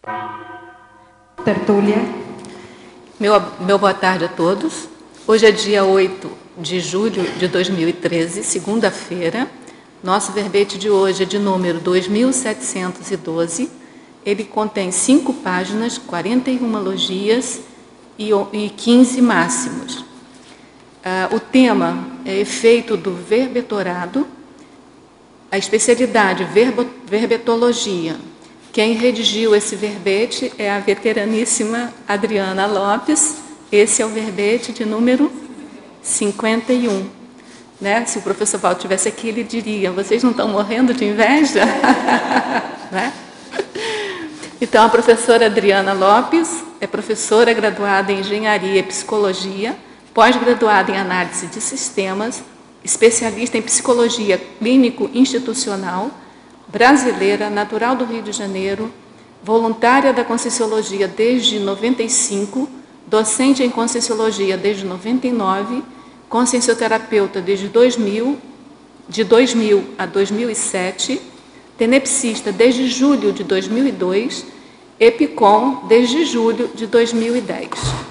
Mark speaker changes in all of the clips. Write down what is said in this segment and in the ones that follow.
Speaker 1: Tertúlia.
Speaker 2: Meu boa tarde a todos. Hoje é dia 8 de julho de 2013, segunda-feira. Nosso verbete de hoje é de número 2712. Ele contém 5 páginas, 41 logias e 15 máximos. O tema é efeito do verbetorado, a especialidade verbetologia. Quem redigiu esse verbete é a veteraníssima Adriana Lopes. Esse é o verbete de número 51. Né? Se o professor Paulo estivesse aqui, ele diria: vocês não estão morrendo de inveja? Né? Então, a professora Adriana Lopes é professora graduada em Engenharia e Psicologia, pós-graduada em Análise de Sistemas, especialista em Psicologia Clínico-Institucional, brasileira, natural do Rio de Janeiro, voluntária da Conscienciologia desde 95, docente em Conscienciologia desde 99, consciencioterapeuta desde 2000, de 2000 a 2007, tenepsista desde julho de 2002, EPICOM desde julho de 2010.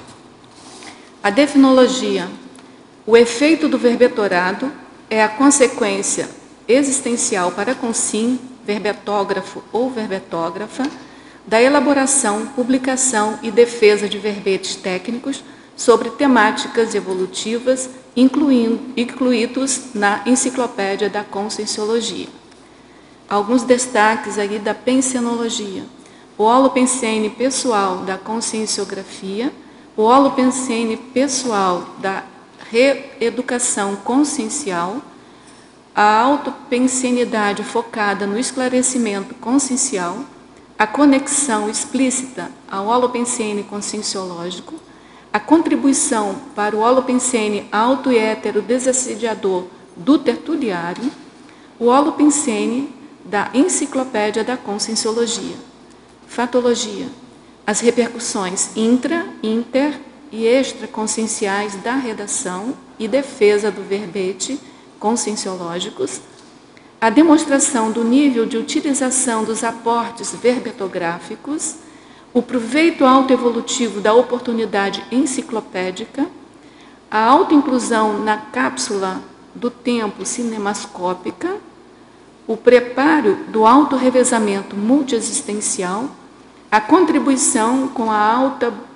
Speaker 2: A definologia. O efeito do verbetorado é a consequência existencial para consim, verbetógrafo ou verbetógrafa, da elaboração, publicação e defesa de verbetes técnicos sobre temáticas evolutivas, incluídos na Enciclopédia da Conscienciologia. Alguns destaques aí da pensenologia. O holopensene pessoal da conscienciografia, o holopensene pessoal da reeducação consciencial, a autopensenidade focada no esclarecimento consciencial, a conexão explícita ao holopensene conscienciológico, a contribuição para o holopensene auto e hétero desassediador do tertuliário, o holopensene da Enciclopédia da Conscienciologia. Fatologia. As repercussões intra, inter e extraconscienciais da redação e defesa do verbete conscienciológicos, a demonstração do nível de utilização dos aportes verbetográficos, o proveito autoevolutivo da oportunidade enciclopédica, a autoinclusão na cápsula do tempo cinemascópica, o preparo do autorrevezamento multiexistencial, a contribuição com a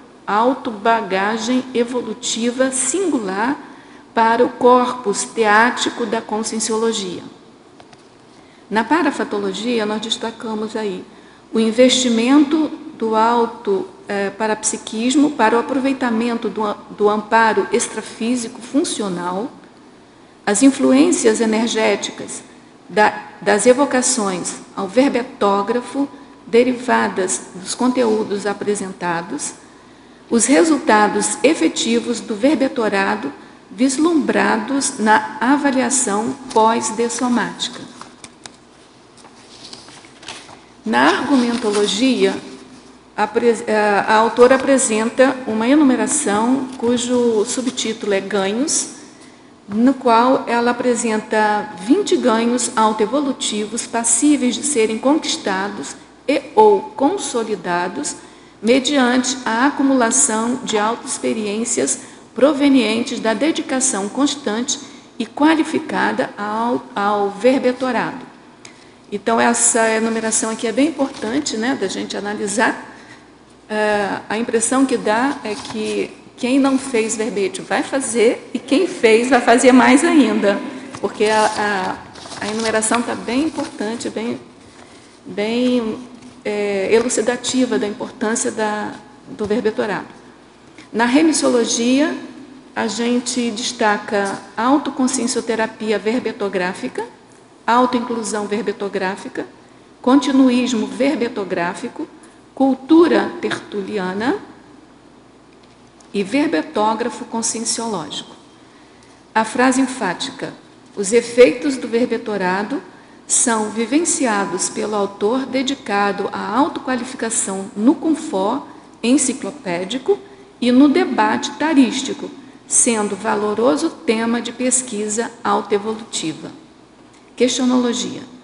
Speaker 2: autobagagem evolutiva singular para o corpus teático da conscienciologia. Na parafatologia, nós destacamos aí o investimento do parapsiquismo para o aproveitamento do amparo extrafísico funcional, as influências energéticas das evocações ao verbetógrafo derivadas dos conteúdos apresentados, os resultados efetivos do verbetorado vislumbrados na avaliação pós-dessomática. Na argumentologia, a autora apresenta uma enumeração cujo subtítulo é Ganhos, no qual ela apresenta 20 ganhos autoevolutivos passíveis de serem conquistados e ou consolidados mediante a acumulação de autoexperiências provenientes da dedicação constante e qualificada ao verbetorado. Então, essa enumeração aqui é bem importante, né, da gente analisar. A impressão que dá é que quem não fez verbete vai fazer e quem fez vai fazer mais ainda, porque a enumeração está bem importante, bem elucidativa da importância do verbetorado. Na remissologia, a gente destaca autoconsciencioterapia verbetográfica, autoinclusão verbetográfica, continuismo verbetográfico, cultura tertuliana e verbetógrafo conscienciológico. A frase enfática: os efeitos do verbetorado são vivenciados pelo autor dedicado à autoqualificação no confort enciclopédico e no debate tarístico, sendo valoroso tema de pesquisa autoevolutiva. Questionologia.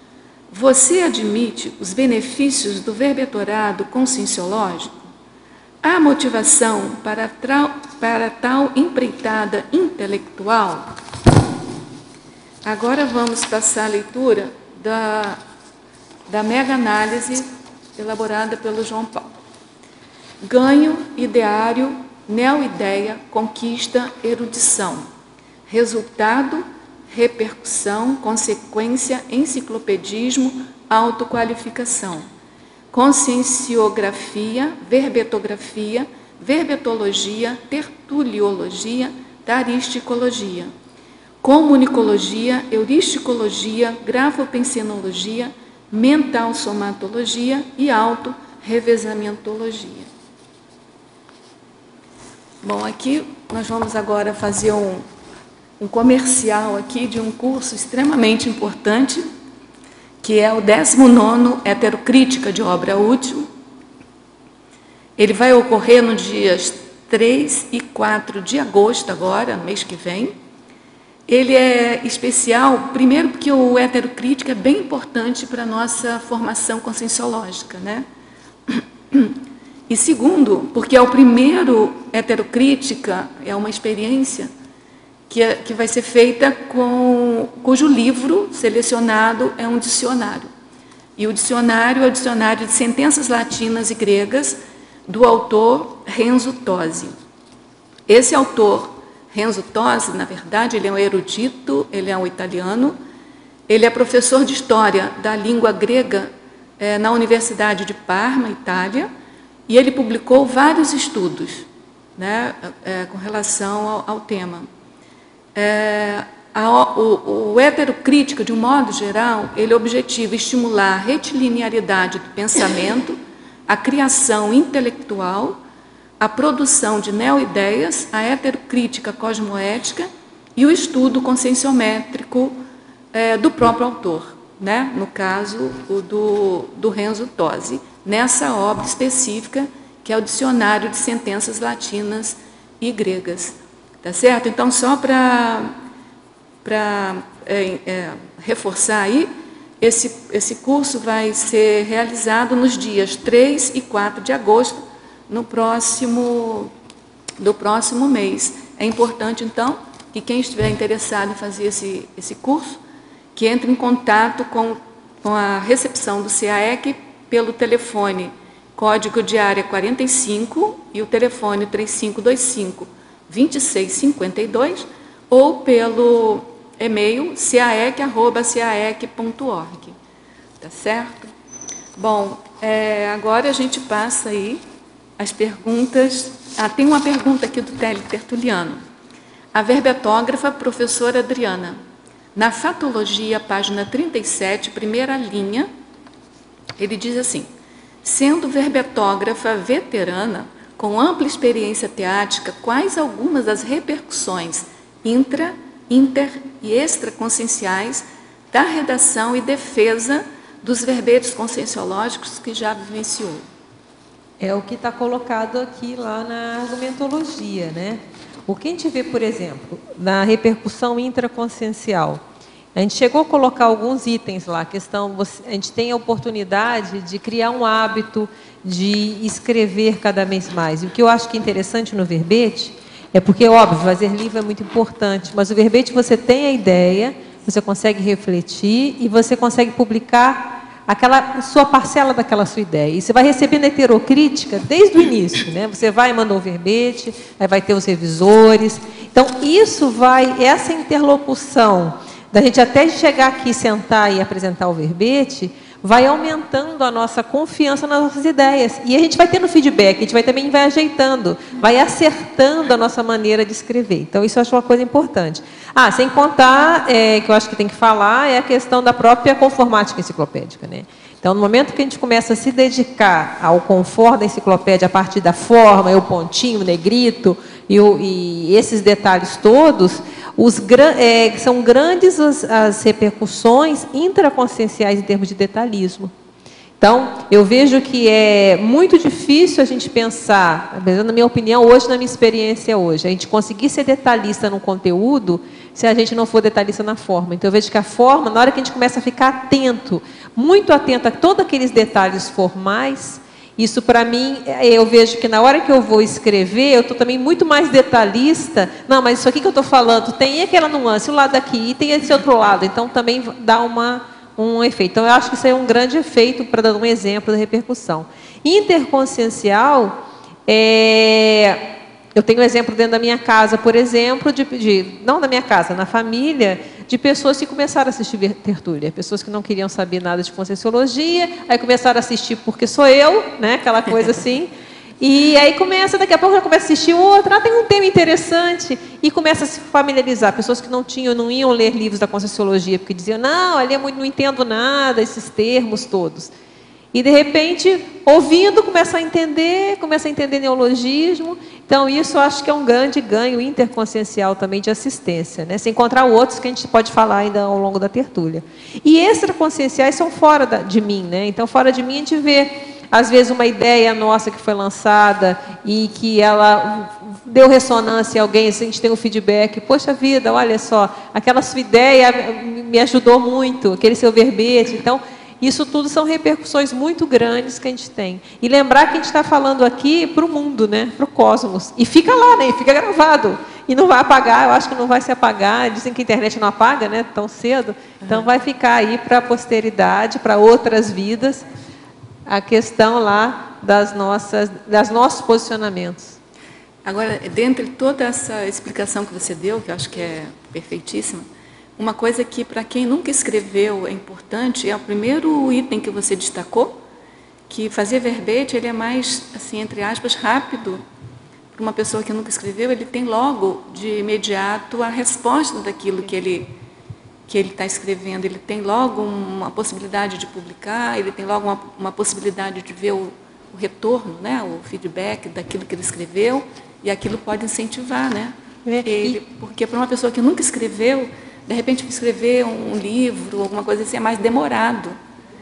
Speaker 2: Você admite os benefícios do verbetorado conscienciológico? Há motivação para tal empreitada intelectual? Agora vamos passar a leitura da mega-análise elaborada pelo João Paulo. Ganho, ideário, neo-ideia, conquista, erudição. Resultado, repercussão, consequência, enciclopedismo, autoqualificação. Conscienciografia, verbetografia, verbetologia, tertuliologia, taristicologia. Comunicologia, euristicologia, grafopensenologia, mental somatologia e auto-revezamentologia. Bom, aqui nós vamos agora fazer um comercial aqui de um curso extremamente importante, que é o 19º Heterocrítica de Obra Útil. Ele vai ocorrer nos dias 3 e 4 de agosto agora, mês que vem. Ele é especial, primeiro porque o heterocrítica é bem importante para a nossa formação conscienciológica, né? E segundo, porque é o primeiro heterocrítica, é uma experiência que vai ser feita cujo livro selecionado é um dicionário. E o dicionário é o dicionário de sentenças latinas e gregas do autor Renzo Tosi. Esse autor, Renzo Tosi, na verdade, ele é um erudito, ele é um italiano, ele é professor de História da língua grega na Universidade de Parma, Itália, e ele publicou vários estudos, né, com relação ao tema. O heterocrítica, de um modo geral, ele objetiva estimular a retilinearidade do pensamento, a criação intelectual, a produção de neo-ideias, a heterocrítica cosmoética e o estudo conscienciométrico do próprio autor, né? No caso, o do Renzo Tosi, nessa obra específica, que é o Dicionário de Sentenças Latinas e Gregas. Tá certo? Então, só para reforçar aí, esse curso vai ser realizado nos dias 3 e 4 de agosto, do próximo mês. É importante, então, que quem estiver interessado em fazer esse curso, que entre em contato com a recepção do CAEC pelo telefone código de área 45 e o telefone 3525-2652 ou pelo e-mail caec@caec.org. Tá certo? Bom, agora a gente passa aí as perguntas. Tem uma pergunta aqui do Tertuliano. A verbetógrafa, professora Adriana. Na Fatologia, página 37, primeira linha, ele diz assim: sendo verbetógrafa veterana, com ampla experiência teática, quais algumas das repercussões inter e extraconscienciais da redação e defesa dos verbetes conscienciológicos que já vivenciou?
Speaker 1: É o que está colocado aqui lá na argumentologia, né? O que a gente vê, por exemplo, na repercussão intraconsciencial, a gente chegou a colocar alguns itens lá, a gente tem a oportunidade de criar um hábito de escrever cada vez mais. E o que eu acho que é interessante no verbete é porque, óbvio, fazer livro é muito importante, mas o verbete você tem a ideia, você consegue refletir e você consegue publicar aquela sua parcela daquela sua ideia. E você vai recebendo heterocrítica desde o início, né? Você vai e manda um verbete, aí vai ter os revisores. Então, essa interlocução da gente até chegar aqui, sentar e apresentar o verbete, vai aumentando a nossa confiança nas nossas ideias. E a gente vai tendo feedback, a gente também vai ajeitando, vai acertando a nossa maneira de escrever. Então, isso eu acho uma coisa importante. Sem contar, que eu acho que tem que falar, é a questão da própria conformática enciclopédica, né? Então, no momento que a gente começa a se dedicar ao conforto da enciclopédia, a partir da forma, o pontinho, o negrito, e esses detalhes todos, são grandes as repercussões intraconscienciais em termos de detalhismo. Então, eu vejo que é muito difícil a gente pensar, na minha opinião, hoje, na minha experiência hoje, a gente conseguir ser detalhista no conteúdo se a gente não for detalhista na forma. Então, eu vejo que a forma, na hora que a gente começa a ficar atento, muito atento a todos aqueles detalhes formais, isso para mim, eu vejo que na hora que eu vou escrever, eu estou também muito mais detalhista. Não, mas isso aqui que eu estou falando, tem aquela nuance, o lado aqui, e tem esse outro lado. Então, também dá um efeito. Então, eu acho que isso é um grande efeito, para dar um exemplo da repercussão. Interconsciencial, eu tenho um exemplo dentro da minha casa, por exemplo, não da minha casa, na família, de pessoas que começaram a assistir tertúlia, pessoas que não queriam saber nada de Conscienciologia, aí começaram a assistir porque sou eu, né, aquela coisa assim, e aí daqui a pouco já começa a assistir outra, tem um tema interessante, e começa a se familiarizar, pessoas que não iam ler livros da Conscienciologia, porque diziam, não, ali não entendo nada, esses termos todos. E, de repente, ouvindo, começa a entender neologismo. Então, isso eu acho que é um grande ganho interconsciencial também de assistência, né? Sem encontrar outros que a gente pode falar ainda ao longo da tertúlia. E extraconscienciais são fora de mim, né? Então, fora de mim, a gente vê, às vezes, uma ideia nossa que foi lançada e que ela deu ressonância em alguém, assim, a gente tem um feedback, poxa vida, olha só, aquela sua ideia me ajudou muito, aquele seu verbete. Então, isso tudo são repercussões muito grandes que a gente tem. E lembrar que a gente está falando aqui para o mundo, né? Para o cosmos. E fica lá, né? E fica gravado. E não vai apagar, eu acho que não vai se apagar. Dizem que a internet não apaga, né? Tão cedo. Então, vai ficar aí para a posteridade, para outras vidas, a questão lá dos nossos posicionamentos.
Speaker 2: Agora, dentre toda essa explicação que você deu, que eu acho que é perfeitíssima, uma coisa que, para quem nunca escreveu, é importante, é o primeiro item que você destacou, que fazer verbete, ele é mais, assim, entre aspas, rápido. Para uma pessoa que nunca escreveu, ele tem logo, de imediato, a resposta daquilo que ele está escrevendo. Ele tem logo uma possibilidade de publicar, ele tem logo uma possibilidade de ver o retorno, né, o feedback daquilo que ele escreveu, e aquilo pode incentivar, né? Porque para uma pessoa que nunca escreveu, de repente, escrever um livro, alguma coisa assim, é mais demorado,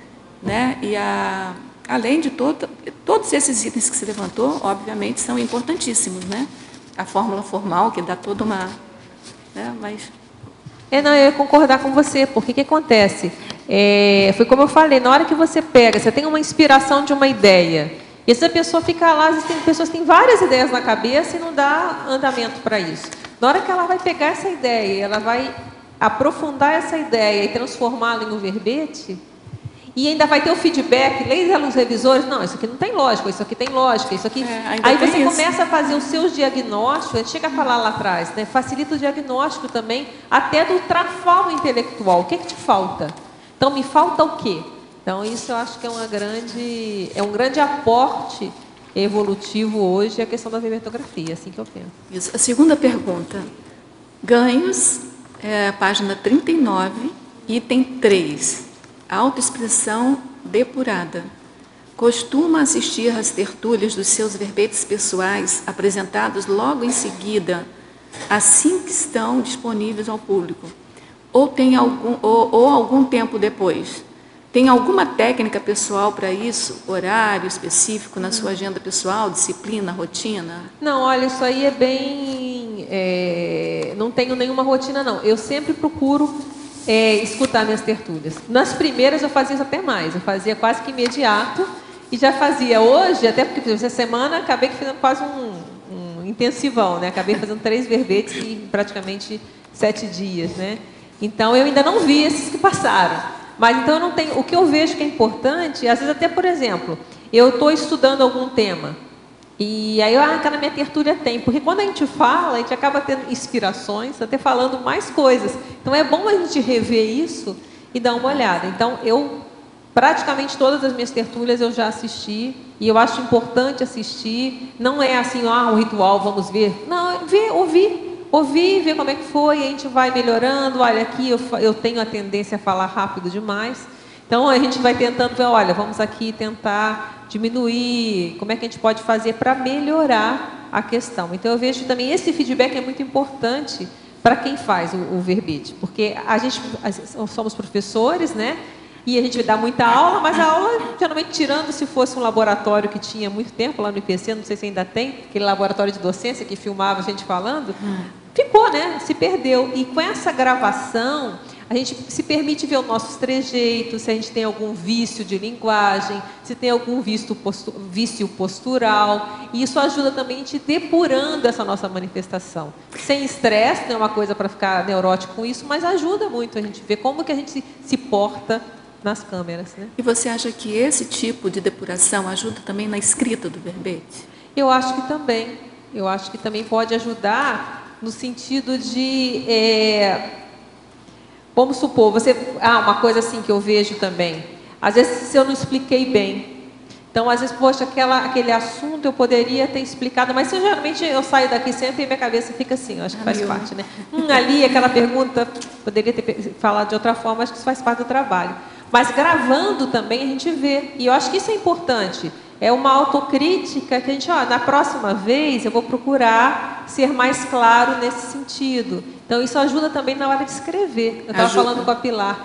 Speaker 2: né? E, além de todos esses itens que você levantou, obviamente, são importantíssimos, né? A fórmula formal, que dá toda uma... né? Mas...
Speaker 1: não, eu ia concordar com você, porque o que acontece? Foi como eu falei, na hora que você tem uma inspiração de uma ideia, e essa pessoa fica lá, pessoas têm várias ideias na cabeça e não dá andamento para isso. Na hora que ela vai pegar essa ideia, ela vai aprofundar essa ideia e transformá-la em um verbete, e ainda vai ter o feedback, leia os revisores, não, isso aqui não tem lógica, isso aqui tem lógica, isso aqui... Aí você começa a fazer os seus diagnósticos, a gente chega a falar lá atrás, né? Facilita o diagnóstico também, até do transformo intelectual. O que te falta? Então, me falta o quê? Então, isso eu acho que é um grande aporte evolutivo hoje, a questão da verbertografia, assim que eu penso.
Speaker 2: Isso. A segunda pergunta, ganhos, página 39, item 3, autoexpressão depurada. Costuma assistir às tertúlias dos seus verbetes pessoais, apresentados logo em seguida, assim que estão disponíveis ao público, ou algum tempo depois? Tem alguma técnica pessoal para isso? Horário específico na sua agenda pessoal, disciplina, rotina?
Speaker 1: Não, olha, isso aí é bem... não tenho nenhuma rotina, não. Eu sempre procuro escutar minhas tertúlias. Nas primeiras eu fazia isso até mais. Eu fazia quase que imediato e já fazia hoje, até porque essa semana acabei fazendo quase um intensivão, né? Acabei fazendo 3 verbetes em praticamente 7 dias, né? Então, eu ainda não vi esses que passaram. Mas, então, eu não tenho... O que eu vejo que é importante, às vezes até, por exemplo, eu estou estudando algum tema, e aí, cá na minha tertúlia tem, porque quando a gente fala, a gente acaba tendo inspirações, até falando mais coisas. Então, é bom a gente rever isso e dar uma olhada. Então, praticamente todas as minhas tertúlias eu já assisti, e eu acho importante assistir. Não é assim, um ritual, vamos ver. Não, é ouvir, ver como é que foi, a gente vai melhorando. Olha, aqui eu tenho a tendência a falar rápido demais. Então, a gente vai tentando ver, olha, vamos aqui tentar diminuir, como é que a gente pode fazer para melhorar a questão. Então, eu vejo também esse feedback é muito importante para quem faz o verbete, porque somos professores, né? E a gente dá muita aula, mas a aula, geralmente, tirando se fosse um laboratório que tinha muito tempo lá no IPC, não sei se ainda tem, aquele laboratório de docência que filmava a gente falando, ficou, né? Se perdeu. E com essa gravação, a gente se permite ver os nossos trejeitos, se a gente tem algum vício de linguagem, se tem algum vício postural. E isso ajuda também a gente depurando essa nossa manifestação. Sem estresse, não é uma coisa para ficar neurótico com isso, mas ajuda muito a gente ver como que a gente se porta nas câmeras, né?
Speaker 2: E você acha que esse tipo de depuração ajuda também na escrita do verbete?
Speaker 1: Eu acho que também. Eu acho que também pode ajudar no sentido de... vamos supor, uma coisa assim que eu vejo também. Às vezes, se eu não expliquei bem. Então, às vezes, poxa, aquele assunto eu poderia ter explicado, mas geralmente eu saio daqui sempre e minha cabeça fica assim, eu acho que faz parte, né? Ali, aquela pergunta, poderia ter falado de outra forma, acho que isso faz parte do trabalho. Mas gravando também a gente vê, e eu acho que isso é importante. É uma autocrítica que a gente, na próxima vez eu vou procurar ser mais claro nesse sentido. Então, isso ajuda também na hora de escrever. Eu estava falando com a Pilar.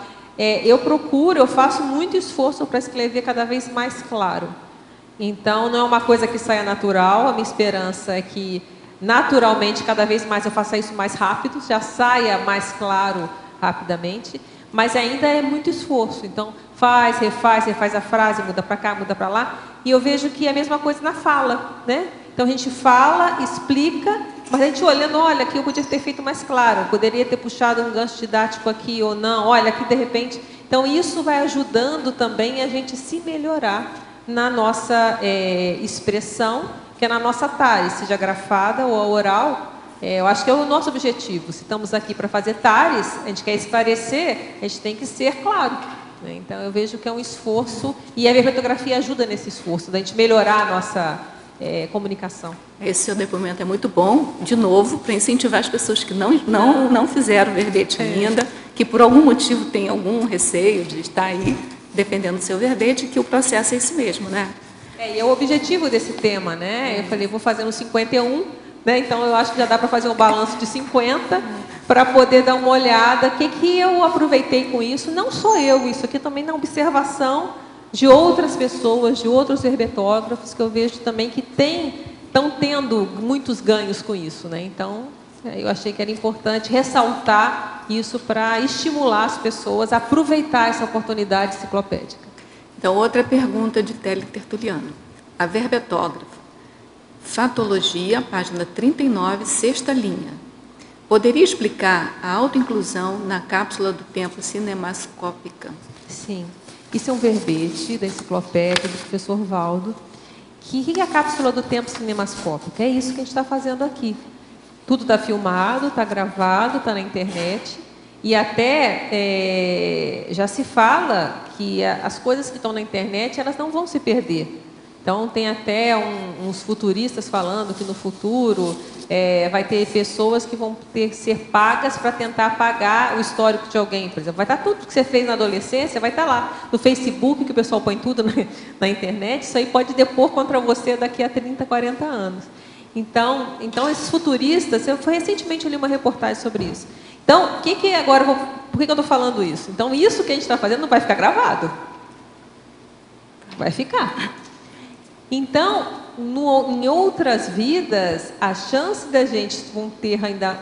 Speaker 1: Eu faço muito esforço para escrever cada vez mais claro. Então, não é uma coisa que saia natural. A minha esperança é que, naturalmente, cada vez mais eu faça isso mais rápido, já saia mais claro rapidamente. Mas ainda é muito esforço. Então, refaz a frase, muda para cá, muda para lá. E eu vejo que é a mesma coisa na fala, né? Então, a gente fala, explica, mas a gente olhando, olha, aqui eu podia ter feito mais claro, poderia ter puxado um gancho didático aqui ou não, olha, aqui de repente... Então, isso vai ajudando também a gente se melhorar na nossa expressão, que é na nossa TARES, seja grafada ou oral. Eu acho que é o nosso objetivo. Se estamos aqui para fazer TARES, a gente quer esclarecer, a gente tem que ser claro. Né? Então, eu vejo que é um esforço, e a verbetografia ajuda nesse esforço, da gente melhorar a nossa comunicação.
Speaker 2: Esse seu depoimento é muito bom, de novo, para incentivar as pessoas que não fizeram verbete ainda, que por algum motivo têm algum receio de estar aí defendendo o seu verbete, que o processo é esse mesmo, né?
Speaker 1: E é o objetivo desse tema, né? Eu falei, vou fazer no 51, né? Então eu acho que já dá para fazer um balanço de 50, para poder dar uma olhada, o que eu aproveitei com isso, não só eu, isso aqui também na observação de outras pessoas, de outros verbetógrafos, que eu vejo também que estão tendo muitos ganhos com isso, né? Então, eu achei que era importante ressaltar isso para estimular as pessoas a aproveitar essa oportunidade enciclopédica.
Speaker 2: Então, outra pergunta de Télio Tertuliano. A verbetógrafa, Fatologia, página 39, sexta linha. Poderia explicar a autoinclusão na cápsula do tempo cinemascópica?
Speaker 1: Sim. Isso é um verbete da enciclopédia do professor Valdo. Que é a cápsula do tempo cinemascópico? É isso que a gente está fazendo aqui. Tudo está filmado, está gravado, está na internet. E até já se fala que as coisas que estão na internet, elas não vão se perder. Então, tem até uns futuristas falando que no futuro vai ter pessoas que vão ser pagas para tentar apagar o histórico de alguém, por exemplo. Vai estar tudo que você fez na adolescência, vai estar lá. No Facebook, que o pessoal põe tudo na internet, isso aí pode depor contra você daqui a 30, 40 anos. Então esses futuristas, recentemente eu li uma reportagem sobre isso. Então, por que eu estou falando isso? Então, isso que a gente está fazendo não vai ficar gravado. Vai ficar. Então, em outras vidas, a chance da gente ter ainda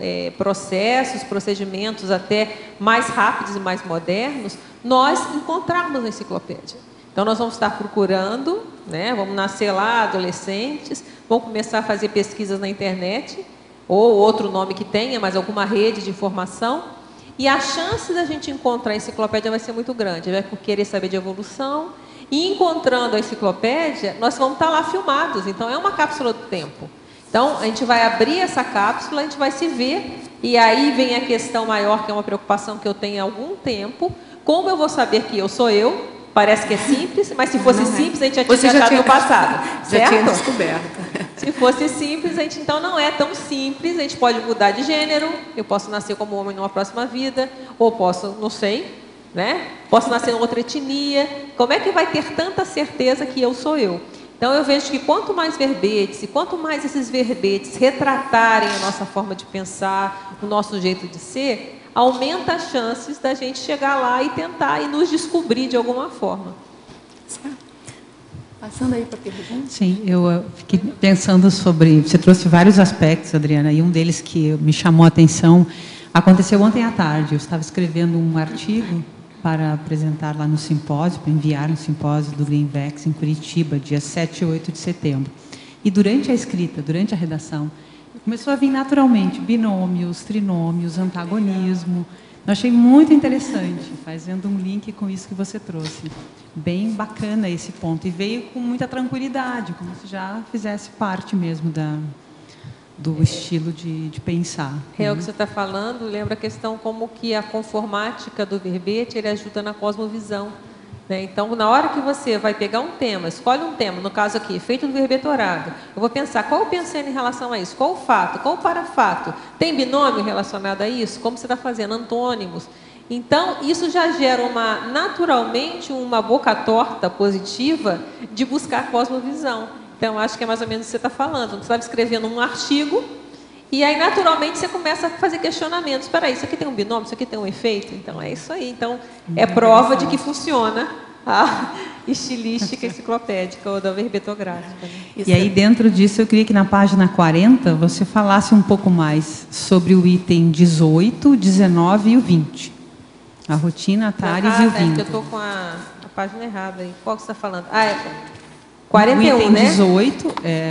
Speaker 1: procedimentos até mais rápidos e mais modernos, nós encontrarmos na enciclopédia. Então, nós vamos estar procurando, né? Vamos nascer lá, adolescentes, vamos começar a fazer pesquisas na internet, ou outro nome que tenha, mas alguma rede de informação, e a chance da gente encontrar a enciclopédia vai ser muito grande. Vai querer saber de evolução. E encontrando a enciclopédia, nós vamos estar lá filmados. Então, é uma cápsula do tempo. Então, a gente vai abrir essa cápsula, a gente vai se ver. E aí vem a questão maior, que é uma preocupação que eu tenho há algum tempo. Como eu vou saber que eu sou eu? Parece que é simples, mas se fosse simples, a gente já tinha achado no passado.
Speaker 2: Já tinha descoberto.
Speaker 1: Se fosse simples, então não é tão simples. A gente pode mudar de gênero. Eu posso nascer como homem numa próxima vida. Ou posso, não sei... né? Posso nascer em outra etnia. Como é que vai ter tanta certeza que eu sou eu? Então, eu vejo que quanto mais verbetes, e quanto mais esses verbetes retratarem a nossa forma de pensar, o nosso jeito de ser, aumenta as chances da gente chegar lá e tentar e nos descobrir de alguma forma.
Speaker 2: Passando aí para a pergunta.
Speaker 3: Sim, eu fiquei pensando sobre... Você trouxe vários aspectos, Adriana, e um deles que me chamou a atenção aconteceu ontem à tarde. Eu estava escrevendo um artigo para apresentar lá no simpósio, para enviar no simpósio do Greenvex em Curitiba, dia 7 e 8 de setembro. E durante a escrita, durante a redação, começou a vir naturalmente binômios, trinômios, antagonismo. Eu achei muito interessante, fazendo um link com isso que você trouxe. Bem bacana esse ponto. E veio com muita tranquilidade, como se já fizesse parte mesmo do estilo de pensar.
Speaker 1: É o que você está falando, lembra a questão como que a conformática do verbete, ele ajuda na cosmovisão. Né? Então, na hora que você vai pegar um tema, escolhe um tema, no caso aqui, feito do verbetorado, eu vou pensar qual eu pensei em relação a isso, qual o fato, qual o parafato, tem binômio relacionado a isso, como você está fazendo, antônimos. Então, isso já gera naturalmente uma boca torta positiva de buscar cosmovisão. Então, acho que é mais ou menos o que você está falando. Você estava escrevendo um artigo e aí, naturalmente, você começa a fazer questionamentos. Espera aí, isso aqui tem um binômio, isso aqui tem um efeito? Então, é isso aí. Então, é prova de que funciona a estilística enciclopédica ou da verbetográfica. Né?
Speaker 3: E aí, dentro disso, eu queria que na página 40 você falasse um pouco mais sobre o item 18, 19 e o 20. A rotina, Atares e o 20.
Speaker 1: Eu estou com a página errada aí. Qual que você está falando? É 41,
Speaker 3: o item
Speaker 1: né?
Speaker 3: 18,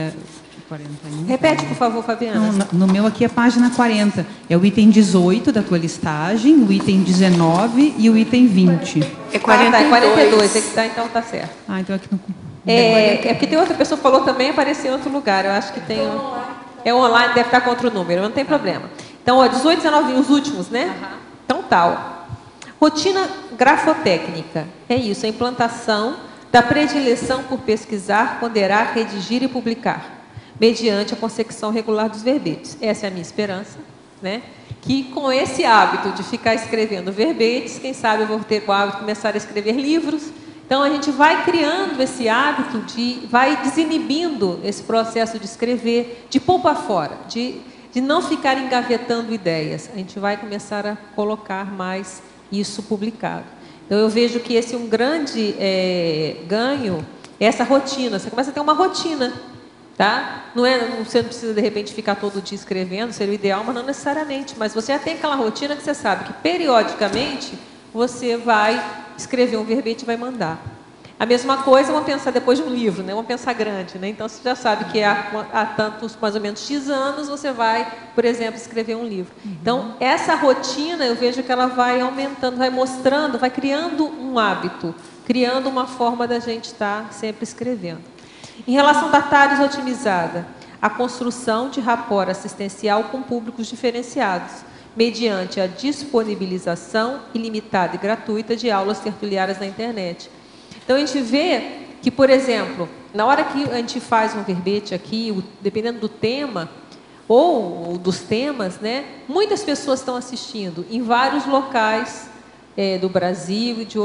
Speaker 3: 41.
Speaker 1: Repete, por favor, Fabiana.
Speaker 3: Não, no meu aqui é a página 40. É o item 18 da tua listagem, o item 19 e o item 20.
Speaker 2: É 42.
Speaker 1: Tá, é 42, então tá certo.
Speaker 3: Então aqui no...
Speaker 1: É porque tem outra pessoa que falou também, apareceu em outro lugar. Eu acho que tem... É online, deve estar com outro número, não tem problema. Então, 18, 19, os últimos, né? Então, tal. Rotina grafotécnica. É isso, a implantação da predileção por pesquisar, ponderar, redigir e publicar, mediante a consecução regular dos verbetes. Essa é a minha esperança, né? Que com esse hábito de ficar escrevendo verbetes, quem sabe eu vou ter o hábito de começar a escrever livros. Então, a gente vai criando esse hábito, vai desinibindo esse processo de escrever, de pôr para fora, de não ficar engavetando ideias. A gente vai começar a colocar mais isso publicado. Então, eu vejo que esse é um grande ganho, essa rotina. Você começa a ter uma rotina. Tá? Você não precisa, de repente, ficar todo dia escrevendo, seria o ideal, mas não necessariamente. Mas você já tem aquela rotina que você sabe que, periodicamente, você vai escrever um verbete e vai mandar. A mesma coisa, vamos pensar depois de um livro, né? Vamos pensar grande. Né? Então, você já sabe que há tantos, mais ou menos, X anos, você vai, por exemplo, escrever um livro. Então, essa rotina, eu vejo que ela vai aumentando, vai mostrando, vai criando um hábito, criando uma forma da gente estar sempre escrevendo. Em relação da TARES otimizada, a construção de rapport assistencial com públicos diferenciados, mediante a disponibilização ilimitada e gratuita de aulas tertuliárias na internet. Então, a gente vê que, por exemplo, na hora que a gente faz um verbete aqui, dependendo do tema, ou dos temas, né, muitas pessoas estão assistindo em vários locais do Brasil e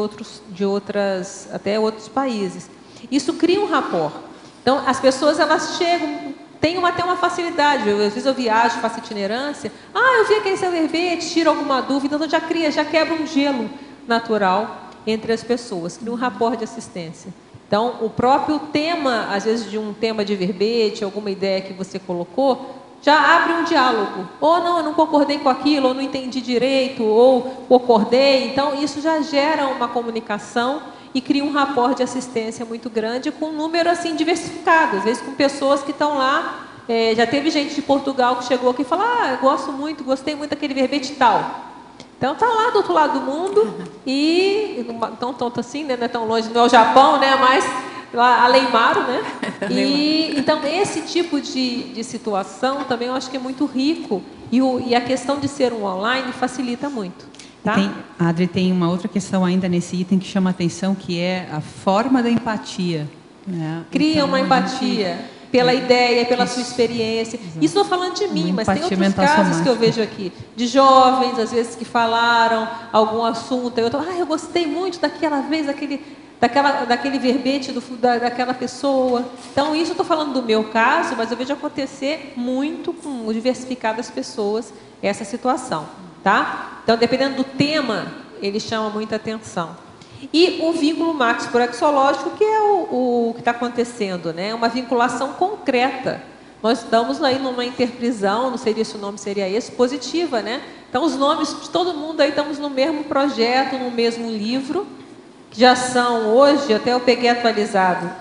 Speaker 1: até outros países. Isso cria um rapport. Então, as pessoas, elas chegam, têm até uma facilidade. Às vezes eu viajo, faço itinerância. Eu vi aquele seu verbete, tiro alguma dúvida, então já quebra um gelo natural entre as pessoas, cria um rapport de assistência. Então, o próprio tema, às vezes de um tema de verbete, alguma ideia que você colocou, já abre um diálogo. Ou não, eu não concordei com aquilo, ou não entendi direito, ou concordei. Então, isso já gera uma comunicação e cria um rapport de assistência muito grande, com um número assim diversificado, às vezes com pessoas que estão lá. Já teve gente de Portugal que chegou aqui e falou: eu gostei muito daquele verbete tal. Então está lá do outro lado do mundo e tão assim, né? Não é tão longe, não é o Japão, né? Mas lá Aleimaro, né? E então esse tipo de situação também eu acho que é muito rico e a questão de ser um online facilita muito. Tá?
Speaker 3: Adri, tem uma outra questão ainda nesse item que chama a atenção, que é a forma da empatia. Né?
Speaker 1: Cria então, uma empatia pela ideia, pela sua experiência. Exato. Isso estou falando de mim, mas tem outros casos que eu vejo aqui, de jovens, às vezes, que falaram algum assunto, eu gostei muito daquela vez, daquele verbete daquela pessoa. Então, isso eu estou falando do meu caso, mas eu vejo acontecer muito com diversificadas pessoas essa situação. Tá? Então, dependendo do tema, ele chama muita atenção. E o vínculo máxico-exológico, que é o que está acontecendo, né? Uma vinculação concreta. Nós estamos aí numa interprisão, não sei se o nome seria esse, positiva, né? Então, os nomes de todo mundo aí estamos no mesmo projeto, no mesmo livro, que já são hoje, até eu peguei atualizado,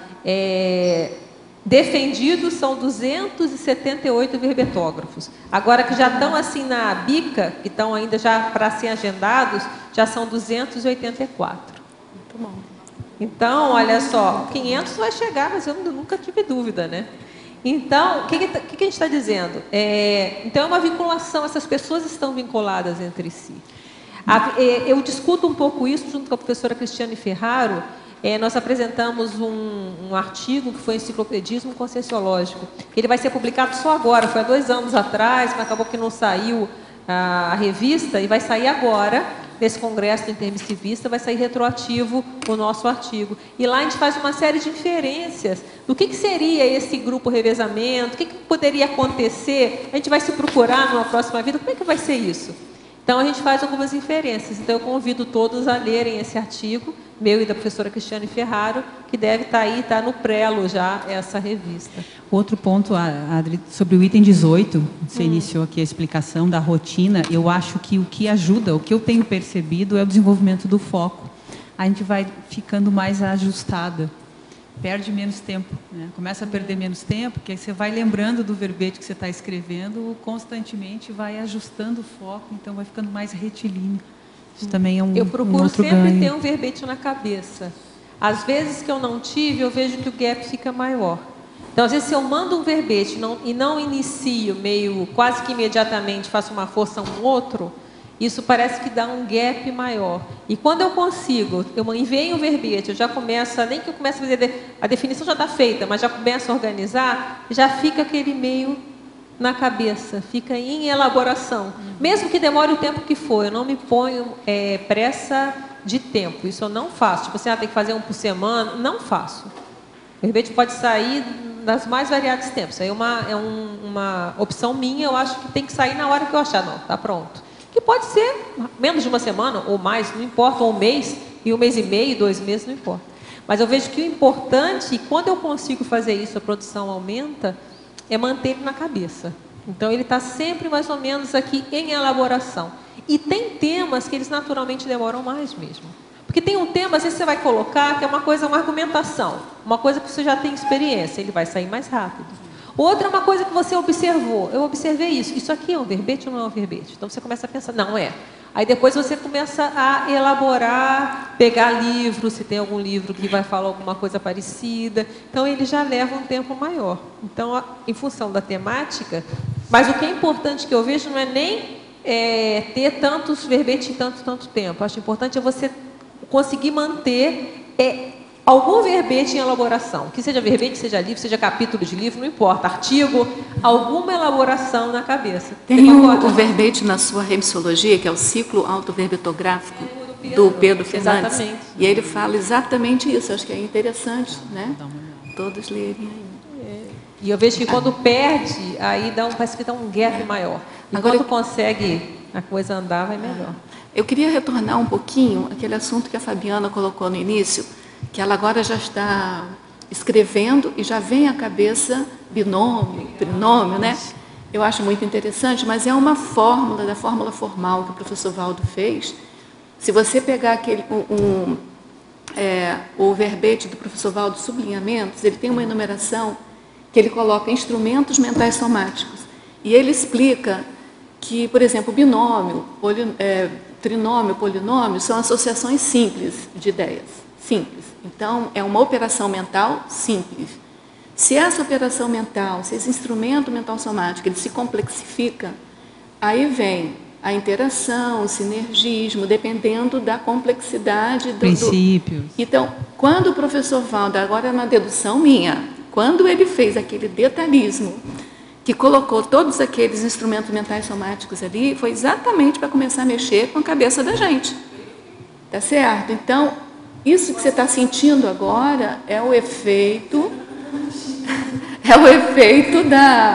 Speaker 1: defendidos são 278 verbetógrafos. Agora que já estão assim na bica, que estão ainda já para ser agendados, já são 284.
Speaker 2: Muito bom.
Speaker 1: Então, olha só, 500 vai chegar, mas eu nunca tive dúvida, né? Então, o que a gente está dizendo? Então, é uma vinculação, essas pessoas estão vinculadas entre si. Eu discuto um pouco isso junto com a professora Cristiane Ferraro. Nós apresentamos um artigo que foi Enciclopedismo Conscienciológico. Ele vai ser publicado só agora, foi há 2 anos atrás, mas acabou que não saiu a revista, e vai sair agora, nesse congresso do intermissivista, vai sair retroativo o nosso artigo. E lá a gente faz uma série de inferências do que seria esse grupo revezamento, o que poderia acontecer, a gente vai se procurar numa próxima vida, como é que vai ser isso? Então, a gente faz algumas inferências. Então, eu convido todos a lerem esse artigo, meu e da professora Cristiane Ferraro, que deve estar aí, está no prelo já, essa revista.
Speaker 3: Outro ponto, Adri, sobre o item 18, você iniciou aqui a explicação da rotina, eu acho que o que ajuda, o que eu tenho percebido é o desenvolvimento do foco. A gente vai ficando mais ajustada, perde menos tempo, né? Começa a perder menos tempo, porque aí você vai lembrando do verbete que você está escrevendo, constantemente vai ajustando o foco, então vai ficando mais retilíneo. Isso também é um outro ganho.
Speaker 1: Eu procuro sempre ter um verbete na cabeça. Às vezes que eu não tive, eu vejo que o gap fica maior. Então, às vezes, se eu mando um verbete e não inicio meio, quase que imediatamente, faço uma força a um outro, isso parece que dá um gap maior. E quando eu consigo, eu enviei um verbete, eu já começo, nem que eu comece a fazer, a definição já está feita, mas já começo a organizar, já fica aquele meio na cabeça, fica em elaboração. Mesmo que demore o tempo que for, eu não me ponho pressa de tempo, isso eu não faço. Tipo assim, tem que fazer um por semana, não faço. O verbete pode sair das mais variados tempos. Isso aí é uma opção minha, eu acho que tem que sair na hora que eu achar. Não, está pronto. Que pode ser menos de uma semana ou mais, não importa, ou um mês, e 1 mês e meio, 2 meses, não importa. Mas eu vejo que o importante, e quando eu consigo fazer isso, a produção aumenta, é manter ele na cabeça. Então, ele está sempre mais ou menos aqui em elaboração. E tem temas que eles naturalmente demoram mais mesmo. Porque tem um tema, às vezes você vai colocar, que é uma coisa, uma argumentação, uma coisa que você já tem experiência, ele vai sair mais rápido. Outra é uma coisa que você observou. Eu observei isso. Isso aqui é um verbete ou não é um verbete? Então, você começa a pensar, não é. Aí, depois, você começa a elaborar, pegar livro, se tem algum livro que vai falar alguma coisa parecida. Então, ele já leva um tempo maior. Então, em função da temática, mas o que é importante que eu vejo não é nem ter tantos verbetes em tanto tempo. Acho importante é você conseguir manter algum verbete em elaboração, que seja verbete, seja livro, seja capítulo de livro, não importa, artigo, alguma elaboração na cabeça.
Speaker 2: Tem o verbete na sua remissologia, que é o ciclo autoverbetográfico do Pedro Fernandes.
Speaker 1: Exatamente.
Speaker 2: E ele fala exatamente isso, acho que é interessante, né? Todos lerem aí.
Speaker 1: E eu vejo que quando perde, aí parece que dá um gap maior. E agora, quando consegue a coisa andar, vai melhor.
Speaker 2: Eu queria retornar um pouquinho aquele assunto que a Fabiana colocou no início, que ela agora já está escrevendo e já vem à cabeça binômio, trinômio, né? Eu acho muito interessante, mas é uma fórmula, da fórmula formal que o professor Valdo fez. Se você pegar o verbete do professor Valdo, sublinhamentos, ele tem uma enumeração que ele coloca instrumentos mentais somáticos. E ele explica que, por exemplo, binômio, trinômio, polinômio, são associações simples de ideias. Simples. Então, é uma operação mental simples. Se essa operação mental, se esse instrumento mental somático, ele se complexifica, aí vem a interação, o sinergismo, dependendo da complexidade do
Speaker 3: princípios.
Speaker 2: Então, quando o professor Valdo, agora é uma dedução minha, quando ele fez aquele detalhismo, que colocou todos aqueles instrumentos mentais somáticos ali, foi exatamente para começar a mexer com a cabeça da gente. Tá certo? Então, isso que você está sentindo agora é o efeito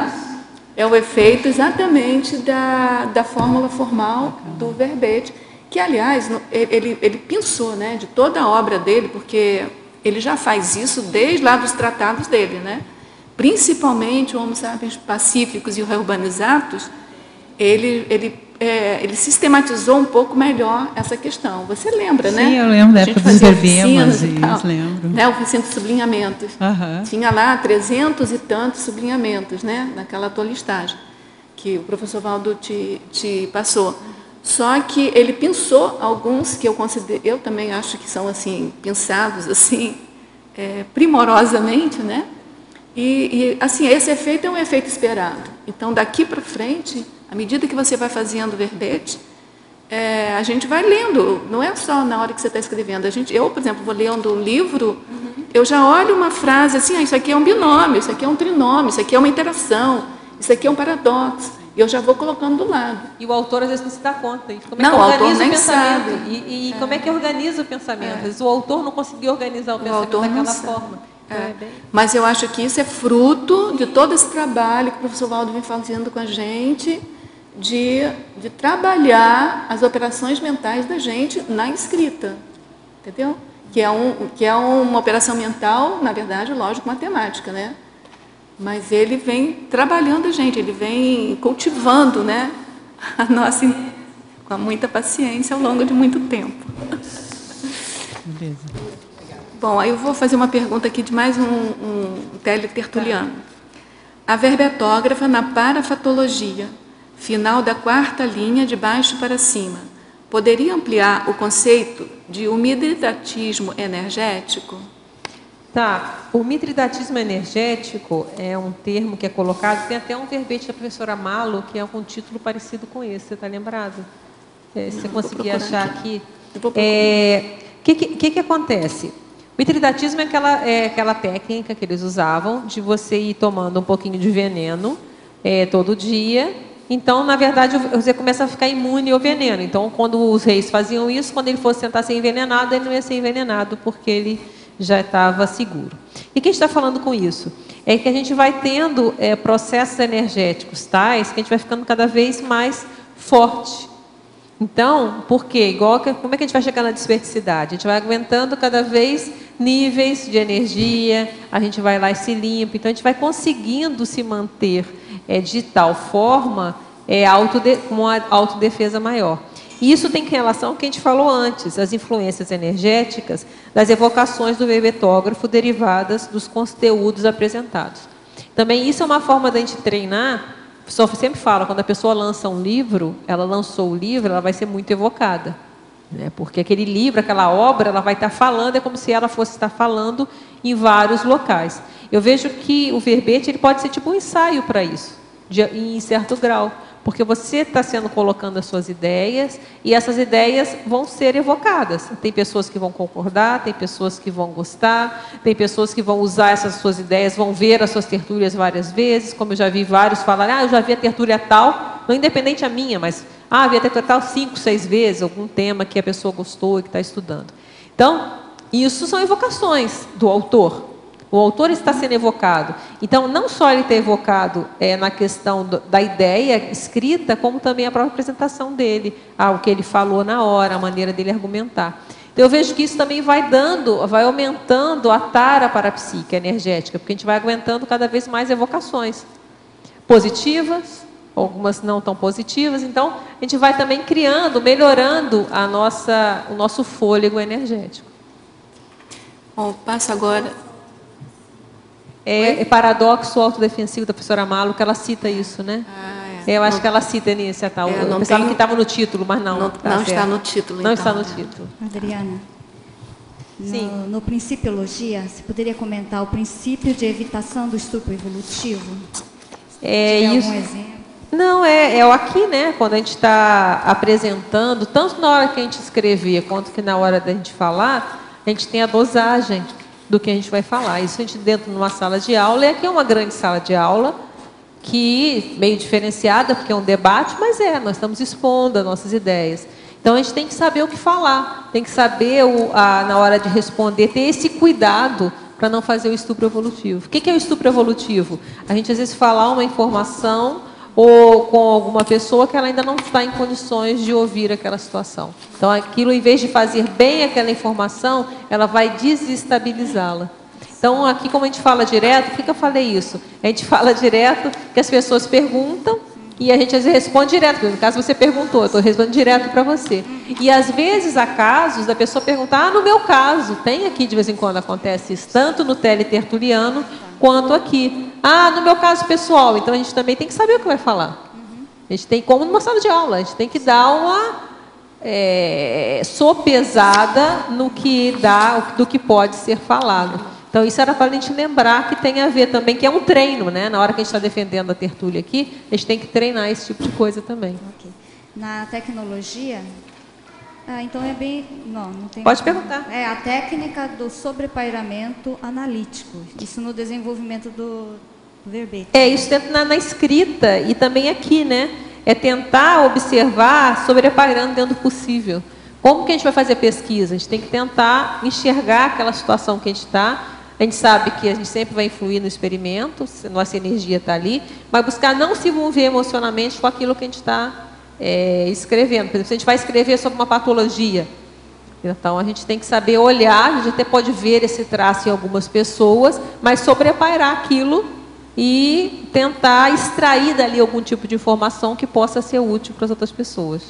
Speaker 2: exatamente da fórmula formal do verbete, que, aliás, ele pensou, né, de toda a obra dele, porque ele já faz isso desde lá dos tratados dele, né? Principalmente o Homo sapiens pacíficos e o Reurbanizatus, ele sistematizou um pouco melhor essa questão. Você lembra, né?
Speaker 3: Sim, eu lembro da época dos verbemas,
Speaker 2: lembro. Né, oficina de sublinhamentos. Tinha lá 300 e tantos sublinhamentos, né, naquela tua listagem, que o professor Valdo te passou. Só que ele pensou alguns que eu também acho que são assim pensados assim primorosamente, né? E assim esse efeito é um efeito esperado. Então daqui para frente, à medida que você vai fazendo o verbete, a gente vai lendo. Não é só na hora que você está escrevendo. Eu, por exemplo, vou lendo um livro, eu já olho uma frase assim, isso aqui é um binômio, isso aqui é um trinômio, isso aqui é uma interação, isso aqui é um paradoxo. E eu já vou colocando do lado.
Speaker 1: E o autor às vezes não se dá conta. Como
Speaker 2: é que
Speaker 1: organiza o pensamento? E como é que organiza o pensamento? Às vezes o autor não conseguiu organizar o pensamento daquela forma.
Speaker 2: Mas eu acho que isso é fruto de todo esse trabalho que o professor Valdo vem fazendo com a gente, de trabalhar as operações mentais da gente na escrita. Entendeu? Que é uma operação mental, na verdade, lógico, matemática, né? Mas ele vem trabalhando a gente, ele vem cultivando, né, a nossa, com muita paciência ao longo de muito tempo.
Speaker 3: Beleza.
Speaker 2: Bom, aí eu vou fazer uma pergunta aqui de mais um teletertuliano. A verbetógrafa na parafatologia, final da 4ª linha de baixo para cima, poderia ampliar o conceito de mitridatismo energético?
Speaker 1: Tá, o mitridatismo energético é um termo que é colocado, tem até um verbete da professora Malo, que é com um título parecido com esse, você está lembrado? Se você conseguir achar aqui. O que acontece? O mitridatismo é aquela técnica que eles usavam de você ir tomando um pouquinho de veneno todo dia. Então, na verdade, você começa a ficar imune ao veneno. Então, quando os reis faziam isso, quando ele fosse tentar ser envenenado, ele não ia ser envenenado, porque ele já estava seguro. E o que a gente está falando com isso? É que a gente vai tendo processos energéticos tais que a gente vai ficando cada vez mais forte. Então, por quê? Como é que a gente vai chegar na desperticidade? A gente vai aguentando cada vez níveis de energia, a gente vai lá e se limpa. Então, a gente vai conseguindo se manter de tal forma com uma autodefesa maior. E isso tem relação com o que a gente falou antes, as influências energéticas das evocações do verbetógrafo derivadas dos conteúdos apresentados. Também isso é uma forma da gente treinar. O pessoal sempre fala, quando a pessoa lança um livro, ela lançou o livro, ela vai ser muito evocada. Né? Porque aquele livro, aquela obra, ela vai estar falando, é como se ela fosse estar falando em vários locais. Eu vejo que o verbete ele pode ser tipo um ensaio para isso, em certo grau. Porque você está colocando as suas ideias e essas ideias vão ser evocadas. Tem pessoas que vão concordar, tem pessoas que vão gostar, tem pessoas que vão usar essas suas ideias, vão ver as suas tertúlias várias vezes, como eu já vi vários falarem, eu já vi a tertúlia tal, não independente a minha, mas vi a tertúlia tal 5, 6 vezes, algum tema que a pessoa gostou e que está estudando. Então, isso são evocações do autor. O autor está sendo evocado. Então, não só ele está evocado na questão da ideia escrita, como também a própria apresentação dele, o que ele falou na hora, a maneira dele argumentar. Então, eu vejo que isso também vai aumentando a tara para a psique energética, porque a gente vai aguentando cada vez mais evocações positivas, algumas não tão positivas. Então, a gente vai também melhorando o nosso fôlego energético.
Speaker 2: Bom, passo agora...
Speaker 1: paradoxo autodefensivo da professora Malo, que ela cita isso, né? Eu acho que ela cita nisso. Eu pensava que estava no título, mas não.
Speaker 2: Não está no título,
Speaker 1: Não
Speaker 2: então.
Speaker 1: está no título.
Speaker 4: Adriana,
Speaker 1: Sim.
Speaker 4: No Principiologia, você poderia comentar o princípio de evitação do estupro evolutivo?
Speaker 1: Isso.
Speaker 4: Algum exemplo?
Speaker 1: Não, aqui, né? Quando a gente está apresentando, tanto na hora que a gente escrever, quanto que na hora da gente falar, a gente tem a dosagem do que a gente vai falar. Isso a gente dentro de uma sala de aula, e aqui é uma grande sala de aula, que meio diferenciada, porque é um debate, mas nós estamos expondo as nossas ideias. Então, a gente tem que saber o que falar, tem que saber, na hora de responder, ter esse cuidado para não fazer o estupro evolutivo. O que é o estupro evolutivo? A gente, às vezes, falar uma informação ou com alguma pessoa que ela ainda não está em condições de ouvir aquela situação. Então, aquilo, em vez de fazer bem aquela informação, ela vai desestabilizá-la. Então, aqui, como a gente fala direto, por que eu falei isso? A gente fala direto que as pessoas perguntam e a gente às vezes responde direto. No caso, você perguntou, eu estou respondendo direto para você. E às vezes há casos da pessoa perguntar, no meu caso, tem aqui de vez em quando acontece isso, tanto no teletertuliano quanto aqui. No meu caso pessoal, então a gente também tem que saber o que vai falar. A gente tem, como numa sala de aula, a gente tem que dar uma sopesada no que dá, do que pode ser falado. Então, isso era para a gente lembrar que tem a ver também, que é um treino, né? Na hora que a gente está defendendo a tertúlia aqui, a gente tem que treinar esse tipo de coisa também.
Speaker 4: Okay. Na tecnologia, então é bem... Não tem...
Speaker 1: Pode perguntar.
Speaker 4: É a técnica do sobrepairamento analítico, isso no desenvolvimento do verbete.
Speaker 1: Isso na escrita e também aqui, né? É tentar observar sobrepairando dentro do possível. Como que a gente vai fazer pesquisa? A gente tem que tentar enxergar aquela situação que a gente está. A gente sabe que a gente sempre vai influir no experimento, nossa energia está ali, mas buscar não se envolver emocionalmente com aquilo que a gente está escrevendo. Por exemplo, se a gente vai escrever sobre uma patologia, então a gente tem que saber olhar, a gente até pode ver esse traço em algumas pessoas, mas sobrepairar aquilo e tentar extrair dali algum tipo de informação que possa ser útil para as outras pessoas.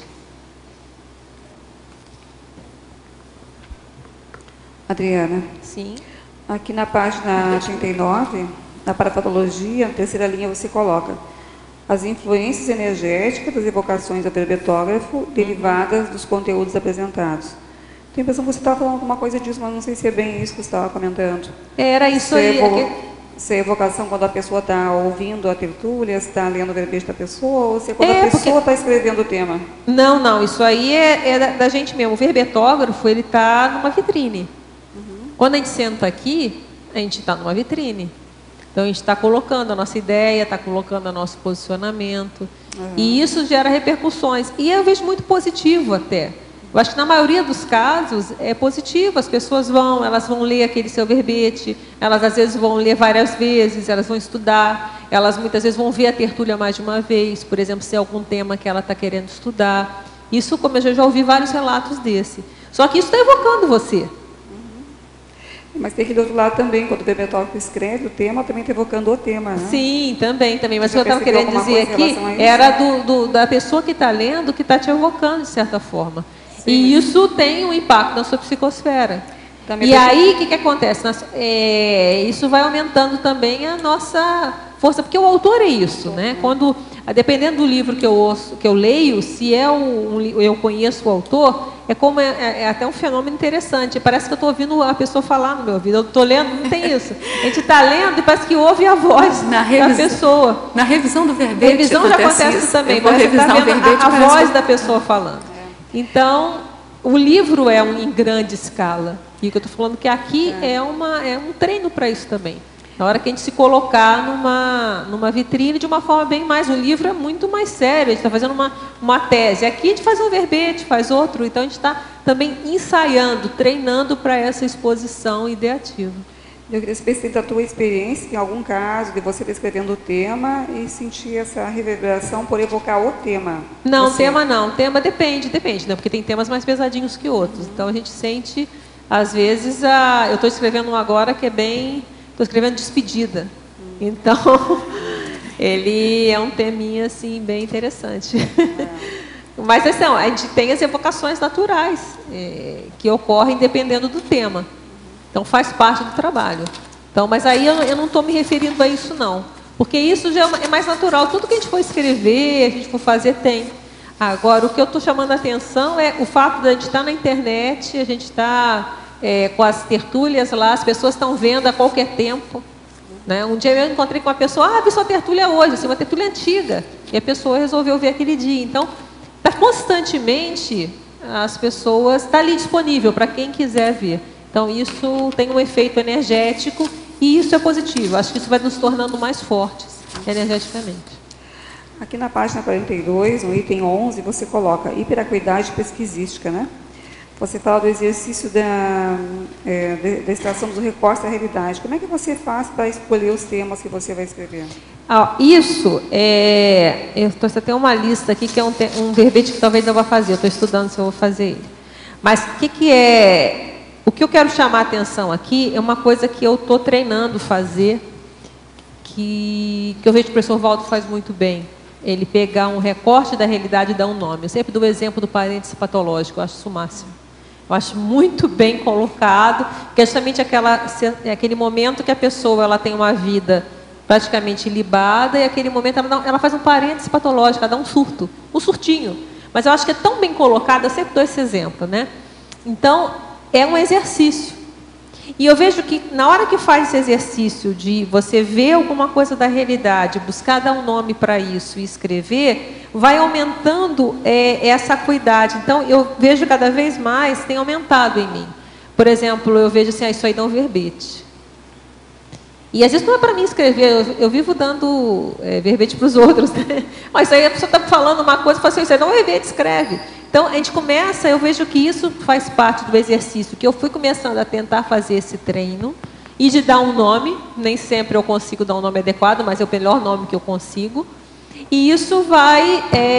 Speaker 5: Adriana.
Speaker 1: Sim.
Speaker 5: Aqui na página 39, na parapatologia, na terceira linha, você coloca as influências energéticas das evocações ao verbetógrafo derivadas dos conteúdos apresentados. Tenho a impressão que você estava falando alguma coisa disso, mas não sei se é bem isso que você estava comentando.
Speaker 1: Era isso aí.
Speaker 5: Se é evocação quando a pessoa está ouvindo a tertúlia, se está lendo o verbete da pessoa, ou se é quando a pessoa está escrevendo o tema?
Speaker 1: Não, isso aí é da gente mesmo. O verbetógrafo, ele está numa vitrine. Quando a gente senta aqui, a gente está numa vitrine. Então, a gente está colocando a nossa ideia, está colocando o nosso posicionamento. E isso gera repercussões. E eu vejo muito positivo até. Eu acho que na maioria dos casos é positivo. As pessoas elas vão ler aquele seu verbete, elas às vezes vão ler várias vezes, elas vão estudar, elas muitas vezes vão ver a tertúlia mais de uma vez, por exemplo, se é algum tema que ela está querendo estudar. Isso, como eu já ouvi vários relatos desse. Só que isso está evocando você.
Speaker 5: Mas tem que do outro lado também, quando o verbetógrafo escreve o tema, também está evocando o tema, né?
Speaker 1: Sim, também. Mas o que eu estava querendo dizer aqui era da pessoa que está lendo, que está te evocando, de certa forma. Sim, e isso tem um impacto na sua psicosfera. Também e aí, o que acontece? Isso vai aumentando também a nossa força, porque o autor é isso, né? Quando, dependendo do livro que eu leio, se eu conheço o autor, é até um fenômeno interessante. Parece que eu estou ouvindo a pessoa falar no meu ouvido. Eu estou lendo, não tem isso. A gente está lendo e parece que ouve a voz da pessoa.
Speaker 2: Na revisão do verbete.
Speaker 1: Revisão já acontece isso também. Você está vendo a voz da pessoa falando. Então, o livro é em grande escala. E o que eu estou falando que aqui é um treino para isso também. Na hora que a gente se colocar numa vitrine de uma forma bem mais... O livro é muito mais sério, a gente está fazendo uma tese. Aqui a gente faz um verbete, faz outro. Então, a gente está também ensaiando, treinando para essa exposição ideativa.
Speaker 5: Eu queria saber se da tua experiência, em algum caso, de você descrevendo o tema e sentir essa reverberação por evocar o tema.
Speaker 1: Não, tema não. Tema depende, né? Porque tem temas mais pesadinhos que outros. Então, a gente sente, às vezes... Eu estou escrevendo um agora que é bem... Estou escrevendo despedida. Então, ele é um teminha, assim, bem interessante. Mas, assim, a gente tem as evocações naturais, que ocorrem dependendo do tema. Então, faz parte do trabalho. Então, mas aí eu não estou me referindo a isso, não. Porque isso já é mais natural. Tudo que a gente for escrever, a gente for fazer, tem. Agora, o que eu estou chamando a atenção é o fato de a gente estar na internet, a gente está... com as tertúlias lá, as pessoas estão vendo a qualquer tempo. Né? Um dia eu encontrei com uma pessoa, vi sua tertúlia hoje, assim, uma tertúlia antiga. E a pessoa resolveu ver aquele dia. Então, está constantemente, as pessoas, está ali disponível para quem quiser ver. Então, isso tem um efeito energético e isso é positivo. Acho que isso vai nos tornando mais fortes energeticamente.
Speaker 5: Aqui na página 42, no item 11, você coloca hiperacuidade pesquisística, né? Você fala do exercício da extração do recorte da realidade. Como é que você faz para escolher os temas que você vai escrever?
Speaker 1: Isso você tem uma lista aqui que é um verbete que talvez eu vá fazer. Eu estou estudando se eu vou fazer ele. Mas o que eu quero chamar a atenção aqui é uma coisa que eu estou treinando fazer, que eu vejo que o professor Waldo faz muito bem. Ele pegar um recorte da realidade e dar um nome. Eu sempre dou o exemplo do parêntese patológico, eu acho isso o máximo. Eu acho muito bem colocado, que é justamente aquele momento que a pessoa ela tem uma vida praticamente ilibada, e aquele momento ela faz um parêntese patológico, ela dá um surtinho. Mas eu acho que é tão bem colocado, eu sempre dou esse exemplo, né? Então, é um exercício. E eu vejo que na hora que faz esse exercício de você ver alguma coisa da realidade, buscar dar um nome para isso e escrever, vai aumentando essa acuidade. Então, eu vejo cada vez mais, tem aumentado em mim. Por exemplo, eu vejo assim, isso aí dá um verbete. E às vezes não é para mim escrever, eu vivo dando verbete para os outros, né? Mas aí a pessoa está falando uma coisa e fala assim, isso aí dá um verbete, escreve. Então, a gente começa, eu vejo que isso faz parte do exercício, que eu fui começando a tentar fazer esse treino, e de dar um nome, nem sempre eu consigo dar um nome adequado, mas é o melhor nome que eu consigo, e isso vai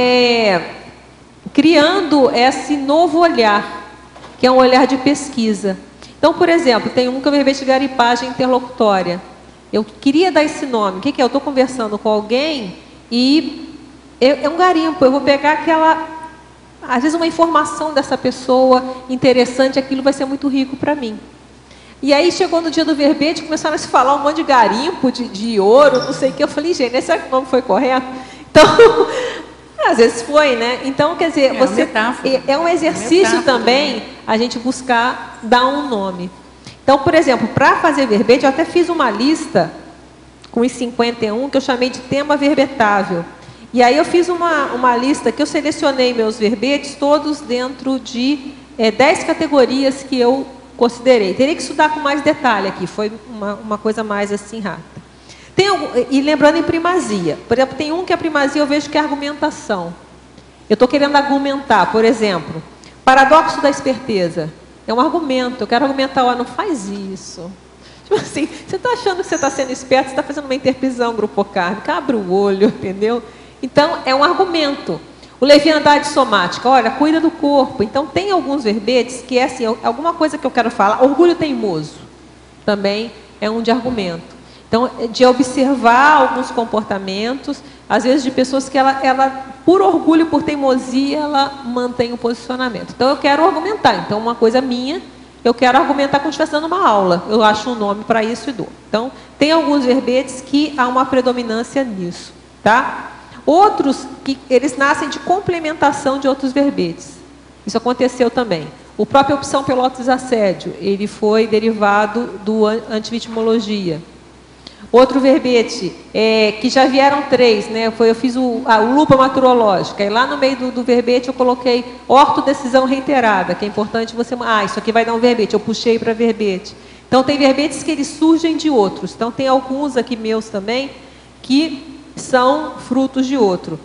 Speaker 1: criando esse novo olhar, que é um olhar de pesquisa. Então, por exemplo, tem um que é o verbete de garipagem interlocutória. Eu queria dar esse nome. O que é? Eu estou conversando com alguém e é um garimpo. Eu vou pegar às vezes uma informação dessa pessoa interessante, aquilo vai ser muito rico para mim. E aí chegou no dia do verbete, começaram a se falar um monte de garimpo, de ouro, não sei o que. Eu falei, gente, será que o nome foi correto? Então, às vezes foi, né? Então, quer dizer, é um exercício também a gente buscar dar um nome. Então, por exemplo, para fazer verbete, eu até fiz uma lista com os 51 que eu chamei de tema verbetável. E aí eu fiz uma lista que eu selecionei meus verbetes todos dentro de 10 categorias que eu considerei. Teria que estudar com mais detalhe aqui, foi uma coisa mais assim rápida. E lembrando em primazia, por exemplo, tem um que a primazia eu vejo que é argumentação. Eu estou querendo argumentar, por exemplo, paradoxo da esperteza. É um argumento, eu quero argumentar, não faz isso. Tipo assim, você está achando que você está sendo esperto, você está fazendo uma interpisão grupocármica, abre o olho, entendeu? Então, é um argumento. O leviandade somática, olha, cuida do corpo. Então, tem alguns verbetes que é assim, alguma coisa que eu quero falar. Orgulho teimoso, também é um de argumento. Então, de observar alguns comportamentos, às vezes de pessoas que ela por orgulho, por teimosia, ela mantém o posicionamento. Então, eu quero argumentar. Então, uma coisa minha, eu quero argumentar como se estivesse dando uma aula. Eu acho um nome para isso e dou. Então, tem alguns verbetes que há uma predominância nisso, tá? Outros, que eles nascem de complementação de outros verbetes. Isso aconteceu também. O próprio opção pelo autodesassédio, ele foi derivado do antivitimologia. Outro verbete, que já vieram 3, né? Eu fiz a lupa maturológica, e lá no meio do verbete eu coloquei ortodecisão reiterada, que é importante você... isso aqui vai dar um verbete, eu puxei para verbete. Então, tem verbetes que eles surgem de outros. Então, tem alguns aqui meus também, que são frutos de outro.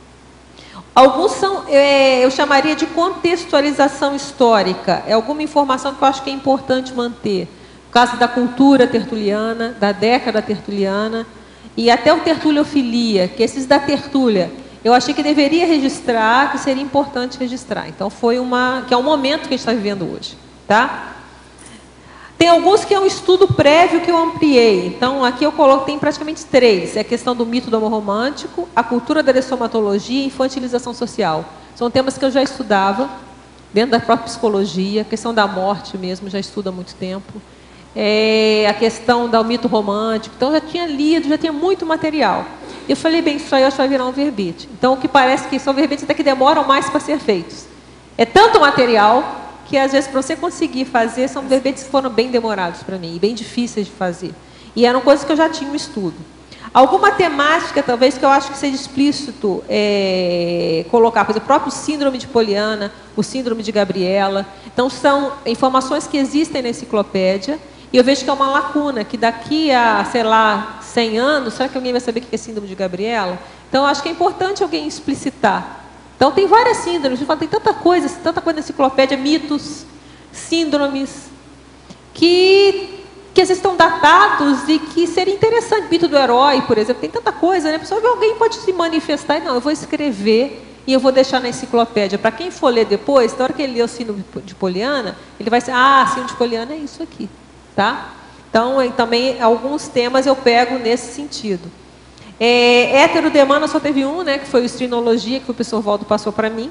Speaker 1: Alguns são, eu chamaria de contextualização histórica. É alguma informação que eu acho que é importante manter. No caso da cultura tertuliana, da década tertuliana, e até o tertuliofilia, que esses da tertúlia, eu achei que deveria registrar, que seria importante registrar. Então, que é um momento que a gente está vivendo hoje. Tá? Tem alguns que é um estudo prévio que eu ampliei. Então, aqui eu tem praticamente 3. É a questão do mito do amor romântico, a cultura da dessomatologia e infantilização social. São temas que eu já estudava, dentro da própria psicologia, a questão da morte mesmo, já estudo há muito tempo. A questão do mito romântico. Então, eu já tinha lido, já tinha muito material. Eu falei, bem, isso aí eu acho que vai virar um verbete. Então, o que parece que são verbetes até que demoram mais para ser feitos. É tanto material que, às vezes, para você conseguir fazer, são verbetes que foram bem demorados para mim, e bem difíceis de fazer. E eram coisas que eu já tinha um estudo. Alguma temática, talvez, que eu acho que seja explícito colocar, por exemplo, o próprio síndrome de Poliana, o síndrome de Gabriela. Então, são informações que existem na enciclopédia, e eu vejo que é uma lacuna, que daqui a, sei lá, 100 anos, será que alguém vai saber o que é síndrome de Gabriela? Então, eu acho que é importante alguém explicitar. Então, tem várias síndromes, tem tanta coisa na enciclopédia, mitos, síndromes, que que às vezes estão datados e que seria interessante. Mito do herói, por exemplo, tem tanta coisa, né? A pessoa vê alguém pode se manifestar e não, eu vou escrever e eu vou deixar na enciclopédia. Para quem for ler depois, na hora que ele ler o Sino de Poliana, ele vai ser, Sino de Poliana é isso aqui, tá? Então, também alguns temas eu pego nesse sentido. Heterodemana só teve um, né, que foi o Estrinologia, que o professor Valdo passou para mim.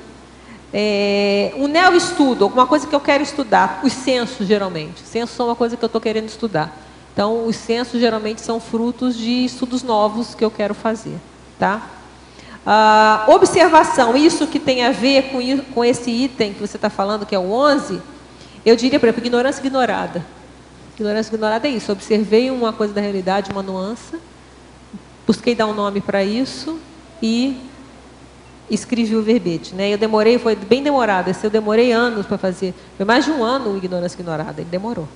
Speaker 1: O neoestudo, alguma coisa que eu quero estudar, os censos geralmente. Censos são uma coisa que eu estou querendo estudar. Então, os censos geralmente são frutos de estudos novos que eu quero fazer, tá? Observação, isso que tem a ver com esse item que você está falando, que é o 11, eu diria, por exemplo, ignorância ignorada. Ignorância ignorada é isso, observei uma coisa da realidade, uma nuance, busquei dar um nome para isso e escrevi o verbete, né? Eu demorei, foi bem demorado, eu demorei anos para fazer, foi mais de um ano o ignorância ignorada, ele demorou.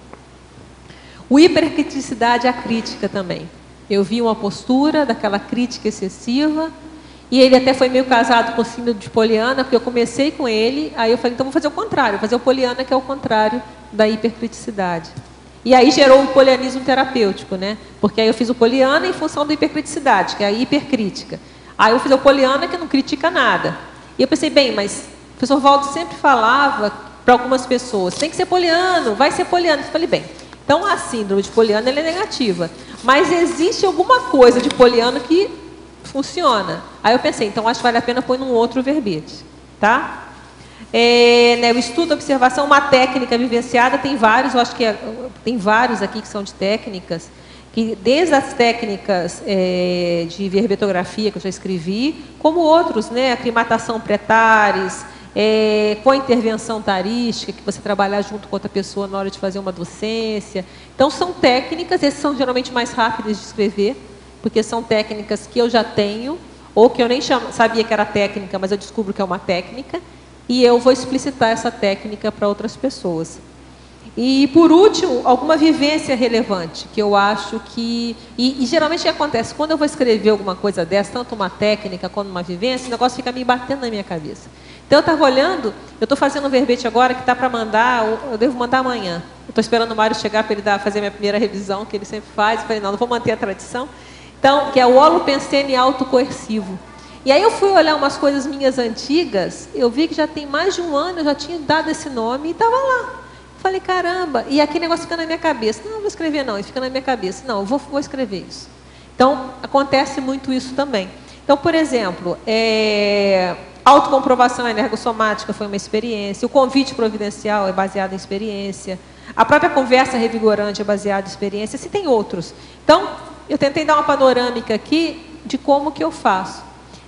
Speaker 1: O hipercriticidade, a crítica também. Eu vi uma postura daquela crítica excessiva, e ele até foi meio casado com o Sino de Poliana, porque eu comecei com ele, aí eu falei, então vou fazer o contrário, vou fazer o Poliana, que é o contrário da hipercriticidade. E aí gerou o polianismo terapêutico, né? Porque aí eu fiz o Poliana em função da hipercriticidade, que é a hipercrítica. Aí eu fiz o Poliana, que não critica nada. E eu pensei, bem, mas o professor Valdo sempre falava para algumas pessoas, tem que ser poliano, vai ser poliano. Eu falei, bem, então a síndrome de Poliana ela é negativa, mas existe alguma coisa de poliano que funciona. Aí eu pensei, então acho que vale a pena pôr num outro verbete, tá? O estudo, observação, uma técnica vivenciada, tem vários, eu acho que tem vários aqui que são de técnicas, que desde as técnicas de verbetografia que eu já escrevi, como outros, né, aclimatação pretares, com a intervenção tarística, que você trabalhar junto com outra pessoa na hora de fazer uma docência. Então, são técnicas, esses são geralmente mais rápidas de escrever, porque são técnicas que eu já tenho, ou que eu nem sabia que era técnica, mas eu descubro que é uma técnica, e eu vou explicitar essa técnica para outras pessoas. E, por último, alguma vivência relevante, que eu acho que... E geralmente o que acontece? Quando eu vou escrever alguma coisa dessa, tanto uma técnica quanto uma vivência, o negócio fica me batendo na minha cabeça. Então, eu estava olhando, eu estou fazendo um verbete agora que está para mandar, eu devo mandar amanhã. Eu estou esperando o Mário chegar para ele fazer a minha primeira revisão, que ele sempre faz. Eu falei, não vou manter a tradição. Então, que é o holopensene autocoercivo. E aí eu fui olhar umas coisas minhas antigas, eu vi que já tem mais de um ano, eu já tinha dado esse nome e estava lá. Falei, caramba, e aquele negócio fica na minha cabeça. Não, vou escrever não, e fica na minha cabeça. Não, vou escrever isso. Então, acontece muito isso também. Então, por exemplo, autocomprovação energossomática foi uma experiência, o convite providencial é baseado em experiência, a própria conversa revigorante é baseada em experiência, se tem outros. Então, eu tentei dar uma panorâmica aqui de como que eu faço.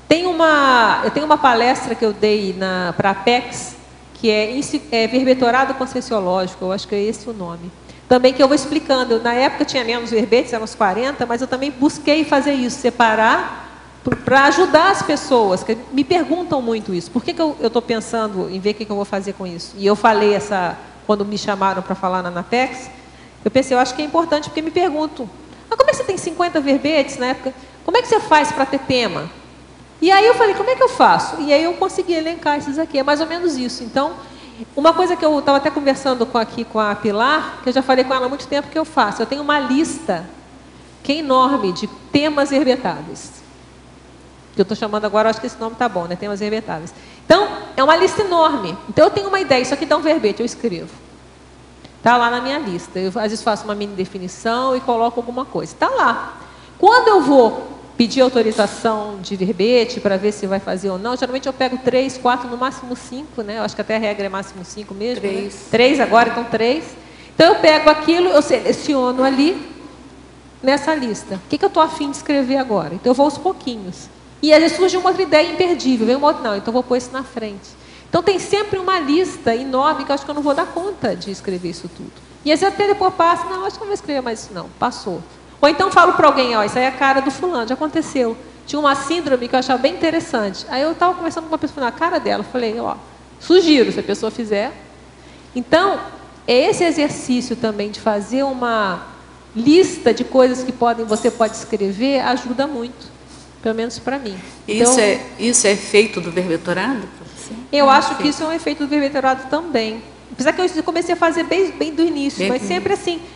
Speaker 1: Eu tenho uma palestra que eu dei para a Apex, que é verbetorado conscienciológico, eu acho que é esse o nome. Também que eu vou explicando, na época tinha menos verbetes, eram uns 40, mas eu também busquei fazer isso, separar, para ajudar as pessoas, que me perguntam muito isso. Por que eu estou pensando em ver o que eu vou fazer com isso? E eu falei quando me chamaram para falar na Apex, eu pensei, eu acho que é importante, porque me perguntam, mas como é que você tem 50 verbetes na época? Como é que você faz para ter tema? E aí eu falei, como é que eu faço? E aí eu consegui elencar esses aqui, é mais ou menos isso. Então, uma coisa que eu estava até conversando aqui com a Pilar, que eu já falei com ela há muito tempo que eu faço, eu tenho uma lista que é enorme de temas verbetáveis. Que eu estou chamando agora, acho que esse nome está bom, né? Temas verbetáveis. Então, é uma lista enorme. Então, eu tenho uma ideia, isso aqui dá um verbete, eu escrevo. Está lá na minha lista. Eu, às vezes, faço uma mini definição e coloco alguma coisa. Está lá. Quando eu vou pedir autorização de verbete para ver se vai fazer ou não, geralmente eu pego 3, 4, no máximo 5, né? Eu acho que até a regra é máximo 5 mesmo. 3. Né? 3 agora, então 3. Então eu pego aquilo, eu seleciono ali nessa lista. O que eu estou a fim de escrever agora? Então eu vou aos pouquinhos. E às vezes surge uma outra ideia imperdível, vem uma outra, não, então eu vou pôr isso na frente. Então tem sempre uma lista enorme que eu acho que eu não vou dar conta de escrever isso tudo. E às vezes até depois passa, não, acho que não vou escrever mais isso não, passou. Ou então falo para alguém, ó, isso aí é a cara do fulano, já aconteceu. Tinha uma síndrome que eu achava bem interessante. Aí eu estava conversando com uma pessoa na cara dela, falei, ó, sugiro, se a pessoa fizer. Então, esse exercício também de fazer uma lista de coisas que você pode escrever, ajuda muito, pelo menos para mim.
Speaker 2: Isso, então, isso é efeito do verbetorado?
Speaker 1: Eu acho que isso é um efeito do verbetorado também. Apesar que eu comecei a fazer bem do início, mas sempre assim,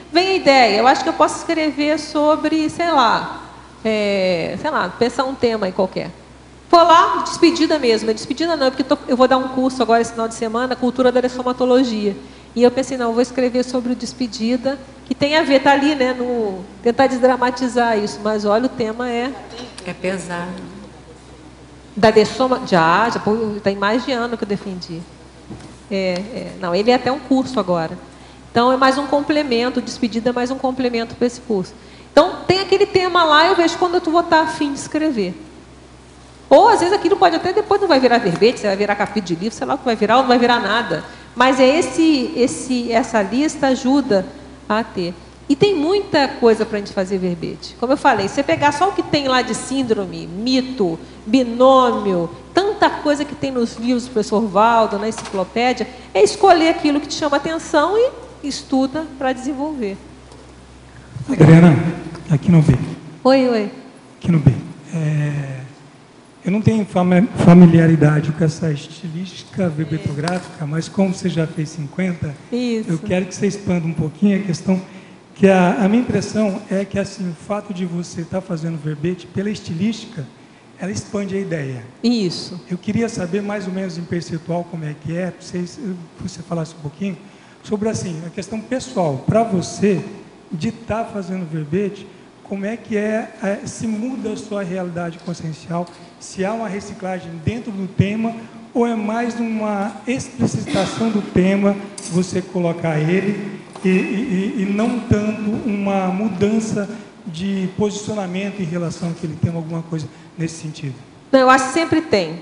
Speaker 1: vem a ideia, eu acho que eu posso escrever sobre, sei lá, pensar um tema aí qualquer. Vou lá, despedida mesmo. Despedida não, porque eu vou dar um curso agora esse final de semana, Cultura da Lessomatologia. E eu pensei, não, eu vou escrever sobre o despedida, que tem a ver, está ali, né, tentar desdramatizar isso, mas olha, o tema é
Speaker 2: pesado.
Speaker 1: Da já tem mais de ano que eu defendi. Não, ele é até um curso agora. Então, é mais um complemento, despedida é mais um complemento para esse curso. Então, tem aquele tema lá, eu vejo quando eu vou estar a fim de escrever. Ou, às vezes, aquilo pode até depois não vai virar verbete, você vai virar capítulo de livro, sei lá o que vai virar, ou não vai virar nada. Mas essa lista ajuda a ter. E tem muita coisa para a gente fazer verbete. Como eu falei, você pegar só o que tem lá de síndrome, mito, binômio, tanta coisa que tem nos livros do professor Valdo, na enciclopédia, é escolher aquilo que te chama atenção e estuda para desenvolver.
Speaker 6: Adriana, aqui no B.
Speaker 1: Oi.
Speaker 6: Aqui no B. Eu não tenho familiaridade com essa estilística verbetográfica, mas como você já fez 50,
Speaker 1: Isso.
Speaker 6: Eu quero que você expanda um pouquinho a questão, que a minha impressão é que assim, o fato de você estar fazendo verbete, pela estilística, ela expande a ideia.
Speaker 1: Isso.
Speaker 6: Eu queria saber mais ou menos em percentual como é que é, se você falasse um pouquinho, sobre assim, a questão pessoal, para você, de estar fazendo verbete, como é que se muda a sua realidade consciencial, se há uma reciclagem dentro do tema, ou é mais uma explicitação do tema, você colocar ele, e não tanto uma mudança de posicionamento em relação àquele tema, alguma coisa nesse sentido?
Speaker 1: Não, eu acho que sempre tem.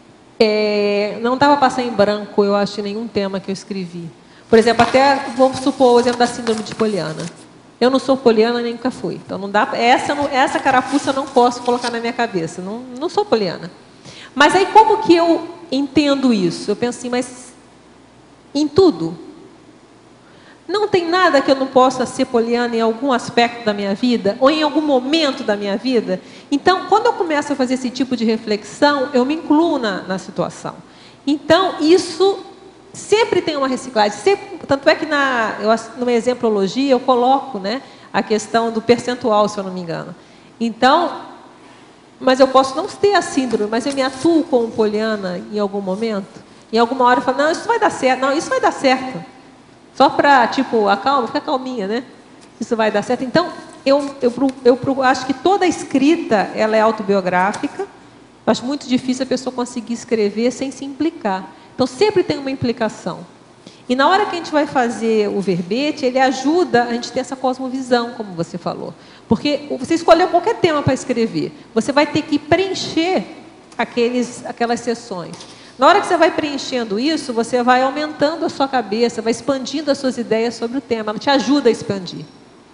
Speaker 1: Não dava para passar em branco, eu acho, nenhum tema que eu escrevi. Por exemplo, até vamos supor o exemplo da síndrome de Poliana. Eu não sou poliana, nem nunca fui. Então, não dá, essa carapuça eu não posso colocar na minha cabeça. Não sou poliana. Mas aí, como que eu entendo isso? Eu penso assim, mas em tudo? Não tem nada que eu não possa ser poliana em algum aspecto da minha vida? Ou em algum momento da minha vida? Então, quando eu começo a fazer esse tipo de reflexão, eu me incluo na situação. Então, isso sempre tem uma reciclagem. Tanto é que no exemplologia eu coloco, né, a questão do percentual, se eu não me engano. Então, mas eu posso não ter a síndrome, mas eu me atuo como poliana em algum momento. Em alguma hora eu falo, não, isso vai dar certo. Não, isso vai dar certo. Só para, tipo, acalma, fica calminha, né? Isso vai dar certo. Então, eu acho que toda a escrita, ela é autobiográfica. Eu acho muito difícil a pessoa conseguir escrever sem se implicar. Então, sempre tem uma implicação. E na hora que a gente vai fazer o verbete, ele ajuda a gente a ter essa cosmovisão, como você falou. Porque você escolheu qualquer tema para escrever, você vai ter que preencher aquelas sessões. Na hora que você vai preenchendo isso, você vai aumentando a sua cabeça, vai expandindo as suas ideias sobre o tema, ela te ajuda a expandir.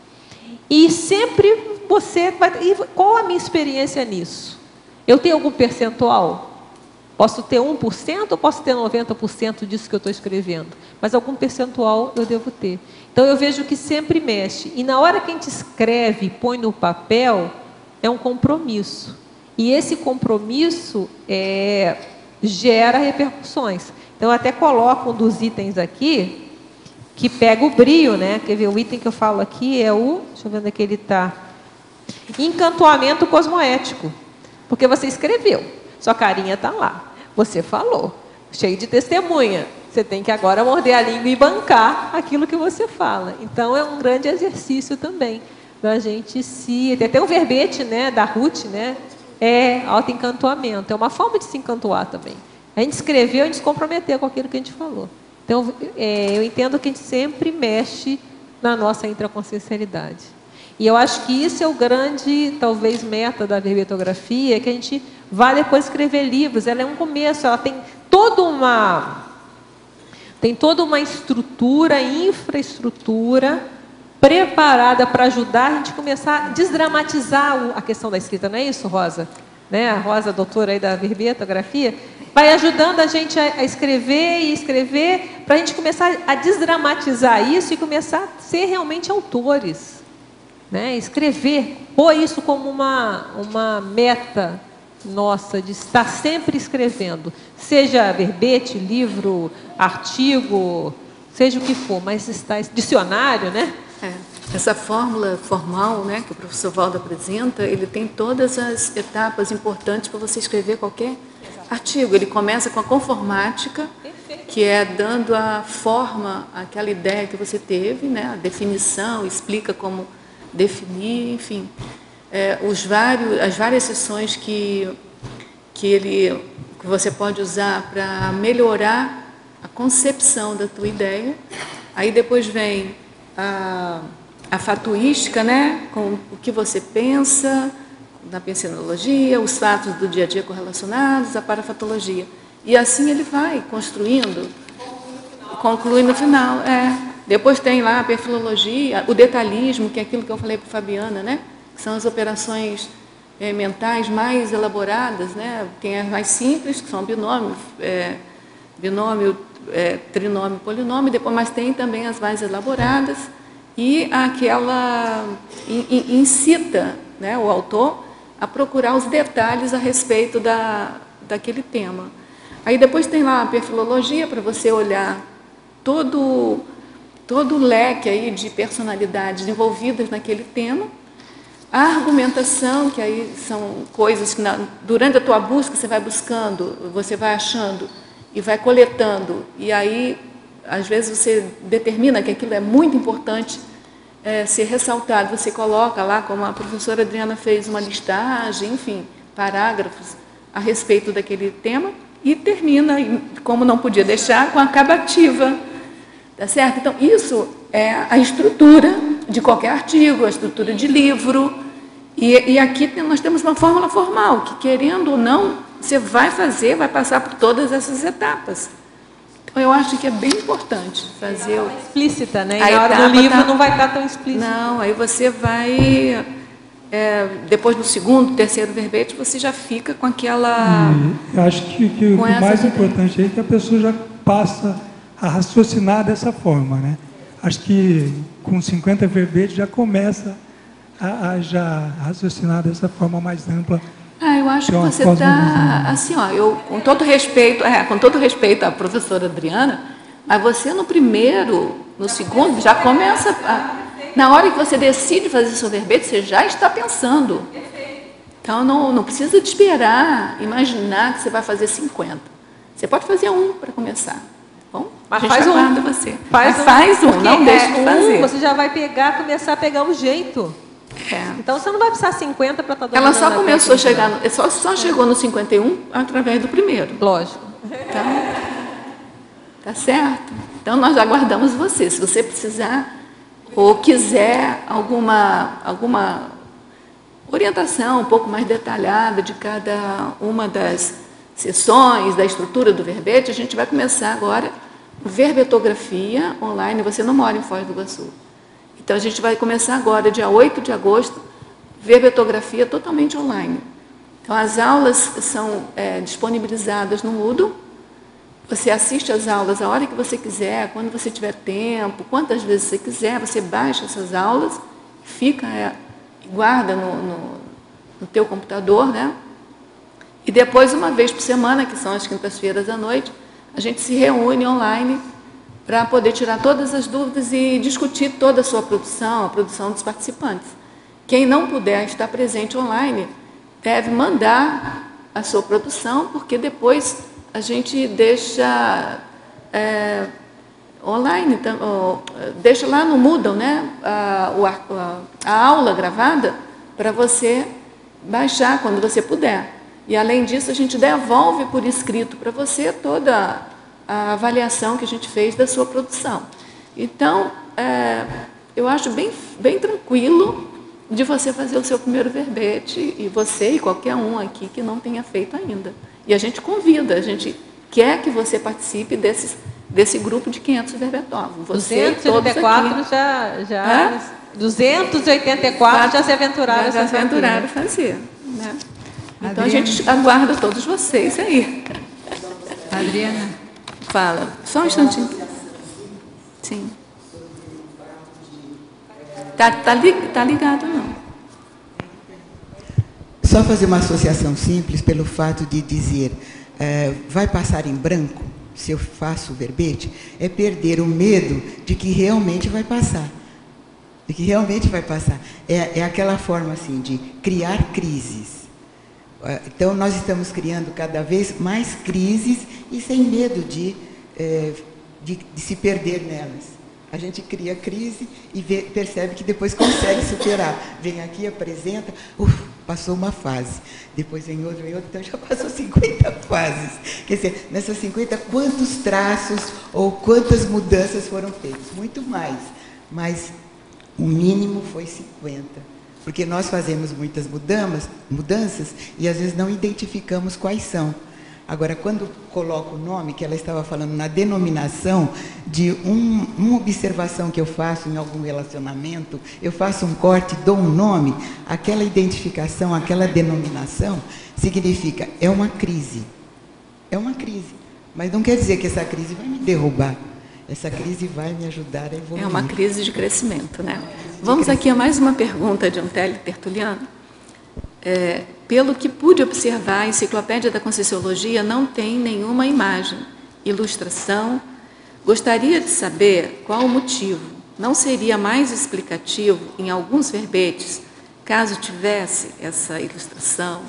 Speaker 1: E sempre você vai... E qual a minha experiência nisso? Eu tenho algum percentual? Posso ter 1% ou posso ter 90% disso que eu estou escrevendo? Mas algum percentual eu devo ter. Então, eu vejo que sempre mexe. E na hora que a gente escreve e põe no papel, é um compromisso. E esse compromisso gera repercussões. Então, eu até coloco um dos itens aqui, que pega o brio, né? Quer ver, o item que eu falo aqui é deixa eu ver onde é que ele está. Encantoamento cosmoético. Porque você escreveu, sua carinha está lá. Você falou, cheio de testemunha. Você tem que agora morder a língua e bancar aquilo que você fala. Então, é um grande exercício também, da gente tem até o verbete, né, da Ruth, né, autoencantoamento. É uma forma de se encantoar também. A gente escreveu, a gente se comprometeu com aquilo que a gente falou. Então, eu entendo que a gente sempre mexe na nossa intraconsciencialidade. E eu acho que isso é o grande, talvez, meta da verbetografia, que a gente vai depois escrever livros. Ela é um começo, ela tem toda uma estrutura, infraestrutura preparada para ajudar a gente começar a desdramatizar a questão da escrita. Não é isso, Rosa? Né? A Rosa, doutora aí da verbetografia, vai ajudando a gente a escrever e escrever para a gente começar a desdramatizar isso e começar a ser realmente autores. Né? Escrever, pôr isso como uma meta nossa, de estar sempre escrevendo, seja verbete, livro, artigo, seja o que for, mas está dicionário, né?
Speaker 2: essa fórmula formal, né, que o professor Valdo apresenta, ele tem todas as etapas importantes para você escrever qualquer artigo. Ele começa com a conformática, que é dando a forma àquela ideia que você teve, né, a definição, explica como definir, enfim. As várias sessões que você pode usar para melhorar a concepção da tua ideia. Aí depois vem a fatuística, né, com o que você pensa, na pensenologia, os fatos do dia a dia correlacionados, a parafatologia. E assim ele vai construindo, conclui no final. Depois tem lá a perfilologia, o detalhismo, que é aquilo que eu falei para a Fabiana, né, que são as operações mentais mais elaboradas, né? Tem as mais simples, que são binômio, trinômio, polinômio, depois, mas tem também as mais elaboradas, e aquela incita, né, o autor a procurar os detalhes a respeito daquele tema. Aí depois tem lá a perfilologia, para você olhar todo o leque aí de personalidades envolvidas naquele tema. A argumentação, que aí são coisas que durante a tua busca você vai buscando, você vai achando e vai coletando, e aí às vezes você determina que aquilo é muito importante ser ressaltado, você coloca lá, como a professora Adriana fez, uma listagem, enfim, parágrafos a respeito daquele tema, e termina, como não podia deixar, com a acabativa, tá certo? Então, isso é a estrutura de qualquer artigo, a estrutura de livro, e aqui nós temos uma fórmula formal, que querendo ou não, você vai passar por todas essas etapas. Então, eu acho que é bem importante fazer...
Speaker 1: Explícita, né? E na hora do livro não vai estar tão explícito.
Speaker 2: Não, aí você vai... depois do segundo, terceiro verbete, você já fica com aquela...
Speaker 6: Eu acho que o mais importante é que a pessoa já passa a raciocinar dessa forma, né? Acho que com 50 verbetes já começa a já raciocinar dessa forma mais ampla.
Speaker 2: Eu acho que você está, assim, com todo respeito à professora Adriana, mas você no primeiro, no segundo, já começa, na hora que você decide fazer seu verbete, você já está pensando. Então, não precisa de esperar, imaginar que você vai fazer 50. Você pode fazer um para começar. Bom,
Speaker 1: mas faz um.
Speaker 2: Você.
Speaker 1: Faz
Speaker 2: um, não deixe de fazer.
Speaker 1: Você já vai começar a pegar um jeito. Então você não vai precisar 50 para estar dominando.
Speaker 2: Ela só começou a chegar, só chegou no 51 através do primeiro.
Speaker 1: Lógico.
Speaker 2: Então, tá certo? Então nós aguardamos você. Se você precisar ou quiser alguma orientação um pouco mais detalhada de cada uma das sessões, da estrutura do verbete, a gente vai começar agora verbetografia online. Você não mora em Foz do Iguaçu. Então, a gente vai começar agora, dia 8 de agosto, verbetografia totalmente online. Então, as aulas são disponibilizadas no Moodle. Você assiste às aulas a hora que você quiser, quando você tiver tempo, quantas vezes você quiser, você baixa essas aulas, guarda no teu computador, né? E depois, uma vez por semana, que são as quintas-feiras à noite, a gente se reúne online para poder tirar todas as dúvidas e discutir toda a sua produção, a produção dos participantes. Quem não puder estar presente online, deve mandar a sua produção, porque depois a gente deixa online, deixa lá no Moodle, né, a aula gravada para você baixar quando você puder. E, além disso, a gente devolve por escrito para você toda a avaliação que a gente fez da sua produção. Então, eu acho bem tranquilo de você fazer o seu primeiro verbete, e você e qualquer um aqui que não tenha feito ainda. E a gente convida, a gente quer que você participe desse grupo de 500 verbetógrafos. Você
Speaker 1: 284 já 284 já se aventuraram
Speaker 2: a fazer. Né? Então, a gente aguarda todos vocês aí.
Speaker 3: Adriana.
Speaker 2: Fala. Só um instantinho. Sim. Tá ligado, não.
Speaker 7: Só fazer uma associação simples pelo fato de dizer vai passar em branco, se eu faço o verbete, é perder o medo de que realmente vai passar. que realmente vai passar. É aquela forma assim de criar crises. Então, nós estamos criando cada vez mais crises e sem medo de se perder nelas. A gente cria crise e percebe que depois consegue superar. Vem aqui, apresenta, passou uma fase. Depois vem outra, então já passou 50 fases. Quer dizer, nessas 50, quantos traços ou quantas mudanças foram feitas? Muito mais. Mas o mínimo foi 50. Porque nós fazemos muitas mudanças e às vezes não identificamos quais são. Agora, quando coloco o nome, que ela estava falando na denominação de uma observação que eu faço em algum relacionamento, eu faço um corte, dou um nome, aquela identificação, aquela denominação, significa, é uma crise. É uma crise. Mas não quer dizer que essa crise vai me derrubar. Essa crise vai me ajudar a evoluir.
Speaker 2: É uma crise de crescimento, né? Vamos aqui a mais uma pergunta de um teletertuliano. Pelo que pude observar, a Enciclopédia da Conscienciologia não tem nenhuma imagem, ilustração. Gostaria de saber qual o motivo. Não seria mais explicativo em alguns verbetes, caso tivesse essa ilustração?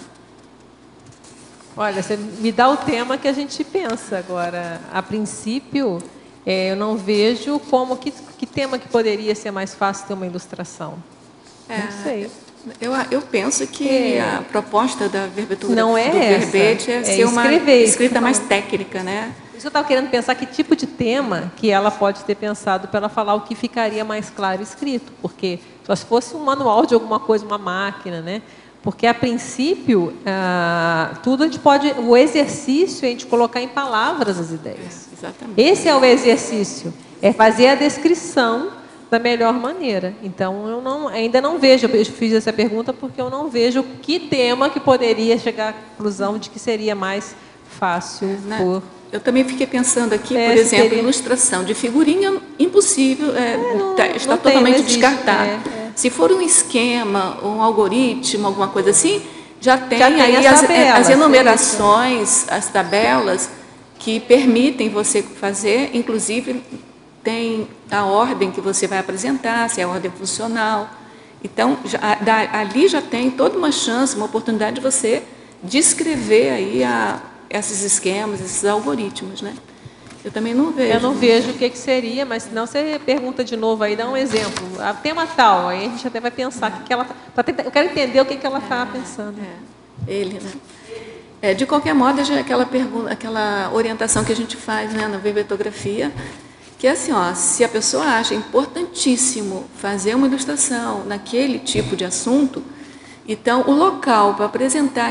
Speaker 1: Olha, você me dá o tema que a gente pensa agora. A princípio, eu não vejo que tema que poderia ser mais fácil ter uma ilustração. Não sei.
Speaker 2: Eu penso que a proposta da verbetografia
Speaker 1: não é
Speaker 2: do verbete é ser uma escrita mais técnica, né?
Speaker 1: Isso eu estava querendo pensar que tipo de tema que ela pode ter pensado para ela falar o que ficaria mais claro escrito, porque só se fosse um manual de alguma coisa, uma máquina, né? Porque a princípio tudo a gente pode, o exercício é a gente colocar em palavras as ideias.
Speaker 2: Exatamente.
Speaker 1: Esse é o exercício, é fazer a descrição da melhor maneira. Então, eu ainda não vejo, eu fiz essa pergunta porque eu não vejo que tema que poderia chegar à conclusão de que seria mais fácil por...
Speaker 2: Eu também fiquei pensando aqui, por exemplo, ilustração de figurinha, impossível, está totalmente descartado. Se for um esquema, um algoritmo, alguma coisa assim, já tem aí as enumerações, as tabelas que permitem você fazer, inclusive tem a ordem que você vai apresentar, se é a ordem funcional. Então, ali já tem toda uma chance, uma oportunidade de você descrever aí esses esquemas, esses algoritmos, né? Eu também não vejo.
Speaker 1: Eu não vejo o que seria, mas senão você pergunta de novo aí, dá um exemplo. A tema tal, aí a gente até vai pensar que ela... Eu quero entender o que ela está pensando.
Speaker 2: Ele, né? De qualquer modo, já é aquela orientação que a gente faz, né, na verbetografia, que é assim, se a pessoa acha importantíssimo fazer uma ilustração naquele tipo de assunto, então o local para apresentar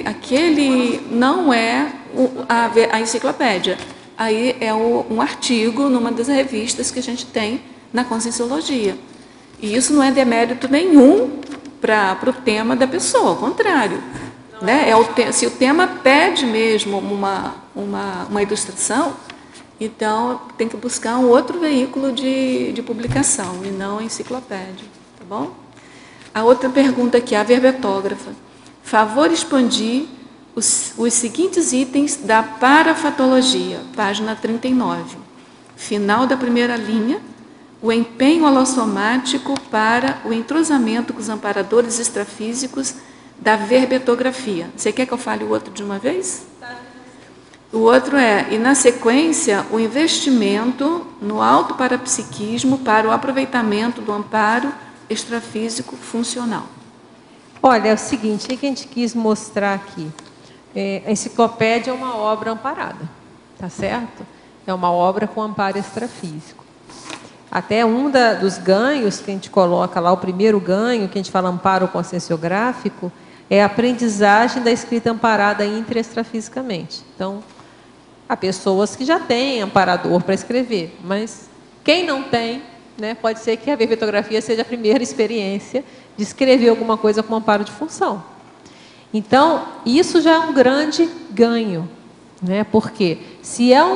Speaker 2: aquele não é a enciclopédia. Aí é um artigo numa das revistas que a gente tem na Conscienciologia. E isso não é demérito nenhum para o tema da pessoa, ao contrário. Né? Se o tema pede mesmo uma ilustração, então tem que buscar um outro veículo de publicação e não a enciclopédia. Tá bom? A outra pergunta aqui, a verbetógrafa. Favor expandir os seguintes itens da parafatologia, página 39. Final da primeira linha, o empenho holossomático para o entrosamento com os amparadores extrafísicos da verbetografia. Você quer que eu fale o outro de uma vez? O outro e na sequência, o investimento no autoparapsiquismo para o aproveitamento do amparo extrafísico funcional.
Speaker 1: Olha, é o seguinte, o que a gente quis mostrar aqui? A enciclopédia é uma obra amparada, tá certo? É uma obra com amparo extrafísico. Até dos ganhos que a gente coloca lá, o primeiro ganho, que a gente fala amparo conscienciográfico, é a aprendizagem da escrita amparada intra e extrafisicamente. Então, há pessoas que já têm amparador para escrever, mas quem não tem, né, pode ser que a verbetografia seja a primeira experiência de escrever alguma coisa com amparo de função. Então, isso já é um grande ganho, né? Porque se é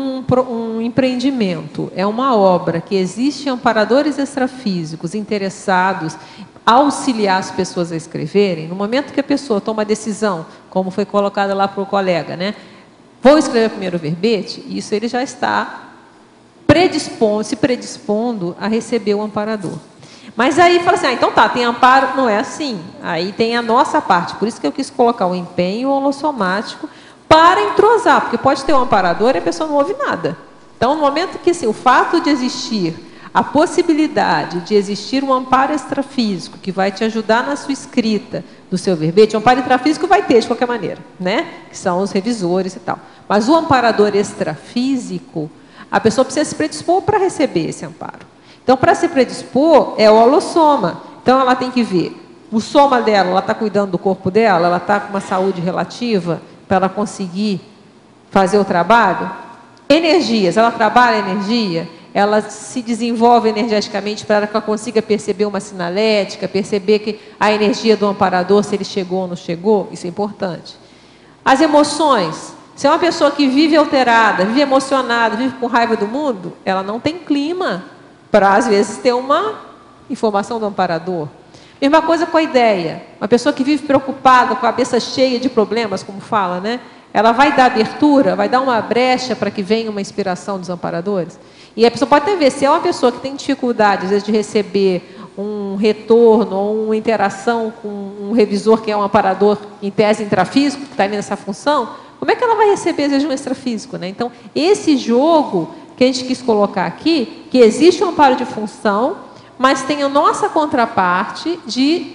Speaker 1: um empreendimento, é uma obra que existe amparadores extrafísicos interessados a auxiliar as pessoas a escreverem, no momento que a pessoa toma a decisão, como foi colocada lá para o colega, né? Vou escrever o primeiro verbete, isso ele já está se predispondo a receber o amparador. Mas aí fala assim, então tá, tem amparo, não é assim. Aí tem a nossa parte, por isso que eu quis colocar o empenho holossomático para entrosar, porque pode ter um amparador e a pessoa não ouve nada. Então, no momento que assim, o fato de existir, a possibilidade de existir um amparo extrafísico que vai te ajudar na sua escrita do seu verbete, o amparo intrafísico vai ter de qualquer maneira, né? Que são os revisores e tal. Mas o amparador extrafísico, a pessoa precisa se predispor para receber esse amparo. Então, para se predispor, é o holossoma. Então, ela tem que ver o soma dela, ela está cuidando do corpo dela, ela está com uma saúde relativa para ela conseguir fazer o trabalho. Energias, ela trabalha energia, ela se desenvolve energeticamente para que ela consiga perceber uma sinalética, perceber que a energia do amparador, se ele chegou ou não chegou, isso é importante. As emoções, se é uma pessoa que vive alterada, vive emocionada, vive com raiva do mundo, ela não tem clima para, às vezes, ter uma informação do amparador. Mesma coisa com a ideia. Uma pessoa que vive preocupada, com a cabeça cheia de problemas, como fala, né? Ela vai dar abertura, vai dar uma brecha para que venha uma inspiração dos amparadores. E a pessoa pode até ver, se é uma pessoa que tem dificuldade, às vezes, de receber um retorno ou uma interação com um revisor que é um amparador em tese intrafísico, que está ali nessa função, como é que ela vai receber, às vezes, um extrafísico, né? Então, esse jogo que a gente quis colocar aqui, que existe um amparo de função, mas tem a nossa contraparte de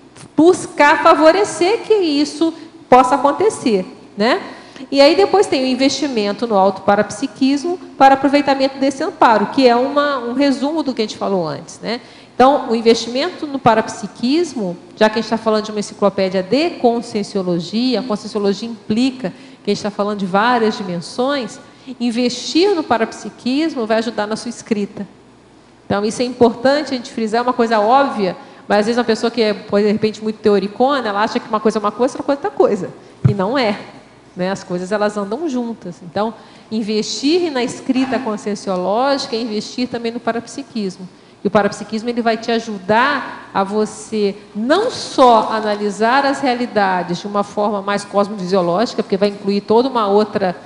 Speaker 1: buscar favorecer que isso possa acontecer, né? E aí depois tem o investimento no autoparapsiquismo para aproveitamento desse amparo, que é um resumo do que a gente falou antes, né? Então, o investimento no parapsiquismo, já que a gente está falando de uma enciclopédia de conscienciologia, a conscienciologia implica que a gente está falando de várias dimensões, investir no parapsiquismo vai ajudar na sua escrita. Então, isso é importante a gente frisar, é uma coisa óbvia, mas às vezes uma pessoa que é, de repente, muito teoricona, ela acha que uma coisa é uma coisa, outra coisa é outra coisa. E não é. Né? As coisas, elas andam juntas. Então, investir na escrita conscienciológica é investir também no parapsiquismo. E o parapsiquismo, ele vai te ajudar a você não só analisar as realidades de uma forma mais cosmofisiológica, porque vai incluir toda uma outra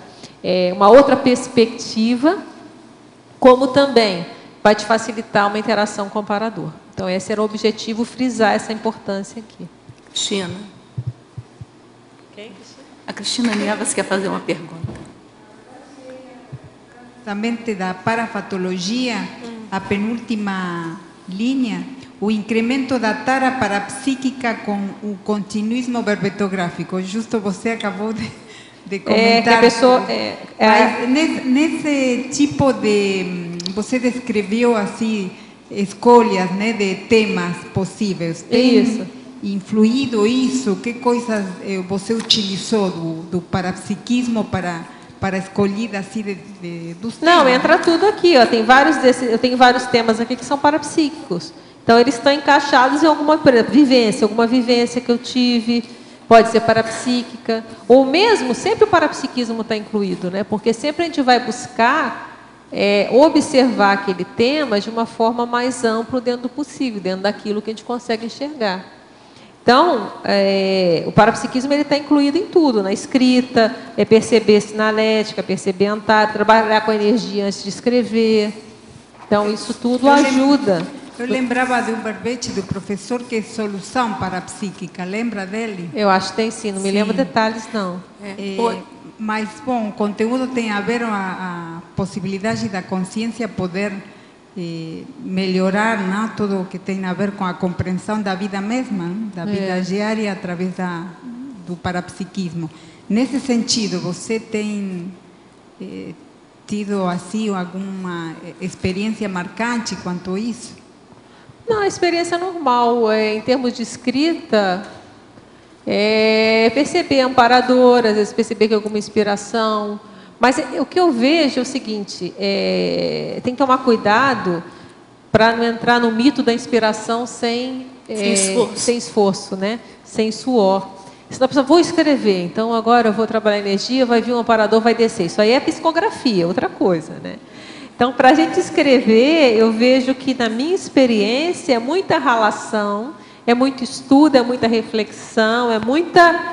Speaker 1: perspectiva, como também vai te facilitar uma interação com o amparador. Então, esse era o objetivo, frisar essa importância aqui.
Speaker 2: Cristina. A Cristina Nievas quer fazer uma pergunta.
Speaker 8: Exatamente da parafatologia, a penúltima linha, o incremento da tara parapsíquica com o continuismo verbetográfico. Justo você acabou de comentar.
Speaker 1: Que a pessoa,
Speaker 8: mas nesse tipo de... Você descreveu assim escolhas, né, de temas possíveis.
Speaker 1: Isso.
Speaker 8: Influído isso? Que coisas você utilizou do parapsiquismo para escolher assim dos temas?
Speaker 1: Não, entra tudo aqui. Ó. Eu tenho vários temas aqui que são parapsíquicos. Então, eles estão encaixados em alguma vivência que eu tive, pode ser parapsíquica, ou mesmo, sempre o parapsiquismo está incluído, né? Porque sempre a gente vai buscar observar aquele tema de uma forma mais ampla dentro do possível, dentro daquilo que a gente consegue enxergar. Então, o parapsiquismo está incluído em tudo, na escrita, perceber sinalética, perceber antário, trabalhar com a energia antes de escrever. Então, isso tudo ajuda.
Speaker 8: Eu lembrava de um verbete do professor que é solução parapsíquica, lembra dele?
Speaker 1: Eu acho que tem sim, não me lembro detalhes, não.
Speaker 8: Mas, bom, o conteúdo tem a ver a possibilidade da consciência poder melhorar, não? Tudo o que tem a ver com a compreensão da vida mesma, não? Da vida diária através do parapsiquismo. Nesse sentido, você tem tido assim alguma experiência marcante quanto a isso?
Speaker 1: Não, a experiência normal, em termos de escrita, perceber amparador, às vezes perceber que alguma inspiração. Mas o que eu vejo é o seguinte, tem que tomar cuidado para não entrar no mito da inspiração sem esforço, né? Sem suor. Senão a pessoa, vou escrever, então agora eu vou trabalhar energia, vai vir um amparador, vai descer. Isso aí é psicografia, outra coisa, né? Então, para a gente escrever, eu vejo que, na minha experiência, é muita ralação, é muito estudo, é muita reflexão, é muita...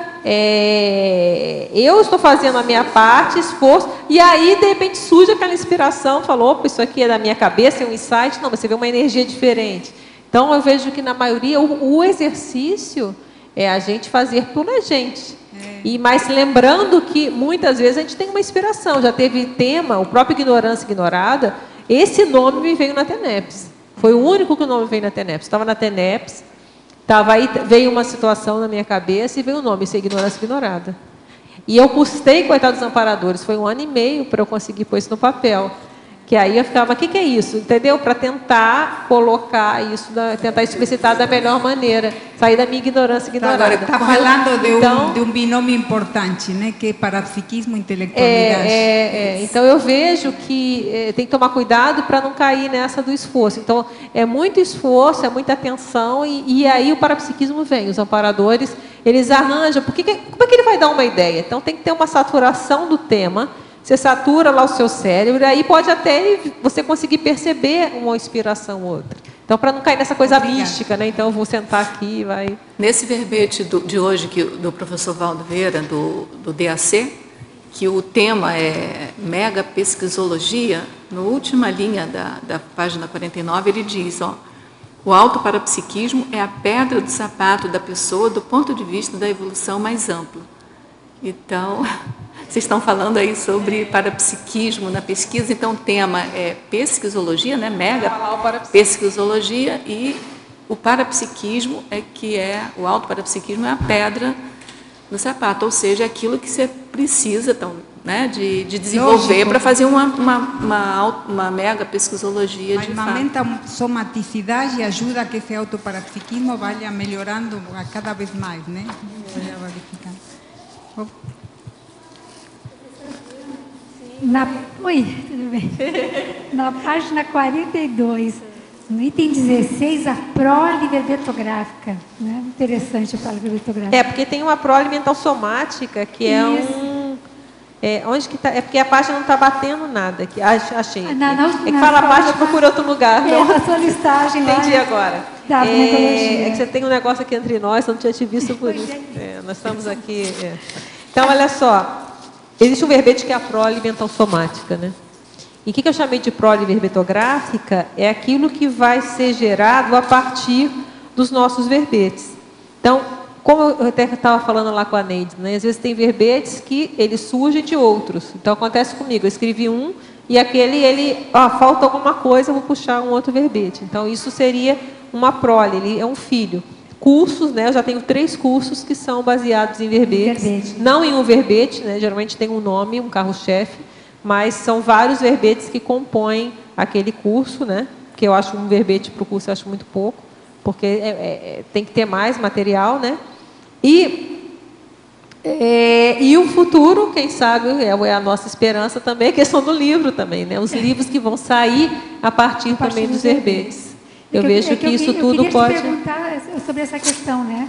Speaker 1: eu estou fazendo a minha parte, esforço, e aí, de repente, surge aquela inspiração, falou, opa, isso aqui é da minha cabeça, é um insight. Não, você vê uma energia diferente. Então, eu vejo que, na maioria, o exercício é a gente fazer por a gente. Mas lembrando que, muitas vezes, a gente tem uma inspiração. Já teve tema, o próprio Ignorância Ignorada, esse nome me veio na TENEPS. Foi o único que o nome veio na TENEPS. Estava na TENEPS, aí, veio uma situação na minha cabeça e veio o nome, isso é Ignorância Ignorada. E eu custei, coitados dos amparadores, foi 1 ano e meio para eu conseguir pôr isso no papel. Que aí eu ficava, o que é isso? Entendeu? Para tentar colocar isso, tentar explicitar da melhor maneira, sair da minha ignorância ignorada.
Speaker 8: Agora, está falando de um binômio importante, né? Que é parapsiquismo e intelectualidade.
Speaker 1: Então, eu vejo que tem que tomar cuidado para não cair nessa do esforço. Então, é muito esforço, é muita atenção, e aí o parapsiquismo vem. Os amparadores, eles arranjam, como é que ele vai dar uma ideia? Então, tem que ter uma saturação do tema. Você satura lá o seu cérebro, e aí pode até você conseguir perceber uma inspiração ou outra. Então, para não cair nessa coisa mística, né? Então, eu vou sentar aqui e vai...
Speaker 2: Nesse verbete de hoje, do professor Valdo Vieira, do DAC, que o tema é mega pesquisologia, na última linha da página 49, ele diz, o autoparapsiquismo é a pedra do sapato da pessoa do ponto de vista da evolução mais ampla. Então... Vocês estão falando aí sobre parapsiquismo na pesquisa, então o tema é pesquisologia, né? Mega pesquisologia, e o parapsiquismo o autoparapsiquismo é a pedra no sapato, ou seja, é aquilo que você precisa né, de desenvolver para fazer uma mega pesquisologia de fato.
Speaker 8: A somaticidade ajuda a que esse autoparapsiquismo vá melhorando cada vez mais, né?
Speaker 9: Oi, tudo bem? Na página 42, no item 16, a prole verbetográfica. Né? Interessante a prole verbetográfica.
Speaker 1: Porque tem uma prole mental somática, que é onde que tá? É porque a página não está batendo nada. Aqui. Achei. Aqui. Que fala a página, procura outro lugar.
Speaker 9: Na sua listagem lá.
Speaker 1: Entendi agora.
Speaker 9: Da
Speaker 1: que você tem um negócio aqui entre nós, eu não tinha te visto por isso. Nós estamos aqui. Então, olha só. Existe um verbete que é a prole mental somática, né? E o que eu chamei de prole verbetográfica é aquilo que vai ser gerado a partir dos nossos verbetes. Então, como eu até estava falando lá com a Neide, né? Às vezes tem verbetes que eles surgem de outros. Então, acontece comigo, eu escrevi um e aquele, falta alguma coisa, eu vou puxar um outro verbete. Então, isso seria uma prole, ele é um filho. Cursos, né? Eu já tenho 3 cursos que são baseados em verbetes. Não em um verbete, né? Geralmente tem um nome, um carro-chefe, mas são vários verbetes que compõem aquele curso, né? Que eu acho um verbete para o curso, eu acho muito pouco, porque tem que ter mais material, né? E o futuro, quem sabe, é a nossa esperança também, a questão do livro também, né? Os livros que vão sair a partir também dos verbetes. Eu vejo que isso tudo pode...
Speaker 9: Eu queria te perguntar sobre essa questão, né?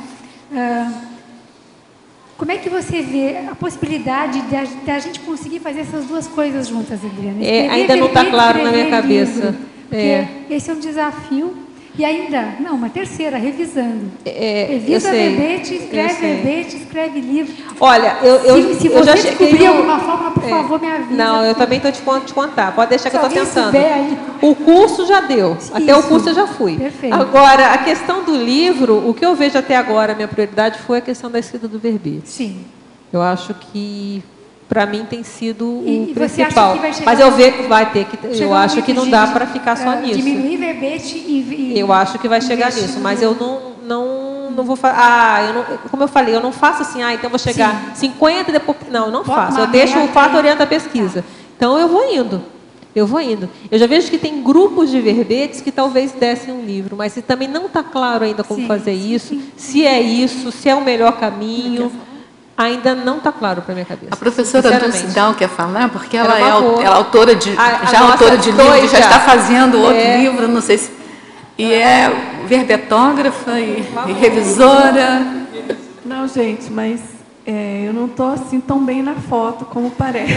Speaker 9: Como é que você vê a possibilidade de a gente conseguir fazer essas duas coisas juntas, Adriana?
Speaker 1: Ainda não está claro na minha cabeça.
Speaker 9: Esse é um desafio. E ainda, uma terceira, revisando. Revisa verbete, escreve livro.
Speaker 1: Olha,
Speaker 9: se você descobrir alguma forma, por favor, me avisa.
Speaker 1: Não, eu também estou te contar. Pode deixar que eu estou tentando. O curso já deu. Até o curso eu já fui.
Speaker 9: Perfeito.
Speaker 1: Agora, a questão do livro, o que eu vejo até agora, a minha prioridade foi a questão da escrita do verbete.
Speaker 9: Sim.
Speaker 1: Eu acho que... Para mim tem sido o principal.
Speaker 9: Você acha que vai chegar
Speaker 1: mas eu vejo que vai ter que. Eu acho que não dá para ficar só nisso.
Speaker 9: Diminuir verbete
Speaker 1: eu acho que vai chegar nisso, mas eu não vou fazer. Como eu falei, eu não faço assim, então eu vou chegar 50 depois. Não faço. Eu deixo o fato orienta a pesquisa. Então eu vou indo. Eu já vejo que tem grupos de verbetes que talvez dessem um livro, mas também não está claro ainda como fazer isso, se é isso, se é o melhor caminho. Ainda não está claro para a minha cabeça.
Speaker 2: A professora Dulce Dal quer falar, porque ela é autora de livro, já está fazendo outro livro, não sei se... E é verbetógrafa e revisora.
Speaker 10: Não, gente, mas eu não estou assim tão bem na foto como parece.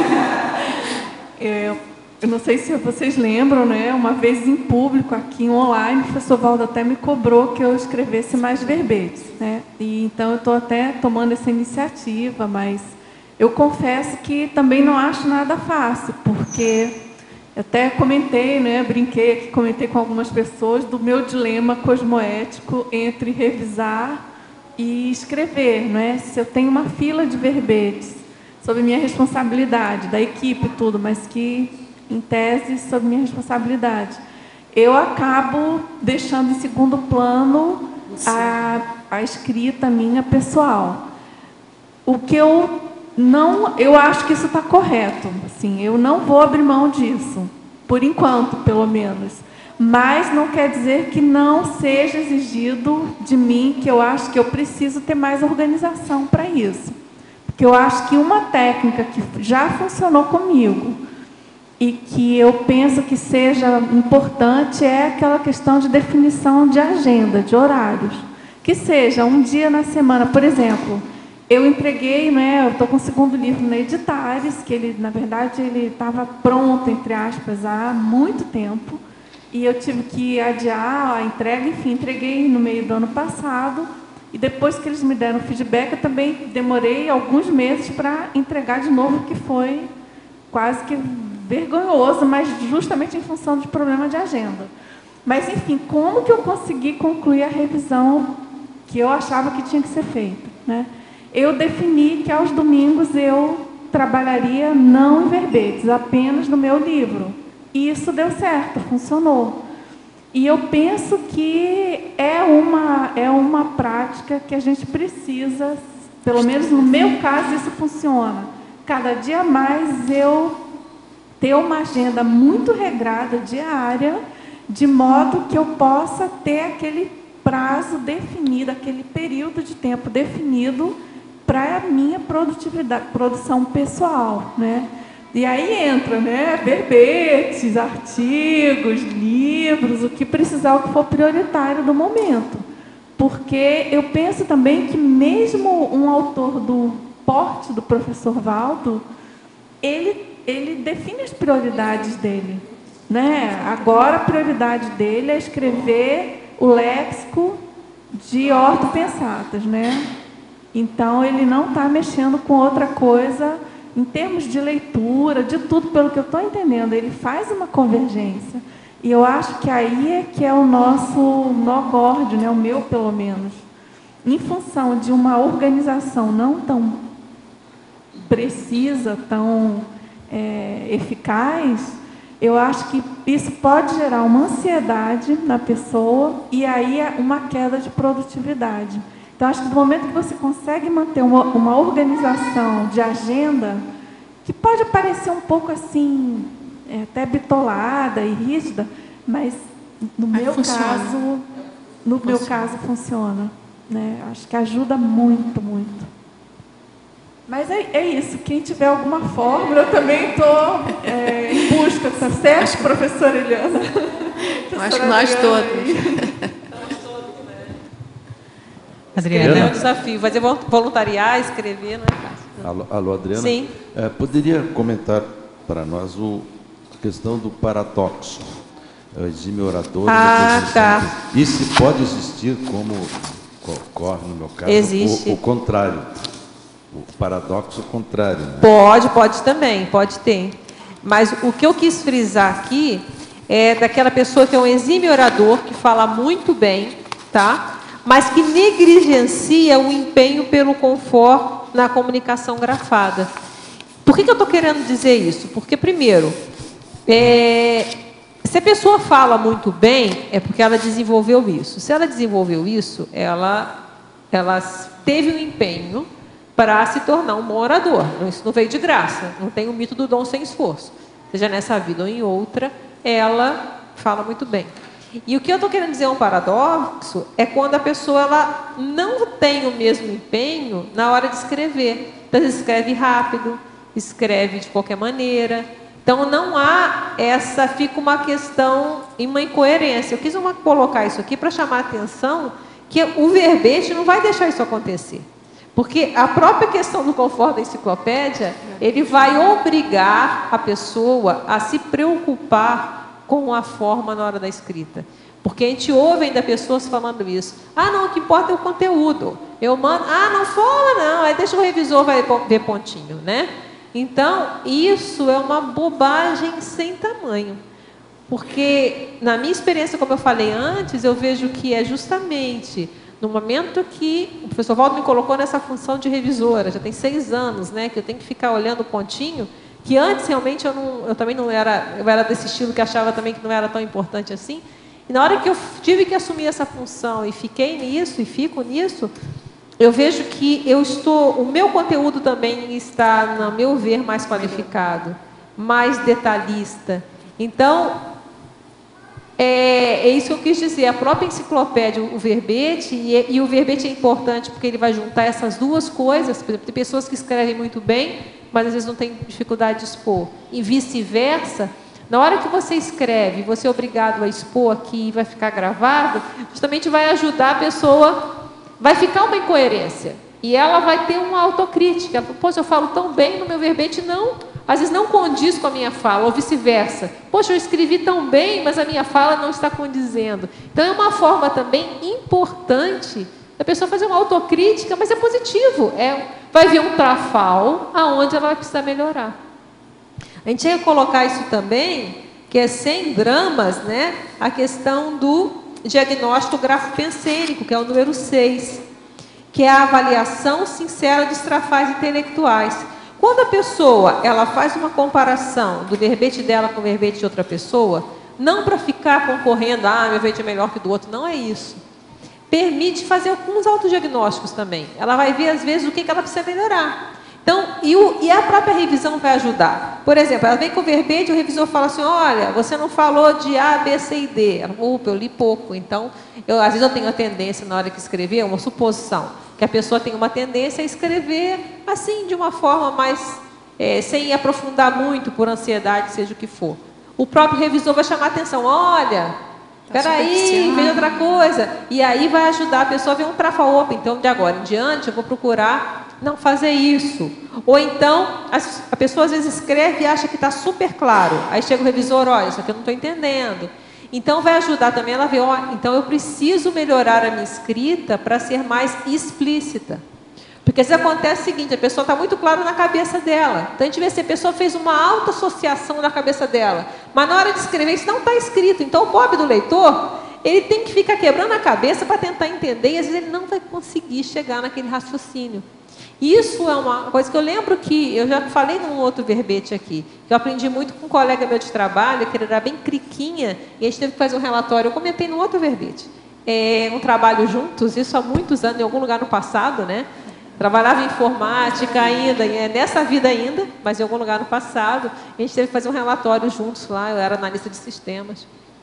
Speaker 10: Eu não sei se vocês lembram, né? Uma vez em público, aqui online, o professor Valdo até me cobrou que eu escrevesse mais verbetes, né? E então eu estou até tomando essa iniciativa, mas eu confesso que também não acho nada fácil, porque Até comentei, né, brinquei aqui, comentei com algumas pessoas do meu dilema cosmoético entre revisar e escrever, né? Se eu tenho uma fila de verbetes sob minha responsabilidade, da equipe e tudo, mas que, em tese, sob minha responsabilidade, eu acabo deixando em segundo plano a escrita minha pessoal. O que eu acho que isso está correto. Assim, eu não vou abrir mão disso, por enquanto, pelo menos. Mas não quer dizer que não seja exigido de mim, que eu acho que eu preciso ter mais organização para isso. Porque eu acho que uma técnica que já funcionou comigo e que eu penso que seja importante é aquela questão de definição de agenda, de horários. Que seja um dia na semana, por exemplo, eu entreguei, né, eu estou com o segundo livro na Editares, que ele, na verdade, ele estava pronto, entre aspas, há muito tempo, e eu tive que adiar a entrega, enfim, entreguei no meio do ano passado, e depois que eles me deram feedback, eu também demorei alguns meses para entregar de novo, que foi quase que vergonhoso, mas justamente em função de problema de agenda. Mas, enfim, como que eu consegui concluir a revisão que eu achava que tinha que ser feita, né? Eu defini que aos domingos eu trabalharia não em verbetes, apenas no meu livro. E isso deu certo, funcionou. E eu penso que é uma prática que a gente precisa, pelo menos no meu caso isso funciona. Cada dia mais eu ter uma agenda muito regrada, diária, de modo que eu possa ter aquele prazo definido, aquele período de tempo definido para a minha produção pessoal, né? E aí entra, né, verbetes, artigos, livros, o que precisar, o que for prioritário do momento. Porque eu penso também que mesmo um autor do porte do professor Valdo, ele define as prioridades dele, né? Agora a prioridade dele é escrever o léxico de ortopensatas, né? Então, ele não está mexendo com outra coisa em termos de leitura, de tudo, pelo que eu estou entendendo. Ele faz uma convergência. E eu acho que aí é que é o nosso nó górdio, né? O meu, pelo menos. Em função de uma organização não tão precisa, tão eficaz, eu acho que isso pode gerar uma ansiedade na pessoa e aí uma queda de produtividade. Então, acho que no momento que você consegue manter uma organização de agenda, que pode parecer um pouco assim, até bitolada e rígida, mas no meu caso funciona, né? Acho que ajuda muito, muito. Mas é isso, quem tiver alguma fórmula, eu também estou em busca, tá certo, professora Eliana?
Speaker 2: Acho que nós todos.
Speaker 1: Escrever é um desafio. Fazer voluntariar, escrever, não é fácil.
Speaker 11: Alô, Adriana?
Speaker 1: Sim.
Speaker 11: Poderia comentar para nós a questão do paradoxo? O exímio orador.
Speaker 1: Tá.
Speaker 11: E se pode existir, como ocorre no meu caso,
Speaker 1: existe.
Speaker 11: O contrário? O paradoxo contrário. Né?
Speaker 1: Pode também, pode ter. Mas o que eu quis frisar aqui é daquela pessoa que é um exímio orador, que fala muito bem, tá? Mas que negligencia o empenho pelo conforto na comunicação grafada. Por que eu estou querendo dizer isso? Porque, primeiro, se a pessoa fala muito bem, é porque ela desenvolveu isso. Se ela desenvolveu isso, ela teve um empenho para se tornar um bom orador. Isso não veio de graça. Não tem o mito do dom sem esforço. Seja nessa vida ou em outra, ela fala muito bem. E o que eu estou querendo dizer um paradoxo é quando a pessoa ela não tem o mesmo empenho na hora de escrever. Então, ela escreve rápido, escreve de qualquer maneira. Então, não há fica uma questão, uma incoerência. Eu quis colocar isso aqui para chamar a atenção que o verbete não vai deixar isso acontecer. Porque a própria questão do conforto da enciclopédia, ele vai obrigar a pessoa a se preocupar com a forma na hora da escrita. Porque a gente ouve ainda pessoas falando isso. Não, o que importa é o conteúdo. Eu mando, não fala não, aí deixa o revisor vai ver pontinho, né? Então, isso é uma bobagem sem tamanho. Porque, na minha experiência, como eu falei antes, eu vejo que é justamente no momento que o professor Valdo me colocou nessa função de revisora, já tem 6 anos, né, que eu tenho que ficar olhando o pontinho, que antes realmente eu também não era, eu era desse estilo que achava também que não era tão importante assim. E na hora que eu tive que assumir essa função e fiquei nisso e fico nisso, eu vejo que o meu conteúdo também está, no meu ver, mais qualificado, mais detalhista. Então, é isso que eu quis dizer. A própria enciclopédia, o verbete, e o verbete é importante porque ele vai juntar essas duas coisas. Por exemplo, tem pessoas que escrevem muito bem, mas às vezes não tem dificuldade de expor. E vice-versa, na hora que você escreve, você é obrigado a expor aqui e vai ficar gravado, justamente vai ajudar a pessoa, vai ficar uma incoerência. E ela vai ter uma autocrítica. Poxa, eu falo tão bem no meu verbete, não. Às vezes não condiz com a minha fala, ou vice-versa. Poxa, eu escrevi tão bem, mas a minha fala não está condizendo. Então, é uma forma também importante da pessoa fazer uma autocrítica, mas é positivo. Vai ver um trafal aonde ela vai precisar melhorar. A gente ia colocar isso também, que é sem dramas, né? A questão do diagnóstico grafopensênico, que é o número 6, que é a avaliação sincera dos trafais intelectuais. Quando a pessoa ela faz uma comparação do verbete dela com o verbete de outra pessoa, não para ficar concorrendo, meu verbete é melhor que o do outro, não é isso. Permite fazer alguns autodiagnósticos também. Ela vai ver, às vezes, o que ela precisa melhorar. Então, e a própria revisão vai ajudar. Por exemplo, ela vem com o verbete, o revisor fala assim, olha, você não falou de A, B, C e D. Ela, eu li pouco. Então, às vezes eu tenho a tendência, na hora que escrever, uma suposição, que a pessoa tem uma tendência a escrever assim, de uma forma mais, sem aprofundar muito, por ansiedade, seja o que for. O próprio revisor vai chamar a atenção, olha, espera aí, vem outra coisa. E aí vai ajudar a pessoa a ver um trafal. Opa, então de agora em diante eu vou procurar não fazer isso. Ou então, a pessoa às vezes escreve e acha que está super claro. Aí chega o revisor, olha, isso aqui eu não estou entendendo. Então, vai ajudar também ela a ver, então eu preciso melhorar a minha escrita para ser mais explícita. Porque às vezes acontece o seguinte, a pessoa está muito claro na cabeça dela. Então, a gente vê se a pessoa fez uma autoassociação na cabeça dela. Mas na hora de escrever, isso não está escrito. Então, o pobre do leitor, ele tem que ficar quebrando a cabeça para tentar entender, e às vezes ele não vai conseguir chegar naquele raciocínio. Isso é uma coisa que eu lembro que eu já falei num outro verbete aqui, que eu aprendi muito com um colega meu de trabalho, que ele era bem criquinha, e a gente teve que fazer um relatório. Eu comentei num outro verbete. Um trabalho juntos, isso há muitos anos, em algum lugar no passado, né? Trabalhava em informática ainda, nessa vida ainda, mas em algum lugar no passado. A gente teve que fazer um relatório juntos lá, eu era analista de sistemas.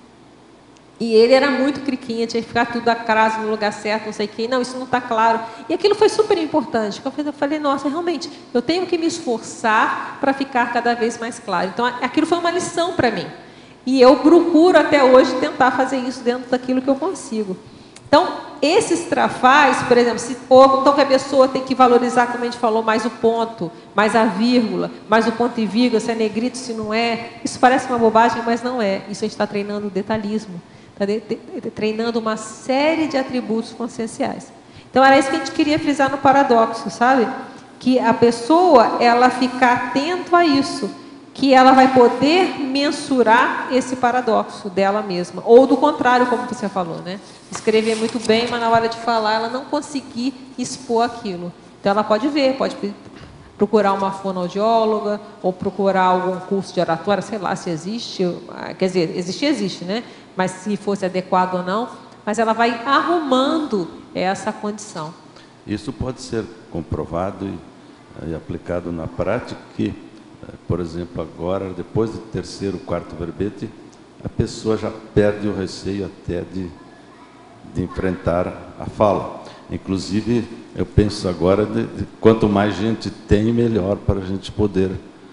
Speaker 1: E ele era muito criquinha, tinha que ficar tudo acaso no lugar certo, não sei o quê. Não, isso não está claro. E aquilo foi super importante. Eu falei, nossa, realmente, eu tenho que me esforçar para ficar cada vez mais claro. Então, aquilo foi uma lição para mim. E eu procuro até hoje tentar fazer isso dentro daquilo que eu consigo. Então, esses trafais, por exemplo, então que a pessoa tem que valorizar, como a gente falou, mais o ponto, mais a vírgula, mais o ponto e vírgula, se é negrito, se não é. Isso parece uma bobagem, mas não é. Isso a gente está treinando o detalhismo. Está treinando uma série de atributos conscienciais. Então, era isso que a gente queria frisar no paradoxo, sabe? Que a pessoa, ela ficar atento a isso, que ela vai poder mensurar esse paradoxo dela mesma. Ou do contrário, como você falou, né? Escrever muito bem, mas na hora de falar, ela não conseguir expor aquilo. Então, ela pode ver, pode procurar uma fonoaudióloga, ou procurar algum curso de oratória, sei lá se existe, quer dizer, existe, né? Mas se fosse adequado ou não, mas ela vai arrumando essa condição.
Speaker 11: Isso pode ser comprovado e aplicado na prática, que, por exemplo, agora, depois do terceiro, quarto verbete, a pessoa já perde o receio até de enfrentar a fala. Inclusive, eu penso agora, quanto mais gente tem, melhor para a gente poder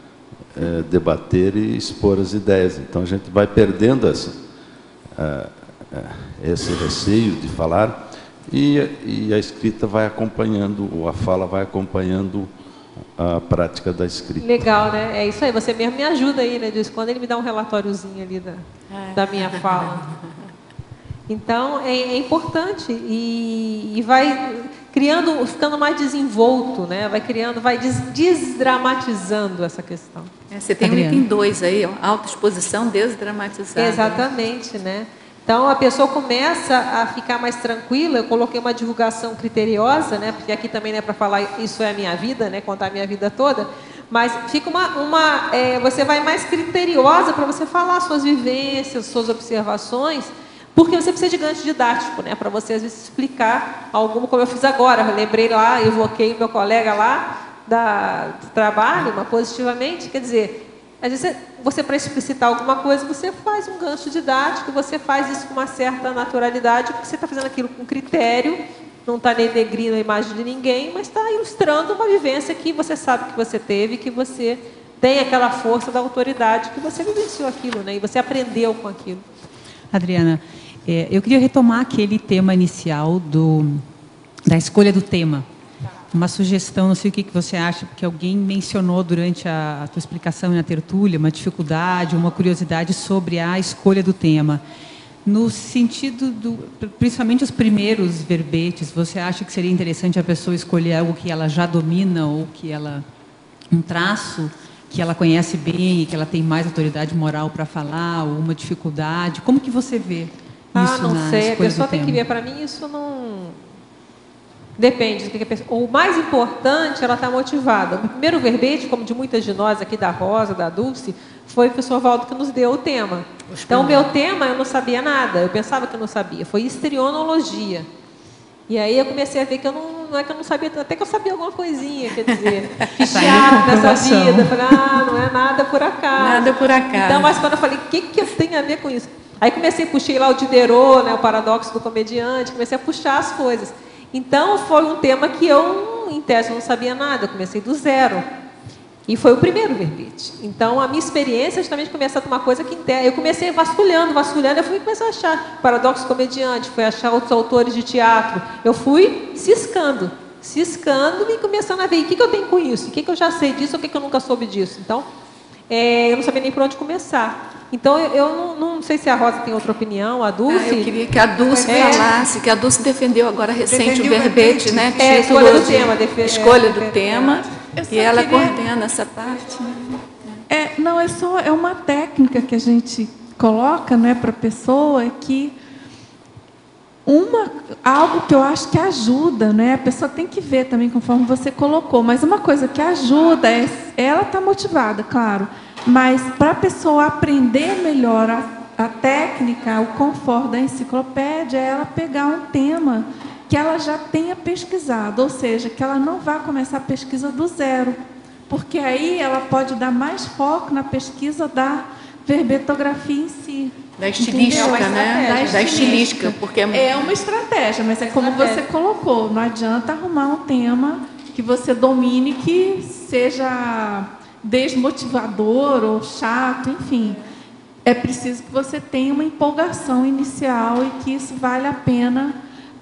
Speaker 11: debater e expor as ideias. Então, a gente vai perdendo esse receio de falar, e a escrita vai acompanhando, ou a fala vai acompanhando a prática da escrita.
Speaker 1: Legal, né? É isso aí, você mesmo me ajuda aí, né, Diz? Quando ele me dá um relatóriozinho ali da minha fala. Então, é importante, e vai... criando, ficando mais desenvolto, né? Vai criando, vai desdramatizando essa questão.
Speaker 2: Você tem
Speaker 3: Adriana.
Speaker 2: um item 2 aí, ó, autoexposição desdramatizada.
Speaker 1: Exatamente, né? Então a pessoa começa a ficar mais tranquila. Eu coloquei uma divulgação criteriosa, né? Porque aqui também não é para falar isso é a minha vida, né? Contar a minha vida toda, mas fica você vai mais criteriosa para você falar suas vivências, suas observações. Porque você precisa de gancho didático, né? Para você, às vezes, explicar alguma, como eu fiz agora. Eu lembrei lá, evoquei o meu colega lá do trabalho, mas positivamente. Quer dizer, às vezes, você para explicitar alguma coisa, você faz um gancho didático, você faz isso com uma certa naturalidade, porque você está fazendo aquilo com critério, não está nem denegrindo a imagem de ninguém, mas está ilustrando uma vivência que você sabe que você teve, que você tem aquela força da autoridade, que você vivenciou aquilo, né? E você aprendeu com aquilo.
Speaker 3: Adriana, eu queria retomar aquele tema inicial da escolha do tema. Uma sugestão, não sei o que você acha, porque alguém mencionou durante a tua explicação na tertúlia, uma dificuldade, uma curiosidade sobre a escolha do tema. No sentido principalmente os primeiros verbetes, você acha que seria interessante a pessoa escolher algo que ela já domina, ou que um traço que ela conhece bem e que ela tem mais autoridade moral para falar, ou uma dificuldade? Como que você vê isso
Speaker 1: não
Speaker 3: na
Speaker 1: sei. A
Speaker 3: escolha
Speaker 1: pessoa
Speaker 3: do
Speaker 1: tem
Speaker 3: tema?
Speaker 1: que ver. Para mim, isso não... Depende do que a pessoa... O mais importante, ela está motivada. O primeiro verbete, como de muitas de nós aqui, da Rosa, da Dulce, foi o professor Valdo que nos deu o tema. Então, o meu tema, eu não sabia nada. Eu pensava que eu não sabia. Foi histrionologia. E aí eu comecei a ver que eu não é que eu não sabia, até que eu sabia alguma coisinha, quer dizer, fiz teatro nessa vida. Eu falei, não é nada por acaso.
Speaker 2: Nada por acaso.
Speaker 1: Então, mas quando eu falei, o que eu tenho a ver com isso? Aí comecei a puxar lá o Diderot, né, o paradoxo do comediante, comecei a puxar as coisas. Então, foi um tema que eu, em tese, não sabia nada, eu comecei do zero. E foi o primeiro verbete. Então, a minha experiência é justamente começar a tomar coisa que eu comecei vasculhando, eu fui começar a achar paradoxo comediante, fui achar outros autores de teatro. Eu fui ciscando e começando a ver o que eu tenho com isso, o que eu já sei disso, o que eu nunca soube disso. Então, eu não sabia nem por onde começar. Então, eu não sei se a Rosa tem outra opinião, a Dulce.
Speaker 2: Eu queria que a Dulce falasse, que a Dulce defendeu agora recente o verbete, né?
Speaker 1: Escolha do tema.
Speaker 2: Escolha do tema. E ela coordena essa parte.
Speaker 10: É uma técnica que a gente coloca, né, para a pessoa, que algo que eu acho que ajuda, né? A pessoa tem que ver também, conforme você colocou, mas uma coisa que ajuda ela está motivada, claro, mas para a pessoa aprender melhor a técnica, o conforto da enciclopédia, é ela pegar um tema que ela já tenha pesquisado, ou seja, que ela não vá começar a pesquisa do zero, porque aí ela pode dar mais foco na pesquisa da verbetografia em si.
Speaker 2: Da estilística, né? Da estilística, porque
Speaker 10: é uma estratégia, mas é como você colocou, não adianta arrumar um tema que você domine que seja desmotivador ou chato, enfim. É preciso que você tenha uma empolgação inicial e que isso vale a pena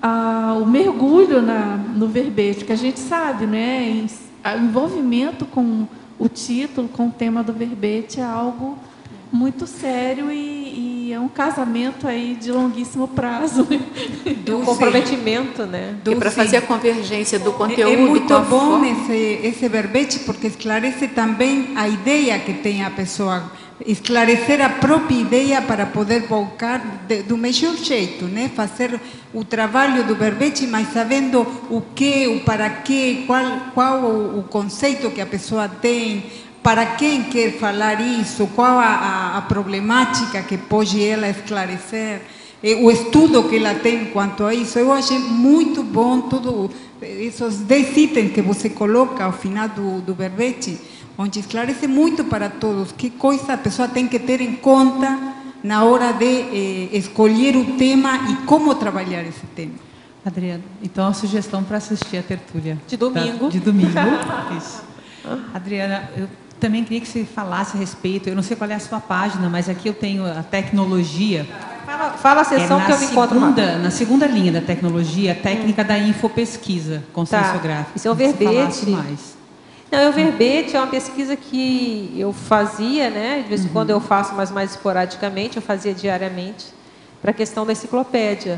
Speaker 10: o mergulho no verbete, que a gente sabe, né? O envolvimento com o título, com o tema do verbete é algo muito sério e é um casamento aí de longuíssimo prazo.
Speaker 1: Um comprometimento, né?
Speaker 2: E para fazer a convergência do conteúdo
Speaker 8: é muito
Speaker 2: com a
Speaker 8: bom
Speaker 2: forma.
Speaker 8: esse verbete, porque esclarece também a ideia que tem a pessoa, esclarecer a própria ideia para poder volcar do melhor jeito, né? Fazer o trabalho do verbete, mas sabendo o que, o para quê, qual o conceito que a pessoa tem, para quem quer falar isso, qual a problemática que pode ela esclarecer, o estudo que ela tem quanto a isso. Eu achei muito bom todos esses 10 itens que você coloca ao final do verbete, onde esclarece muito para todos que coisa a pessoa tem que ter em conta na hora de escolher o tema e como trabalhar esse tema.
Speaker 3: Adriana, então a sugestão para assistir a tertúlia.
Speaker 1: De domingo.
Speaker 3: De domingo. Isso. Adriana, eu também queria que você falasse a respeito, eu não sei qual é a sua página, mas aqui eu tenho a tecnologia.
Speaker 1: Fala a sessão que eu me encontro
Speaker 3: na segunda linha da tecnologia, a técnica da infopesquisa conscienciográfica.
Speaker 1: Isso é o verbete. Não, o verbete é uma pesquisa que eu fazia, né? De vez em quando eu faço, mas mais esporadicamente, eu fazia diariamente, para a questão da enciclopédia.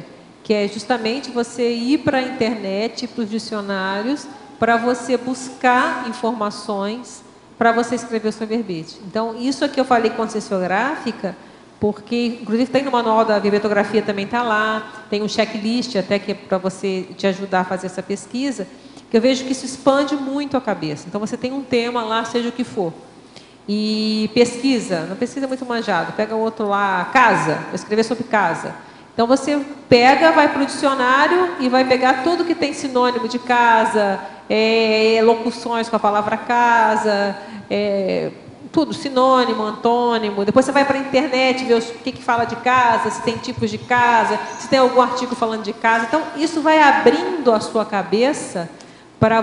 Speaker 1: que é justamente você ir para a internet, para os dicionários, para você buscar informações, para você escrever o seu verbete. Então, isso aqui eu falei conscienciográfica, porque, inclusive, tem no manual da verbetografia também está lá, tem um checklist até que é para você te ajudar a fazer essa pesquisa, que eu vejo que isso expande muito a cabeça. Então, você tem um tema lá, seja o que for. E pesquisa, não pesquisa muito manjado, pega o outro lá, casa, vou escrever sobre casa. Então, você pega, vai para o dicionário e vai pegar tudo que tem sinônimo de casa, locuções com a palavra casa, tudo, sinônimo, antônimo. Depois você vai para a internet ver o que fala de casa, se tem tipos de casa, se tem algum artigo falando de casa. Então, isso vai abrindo a sua cabeça para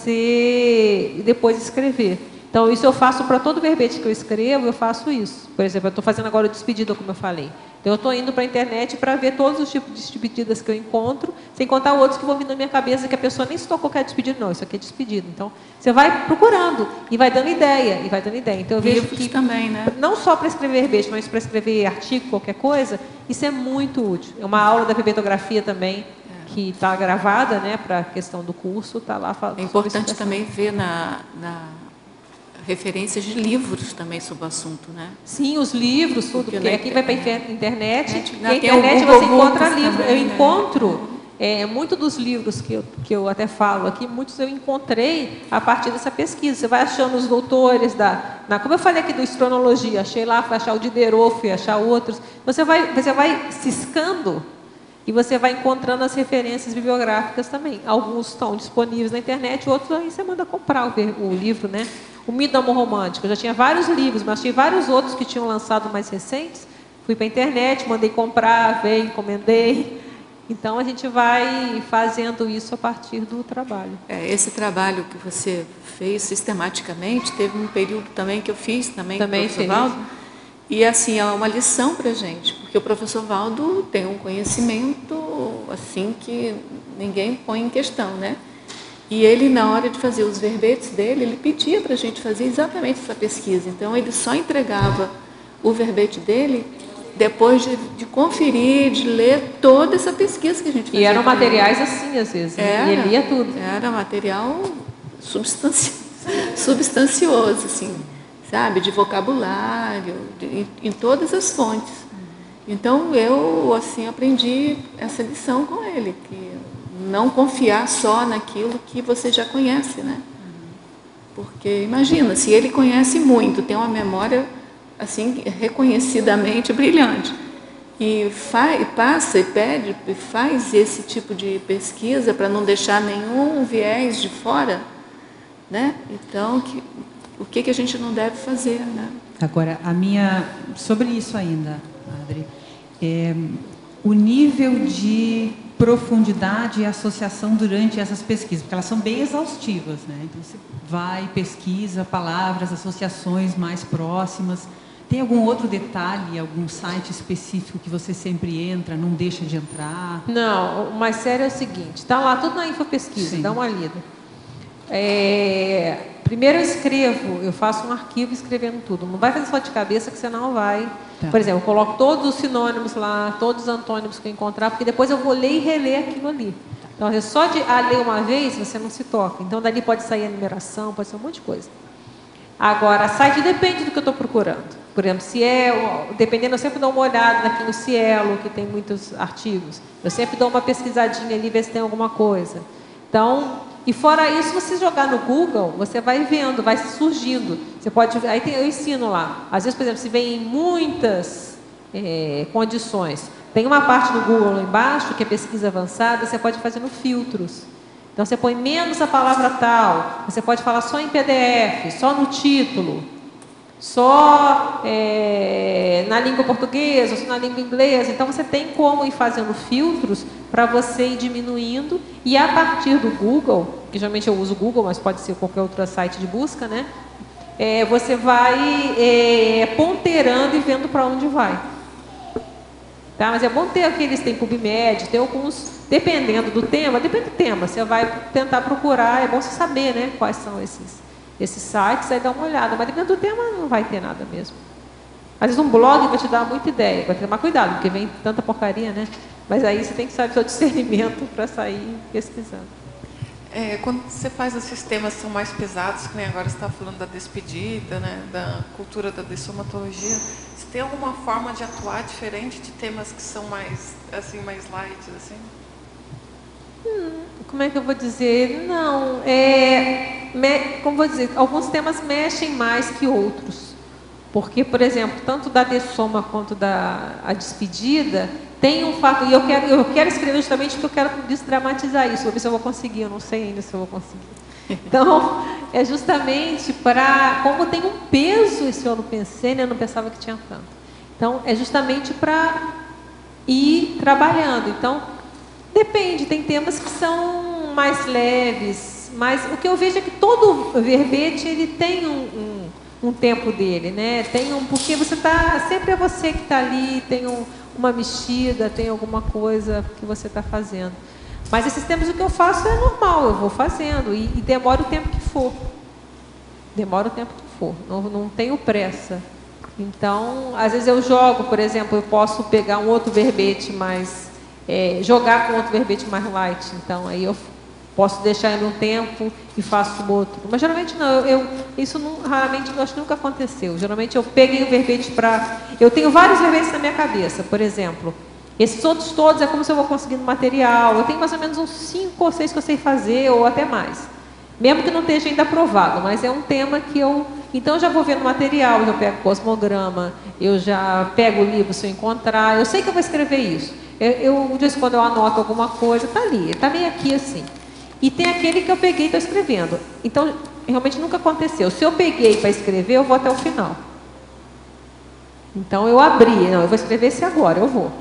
Speaker 1: você depois escrever. Então, isso eu faço para todo verbete que eu escrevo, eu faço isso. Por exemplo, eu estou fazendo agora o despedida, como eu falei. Então, eu estou indo para a internet para ver todos os tipos de despedidas que eu encontro, sem contar outros que vão vir na minha cabeça, que a pessoa nem se tocou que é despedido, não, isso aqui é despedido. Então, você vai procurando e vai dando ideia, e vai dando ideia. Então, eu vejo que
Speaker 2: também, né?
Speaker 1: Não só para escrever verbete, mas para escrever artigo, qualquer coisa, isso é muito útil. É uma aula da verbetografia também, que está gravada, né, para a questão do curso, está lá falando.
Speaker 2: É importante também ver na referências de livros também sobre o assunto, né?
Speaker 1: Sim, os livros, tudo, porque aqui vai para a internet, e a
Speaker 2: tem o
Speaker 1: internet
Speaker 2: Google
Speaker 1: você encontra
Speaker 2: Books
Speaker 1: livros.
Speaker 2: também,
Speaker 1: Eu encontro, muito dos livros que eu até falo aqui, muitos eu encontrei a partir dessa pesquisa. Você vai achando os doutores como eu falei aqui do Astronologia, achei lá, fui achar o Diderot, fui achar outros. Você vai ciscando e você vai encontrando as referências bibliográficas também. Alguns estão disponíveis na internet, outros aí você manda comprar o livro, né? O Mito do Amor Romântico, eu já tinha vários livros, mas tinha vários outros que tinham lançado mais recentes. Fui para a internet, mandei comprar, veio, encomendei. Então, a gente vai fazendo isso a partir do trabalho.
Speaker 2: Esse trabalho que você fez sistematicamente, teve um período também que eu fiz também com o professor Valdo. E, assim, é uma lição para a gente, porque o professor Valdo tem um conhecimento, assim, que ninguém põe em questão, né? E ele, na hora de fazer os verbetes dele, ele pedia para a gente fazer exatamente essa pesquisa. Então, ele só entregava o verbete dele depois de conferir, de ler toda essa pesquisa que a gente fazia.
Speaker 1: E eram materiais assim, às vezes, e ele lia tudo.
Speaker 2: Era material substancioso, assim, sabe? De vocabulário, em todas as fontes. Então, eu, assim, aprendi essa lição com ele, que não confiar só naquilo que você já conhece, né? Porque, imagina, se ele conhece muito, tem uma memória, assim, reconhecidamente brilhante, e passa e pede, e faz esse tipo de pesquisa para não deixar nenhum viés de fora, né? Então, o que a gente não deve fazer, né?
Speaker 3: Agora, sobre isso ainda, Adri, o nível de profundidade e associação durante essas pesquisas, porque elas são bem exaustivas, né? Então, você vai, pesquisa palavras, associações mais próximas. Tem algum outro detalhe, algum site específico que você sempre entra, não deixa de entrar?
Speaker 1: Não, o mais sério é o seguinte, está lá tudo na infopesquisa, dá uma lida. Primeiro eu faço um arquivo escrevendo tudo. Não vai fazer só de cabeça que você não vai. Por exemplo, eu coloco todos os sinônimos lá, todos os antônimos que eu encontrar, porque depois eu vou ler e reler aquilo ali. Então, só de ler uma vez, você não se toca. Então, dali pode sair a numeração, pode ser um monte de coisa. Agora, site depende do que eu estou procurando. Por exemplo, dependendo, eu sempre dou uma olhada aqui no Cielo, que tem muitos artigos. Eu sempre dou uma pesquisadinha ali, ver se tem alguma coisa. Então, e fora isso, você jogar no Google, você vai vendo, vai surgindo. Você pode, eu ensino lá. Às vezes, por exemplo, se vem em muitas condições, tem uma parte do Google lá embaixo, que é pesquisa avançada, você pode fazer no filtros. Então, você põe menos a palavra tal, você pode falar só em PDF, só no título, só na língua portuguesa, só na língua inglesa. Então, você tem como ir fazendo filtros para você ir diminuindo, e a partir do Google, que geralmente eu uso o Google, mas pode ser qualquer outro site de busca, né? Você vai ponteirando e vendo para onde vai. Tá? Mas é bom ter aqueles, tem PubMed, tem alguns, depende do tema, você vai tentar procurar, é bom você saber, né, quais são esses sites, aí dá uma olhada, mas dependendo do tema não vai ter nada mesmo. Às vezes um blog vai te dar muita ideia, vai ter que tomar cuidado, porque vem tanta porcaria, né? Mas aí você tem que saber o seu discernimento para sair pesquisando.
Speaker 12: Quando você faz esses temas que são mais pesados, que nem agora você está falando da despedida, né, da cultura da dessomatologia, você tem alguma forma de atuar diferente de temas que são mais, assim, mais light, assim?
Speaker 1: Como é que eu vou dizer? Não, como vou dizer, alguns temas mexem mais que outros. Porque, por exemplo, tanto da dessoma quanto a despedida, tem um fato, e eu quero escrever justamente porque eu quero desdramatizar isso, vou ver se eu vou conseguir, eu não sei ainda se eu vou conseguir. Então, é justamente para, como tem um peso esse holopensene, eu não pensava que tinha tanto. Então, é justamente para ir trabalhando. Então, depende, tem temas que são mais leves, mas o que eu vejo é que todo verbete, ele tem um tempo dele, né? Porque você tá, sempre é você que está ali, tem uma mexida, tem alguma coisa que você está fazendo. Mas esses tempos o que eu faço é normal, eu vou fazendo e demora o tempo que for. Demora o tempo que for, não tenho pressa. Então, às vezes eu jogo, por exemplo, eu posso pegar um outro verbete mais... jogar com outro verbete mais light. Então, aí eu posso deixar ele um tempo e faço outro. Mas geralmente não, isso raramente, acho que nunca aconteceu. Geralmente eu peguei o verbete para... Eu tenho vários verbetes na minha cabeça, por exemplo. Esses outros todos é como se eu vou conseguindo material. Eu tenho mais ou menos uns 5 ou 6 que eu sei fazer, ou até mais. Mesmo que não esteja ainda aprovado, mas é um tema que eu... Então eu já vou vendo material, eu pego cosmograma, eu já pego o livro se eu encontrar, eu sei que eu vou escrever isso. De vez em quando eu anoto alguma coisa, está ali, está meio aqui assim. E tem aquele que eu peguei e estou escrevendo. Então, realmente nunca aconteceu. Se eu peguei para escrever, eu vou até o final. Então, eu abri, não, eu vou escrever esse agora, eu vou.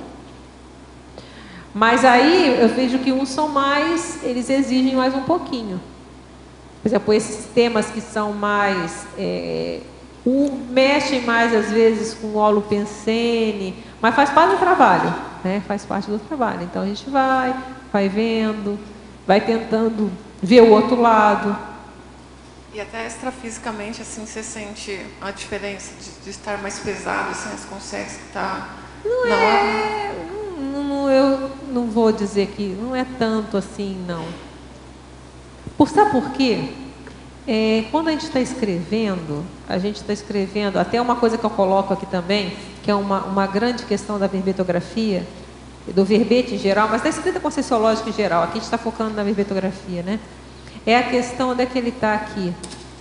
Speaker 1: Mas aí, eu vejo que uns são mais, eles exigem mais um pouquinho. Por exemplo, esses temas que são mais... mexem mais, às vezes, com o holopensene, mas faz parte do trabalho, né? Faz parte do trabalho. Então, a gente vai vendo, vai tentando ver o outro lado.
Speaker 12: E até extrafisicamente, assim, você sente a diferença de estar mais pesado, assim, você consegue estar na hora?
Speaker 1: Eu não vou dizer que não é tanto assim, não. Sabe por quê? Quando a gente está escrevendo, até uma coisa que eu coloco aqui também, que é uma grande questão da verbetografia, do verbete em geral, mas da escrita conscienciológica em geral, aqui a gente está focando na verbetografia, né? É a questão onde é que ele está aqui.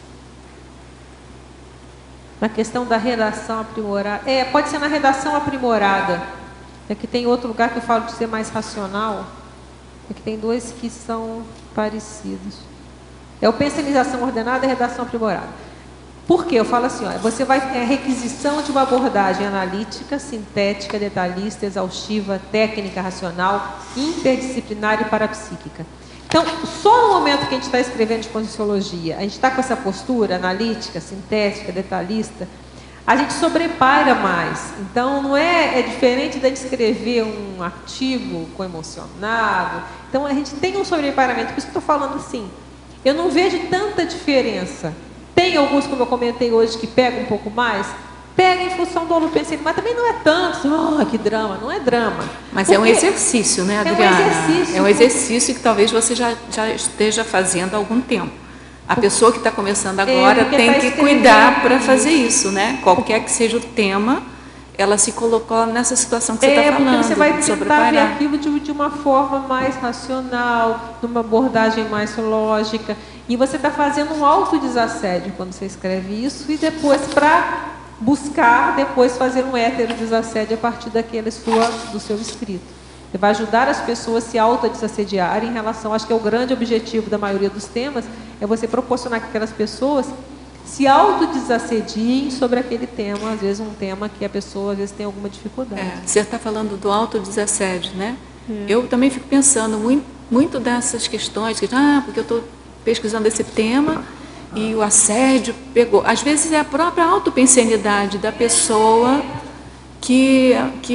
Speaker 1: Na questão da redação aprimorada. Pode ser na redação aprimorada. É que tem outro lugar que eu falo de ser mais racional. É que tem 2 que são parecidos. É o pensionização ordenada e redação aprimorada. Por quê? Eu falo assim, você vai ter a requisição de uma abordagem analítica, sintética, detalhista, exaustiva, técnica, racional, interdisciplinar e parapsíquica. Então, só no momento que a gente está escrevendo de conscienciologia, a gente está com essa postura analítica, sintética, detalhista, a gente sobrepaira mais. Então, não é diferente da gente escrever um artigo com emocionado. Então, a gente tem um sobrepairamento. Por isso que eu estou falando assim, eu não vejo tanta diferença. Tem alguns, como eu comentei hoje, que pegam um pouco mais, pega em função do holopensene, mas também não é tanto, que drama, não é drama.
Speaker 2: Mas é um exercício, né, Adriana? É um exercício que talvez você já esteja fazendo há algum tempo. A pessoa que está começando agora tem que cuidar para fazer isso, né? Qualquer que seja o tema, ela se colocou nessa situação que você está falando.
Speaker 1: Porque você vai tentar ver aquilo de uma forma mais racional, numa abordagem mais lógica. E você está fazendo um autodesassédio quando você escreve isso, e depois, para buscar, depois fazer um heterodesassédio a partir do seu escrito. Você vai ajudar as pessoas a se autodesassediarem em relação, acho que é o grande objetivo da maioria dos temas, é você proporcionar que aquelas pessoas se autodesassediem sobre aquele tema, às vezes um tema que a pessoa às vezes tem alguma dificuldade.
Speaker 2: Você está falando do autodesassédio, né? Eu também fico pensando muito dessas questões, porque eu estou pesquisando esse tema e o assédio pegou. Às vezes é a própria autopensenidade da pessoa que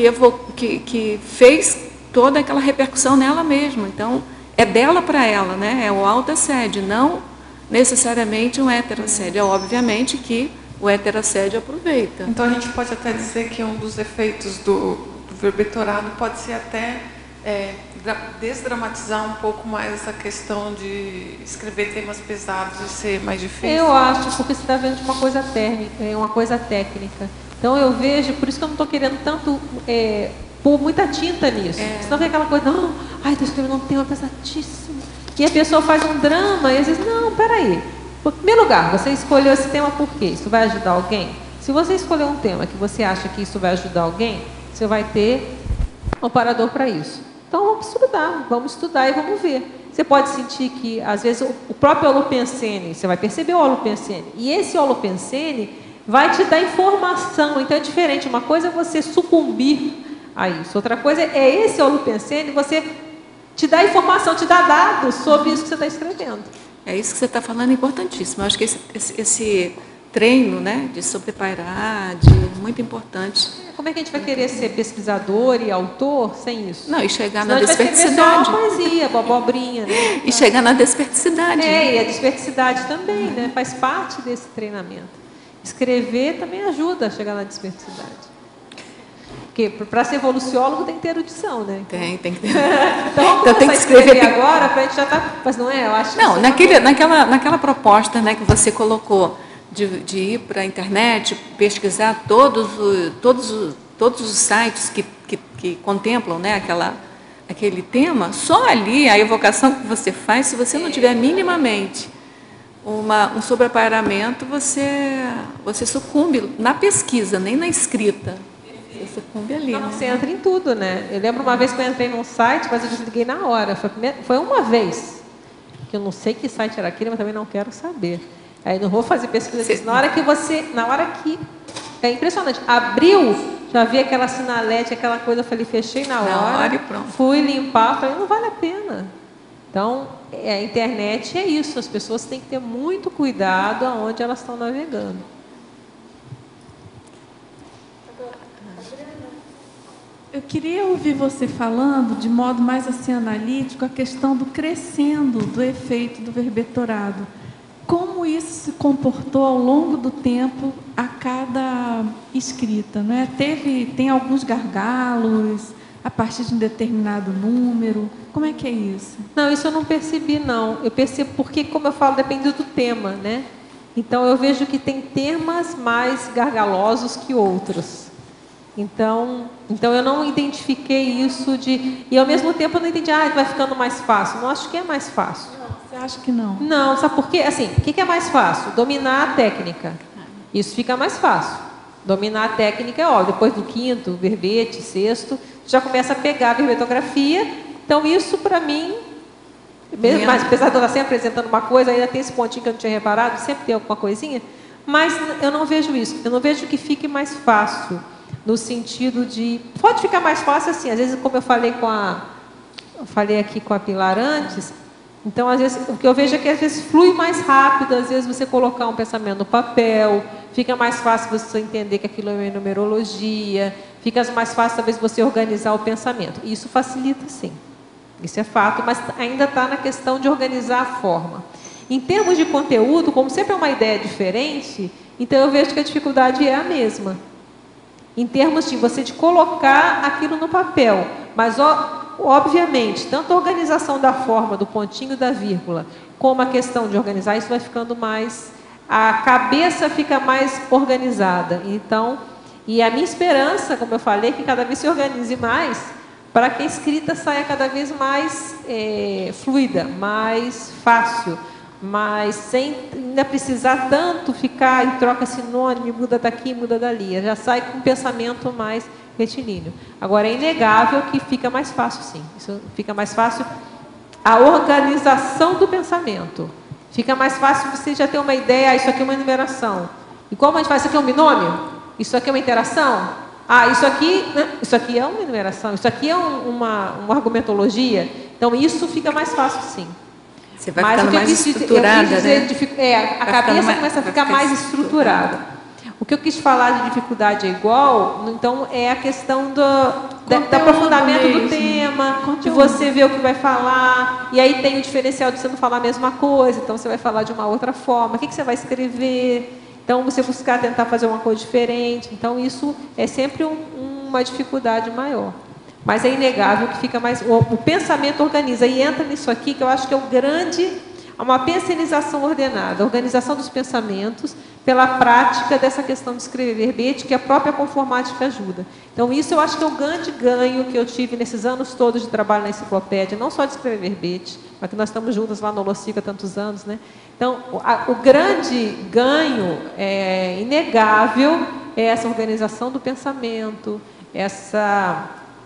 Speaker 2: fez toda aquela repercussão nela mesma. Então, é dela para ela, né? É o autoassédio, não necessariamente um heterassédio. É obviamente que o heterassédio aproveita.
Speaker 12: Então, a gente pode até dizer que um dos efeitos do verbetorado pode ser até desdramatizar um pouco mais essa questão de escrever temas pesados e ser mais difícil?
Speaker 1: Eu acho, porque você está vendo de uma coisa técnica. Então eu vejo, por isso que eu não estou querendo tanto pôr muita tinta nisso. Senão vem aquela coisa, não, estou escrevendo um tema pesadíssimo. E a pessoa faz um drama e às vezes, não, peraí. Em primeiro lugar, você escolheu esse tema por quê? Isso vai ajudar alguém? Se você escolher um tema que você acha que isso vai ajudar alguém, você vai ter um parador para isso. Então vamos estudar e vamos ver. Você pode sentir que, às vezes, o próprio holopensene, você vai perceber o holopensene, e esse holopensene vai te dar informação. Então é diferente, uma coisa é você sucumbir a isso, outra coisa é esse holopensene, você te dá informação, te dá dados sobre isso que você está escrevendo.
Speaker 2: É isso que você está falando, é importantíssimo. Eu acho que esse treino, né, de sobrepairar, muito importante.
Speaker 1: Como é que a gente vai querer ser pesquisador e autor sem isso?
Speaker 2: Não, e chegar
Speaker 1: senão
Speaker 2: na desperticidade.
Speaker 1: Só poesia, abobrinha, né?
Speaker 2: E chegar na desperticidade.
Speaker 1: E a desperticidade também, né? Faz parte desse treinamento. Escrever também ajuda a chegar na desperticidade. Porque para ser evoluciólogo tem que ter erudição, né?
Speaker 2: Tem que ter.
Speaker 1: Então tem que escrever agora para a gente já estar. Mas não é? Eu acho que
Speaker 2: não, naquela proposta, né, que você colocou de ir para a internet, pesquisar todos os sites que contemplam, né, aquele tema, só ali a evocação que você faz, se você não tiver minimamente um sobrepairamento, você sucumbe na pesquisa, nem na escrita. Você sucumbe ali.
Speaker 1: Não, você entra em tudo, né? Eu lembro uma vez que eu entrei num site, mas eu desliguei na hora. Foi uma vez, que eu não sei que site era aquele, mas também não quero saber. Aí não vou fazer pesquisa. Na hora que é impressionante, abriu, já vi aquela sinalete, aquela coisa, eu falei, fechei na hora,
Speaker 2: e pronto.
Speaker 1: Fui limpar, falei, não vale a pena. Então, a internet é isso, as pessoas têm que ter muito cuidado aonde elas estão navegando.
Speaker 10: Eu queria ouvir você falando, de modo mais assim analítico, a questão do crescendo do efeito do verbetorado. Como isso se comportou ao longo do tempo a cada escrita, né? Tem alguns gargalos a partir de um determinado número. Como é que é isso?
Speaker 1: Não, isso eu não percebi, não. Eu percebo porque, como eu falo, depende do tema, né? Então, eu vejo que tem temas mais gargalosos que outros. Então eu não identifiquei isso e ao mesmo tempo eu não entendi, vai ficando mais fácil. Não, acho que é mais fácil.
Speaker 10: Você acha que não?
Speaker 1: Não, sabe por quê? Assim, o que é mais fácil? Dominar a técnica. Isso fica mais fácil. Dominar a técnica, depois do quinto, verbete, sexto, já começa a pegar a verbetografia. Então isso para mim, mesmo, mas apesar de eu estar sempre apresentando uma coisa, ainda tem esse pontinho que eu não tinha reparado, sempre tem alguma coisinha, mas eu não vejo isso. Eu não vejo que fique mais fácil. No sentido de... Pode ficar mais fácil assim, às vezes, como eu falei aqui com a Pilar antes, então, às vezes, o que eu vejo é que às vezes flui mais rápido, às vezes você colocar um pensamento no papel, fica mais fácil você entender que aquilo é uma numerologia, fica mais fácil, talvez, você organizar o pensamento. Isso facilita, sim. Isso é fato, mas ainda está na questão de organizar a forma. Em termos de conteúdo, como sempre é uma ideia diferente, então eu vejo que a dificuldade é a mesma. Em termos de você de colocar aquilo no papel. Mas, obviamente, tanto a organização da forma, do pontinho, da vírgula, como a questão de organizar, isso vai ficando mais... A cabeça fica mais organizada. Então, e a minha esperança, como eu falei, é que cada vez se organize mais, para que a escrita saia cada vez mais fluida, mais fácil, mas sem ainda precisar tanto ficar em troca sinônimo, muda daqui, muda dali. Já sai com um pensamento mais retilíneo. Agora, é inegável que fica mais fácil, sim. Isso fica mais fácil a organização do pensamento. Fica mais fácil você já ter uma ideia, isso aqui é uma enumeração. E como a gente faz? Isso aqui é um binômio? Isso aqui é uma interação? Isso aqui é uma enumeração, isso aqui é uma argumentologia. Então, isso fica mais fácil, sim.
Speaker 2: Você vai ficando mais estruturada, né?
Speaker 1: A cabeça começa a ficar mais estruturada. O que eu quis falar de dificuldade é igual, então é a questão do aprofundamento do tema, de você ver o que vai falar, e aí tem o diferencial de você não falar a mesma coisa, então você vai falar de uma outra forma, o que você vai escrever, então você buscar tentar fazer uma coisa diferente, então isso é sempre uma dificuldade maior. mas é inegável que fica mais... O pensamento organiza, e entra nisso aqui, que eu acho que é o grande... Uma pensenização ordenada, a organização dos pensamentos pela prática dessa questão de escrever verbete, que a própria conformática ajuda. Então, isso eu acho que é o grande ganho que eu tive nesses anos todos de trabalho na enciclopédia, não só de escrever verbete, mas que nós estamos juntas lá no Holocico há tantos anos, né? Então, o grande ganho inegável é essa organização do pensamento, essa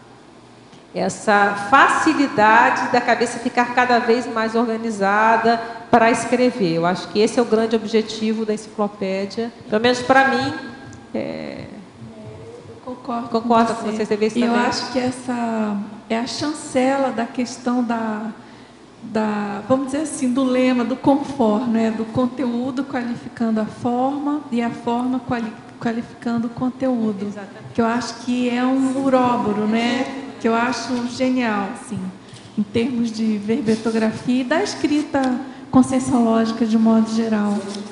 Speaker 1: facilidade da cabeça ficar cada vez mais organizada para escrever. Eu acho que esse é o grande objetivo da enciclopédia, pelo menos para mim. Concordo com vocês, você vê isso também.
Speaker 10: Eu acho que essa é a chancela da questão vamos dizer assim, do lema, do confort, né? Do conteúdo qualificando a forma e a forma qualificando o conteúdo. Exatamente. Que eu acho que é um uróboro, né? Que eu acho genial, assim, em termos de verbetografia e da escrita conscienciológica de modo geral,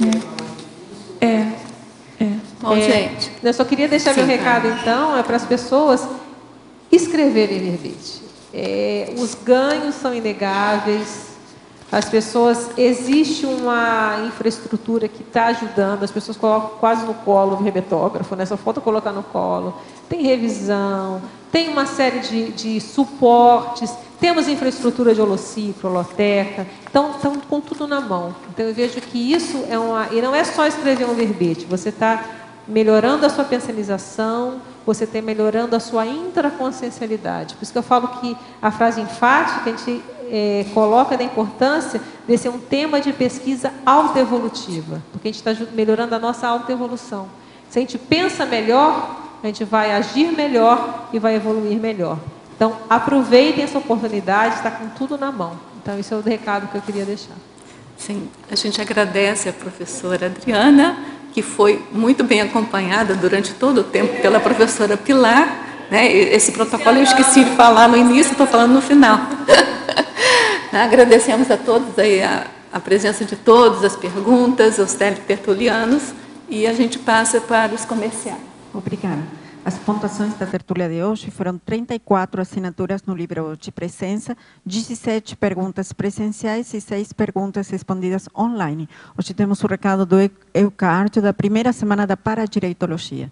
Speaker 10: né?
Speaker 2: Bom, gente.
Speaker 1: Eu só queria deixar meu recado, então, para as pessoas escreverem verbete. Os ganhos são inegáveis. As pessoas, existe uma infraestrutura que está ajudando, as pessoas colocam quase no colo o verbetógrafo, né? Só falta colocar no colo. Tem revisão, tem uma série de suportes, temos infraestrutura de holociclo, holoteca, então estão com tudo na mão. Então eu vejo que isso e não é só escrever um verbete, você está melhorando a sua pensanização, você está melhorando a sua intraconsciencialidade. Por isso que eu falo que a frase enfática, a gente coloca da importância de ser um tema de pesquisa autoevolutiva, porque a gente está melhorando a nossa autoevolução. Se a gente pensa melhor, a gente vai agir melhor e vai evoluir melhor. Então, aproveitem essa oportunidade, está com tudo na mão. Então, esse é o recado que eu queria deixar.
Speaker 2: Sim, a gente agradece a professora Adriana, que foi muito bem acompanhada durante todo o tempo pela professora Pilar, né? Esse protocolo eu esqueci de falar no início, estou falando no final. Agradecemos a todos aí a presença de todos, as perguntas, os teletertulianos, e a gente passa para os comerciais.
Speaker 13: Obrigada. As pontuações da tertúlia de hoje foram 34 assinaturas no livro de presença, 17 perguntas presenciais e 6 perguntas respondidas online. Hoje temos o recado do Eucárdio da primeira semana da Paradireitologia.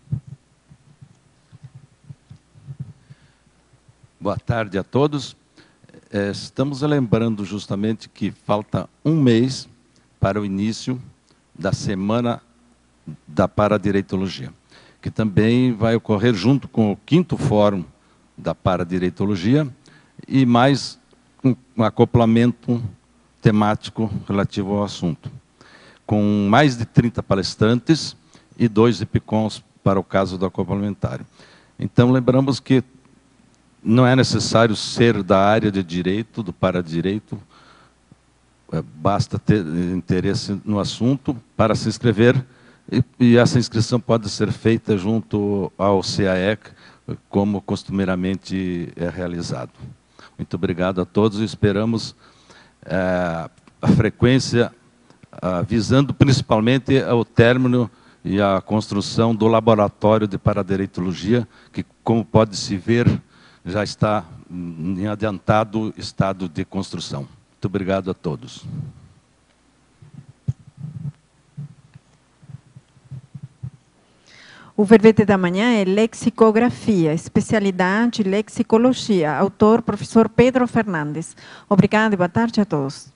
Speaker 11: Boa tarde a todos. Estamos lembrando justamente que falta um mês para o início da Semana da Paradireitologia, que também vai ocorrer junto com o 5º Fórum da Paradireitologia e mais um acoplamento temático relativo ao assunto, com mais de 30 palestrantes e 2 EPICONs para o caso do acoplamentário. Então, lembramos que não é necessário ser da área de direito, do paradireito, basta ter interesse no assunto para se inscrever, e essa inscrição pode ser feita junto ao CAEC, como costumeiramente é realizado. Muito obrigado a todos e esperamos a frequência, visando principalmente o término e a construção do laboratório de paradireitologia, que, como pode-se ver, já está em adiantado estado de construção. Muito obrigado a todos.
Speaker 13: O verbete da manhã é lexicografia, especialidade lexicologia, autor professor Pedro Fernandes. Obrigada e boa tarde a todos.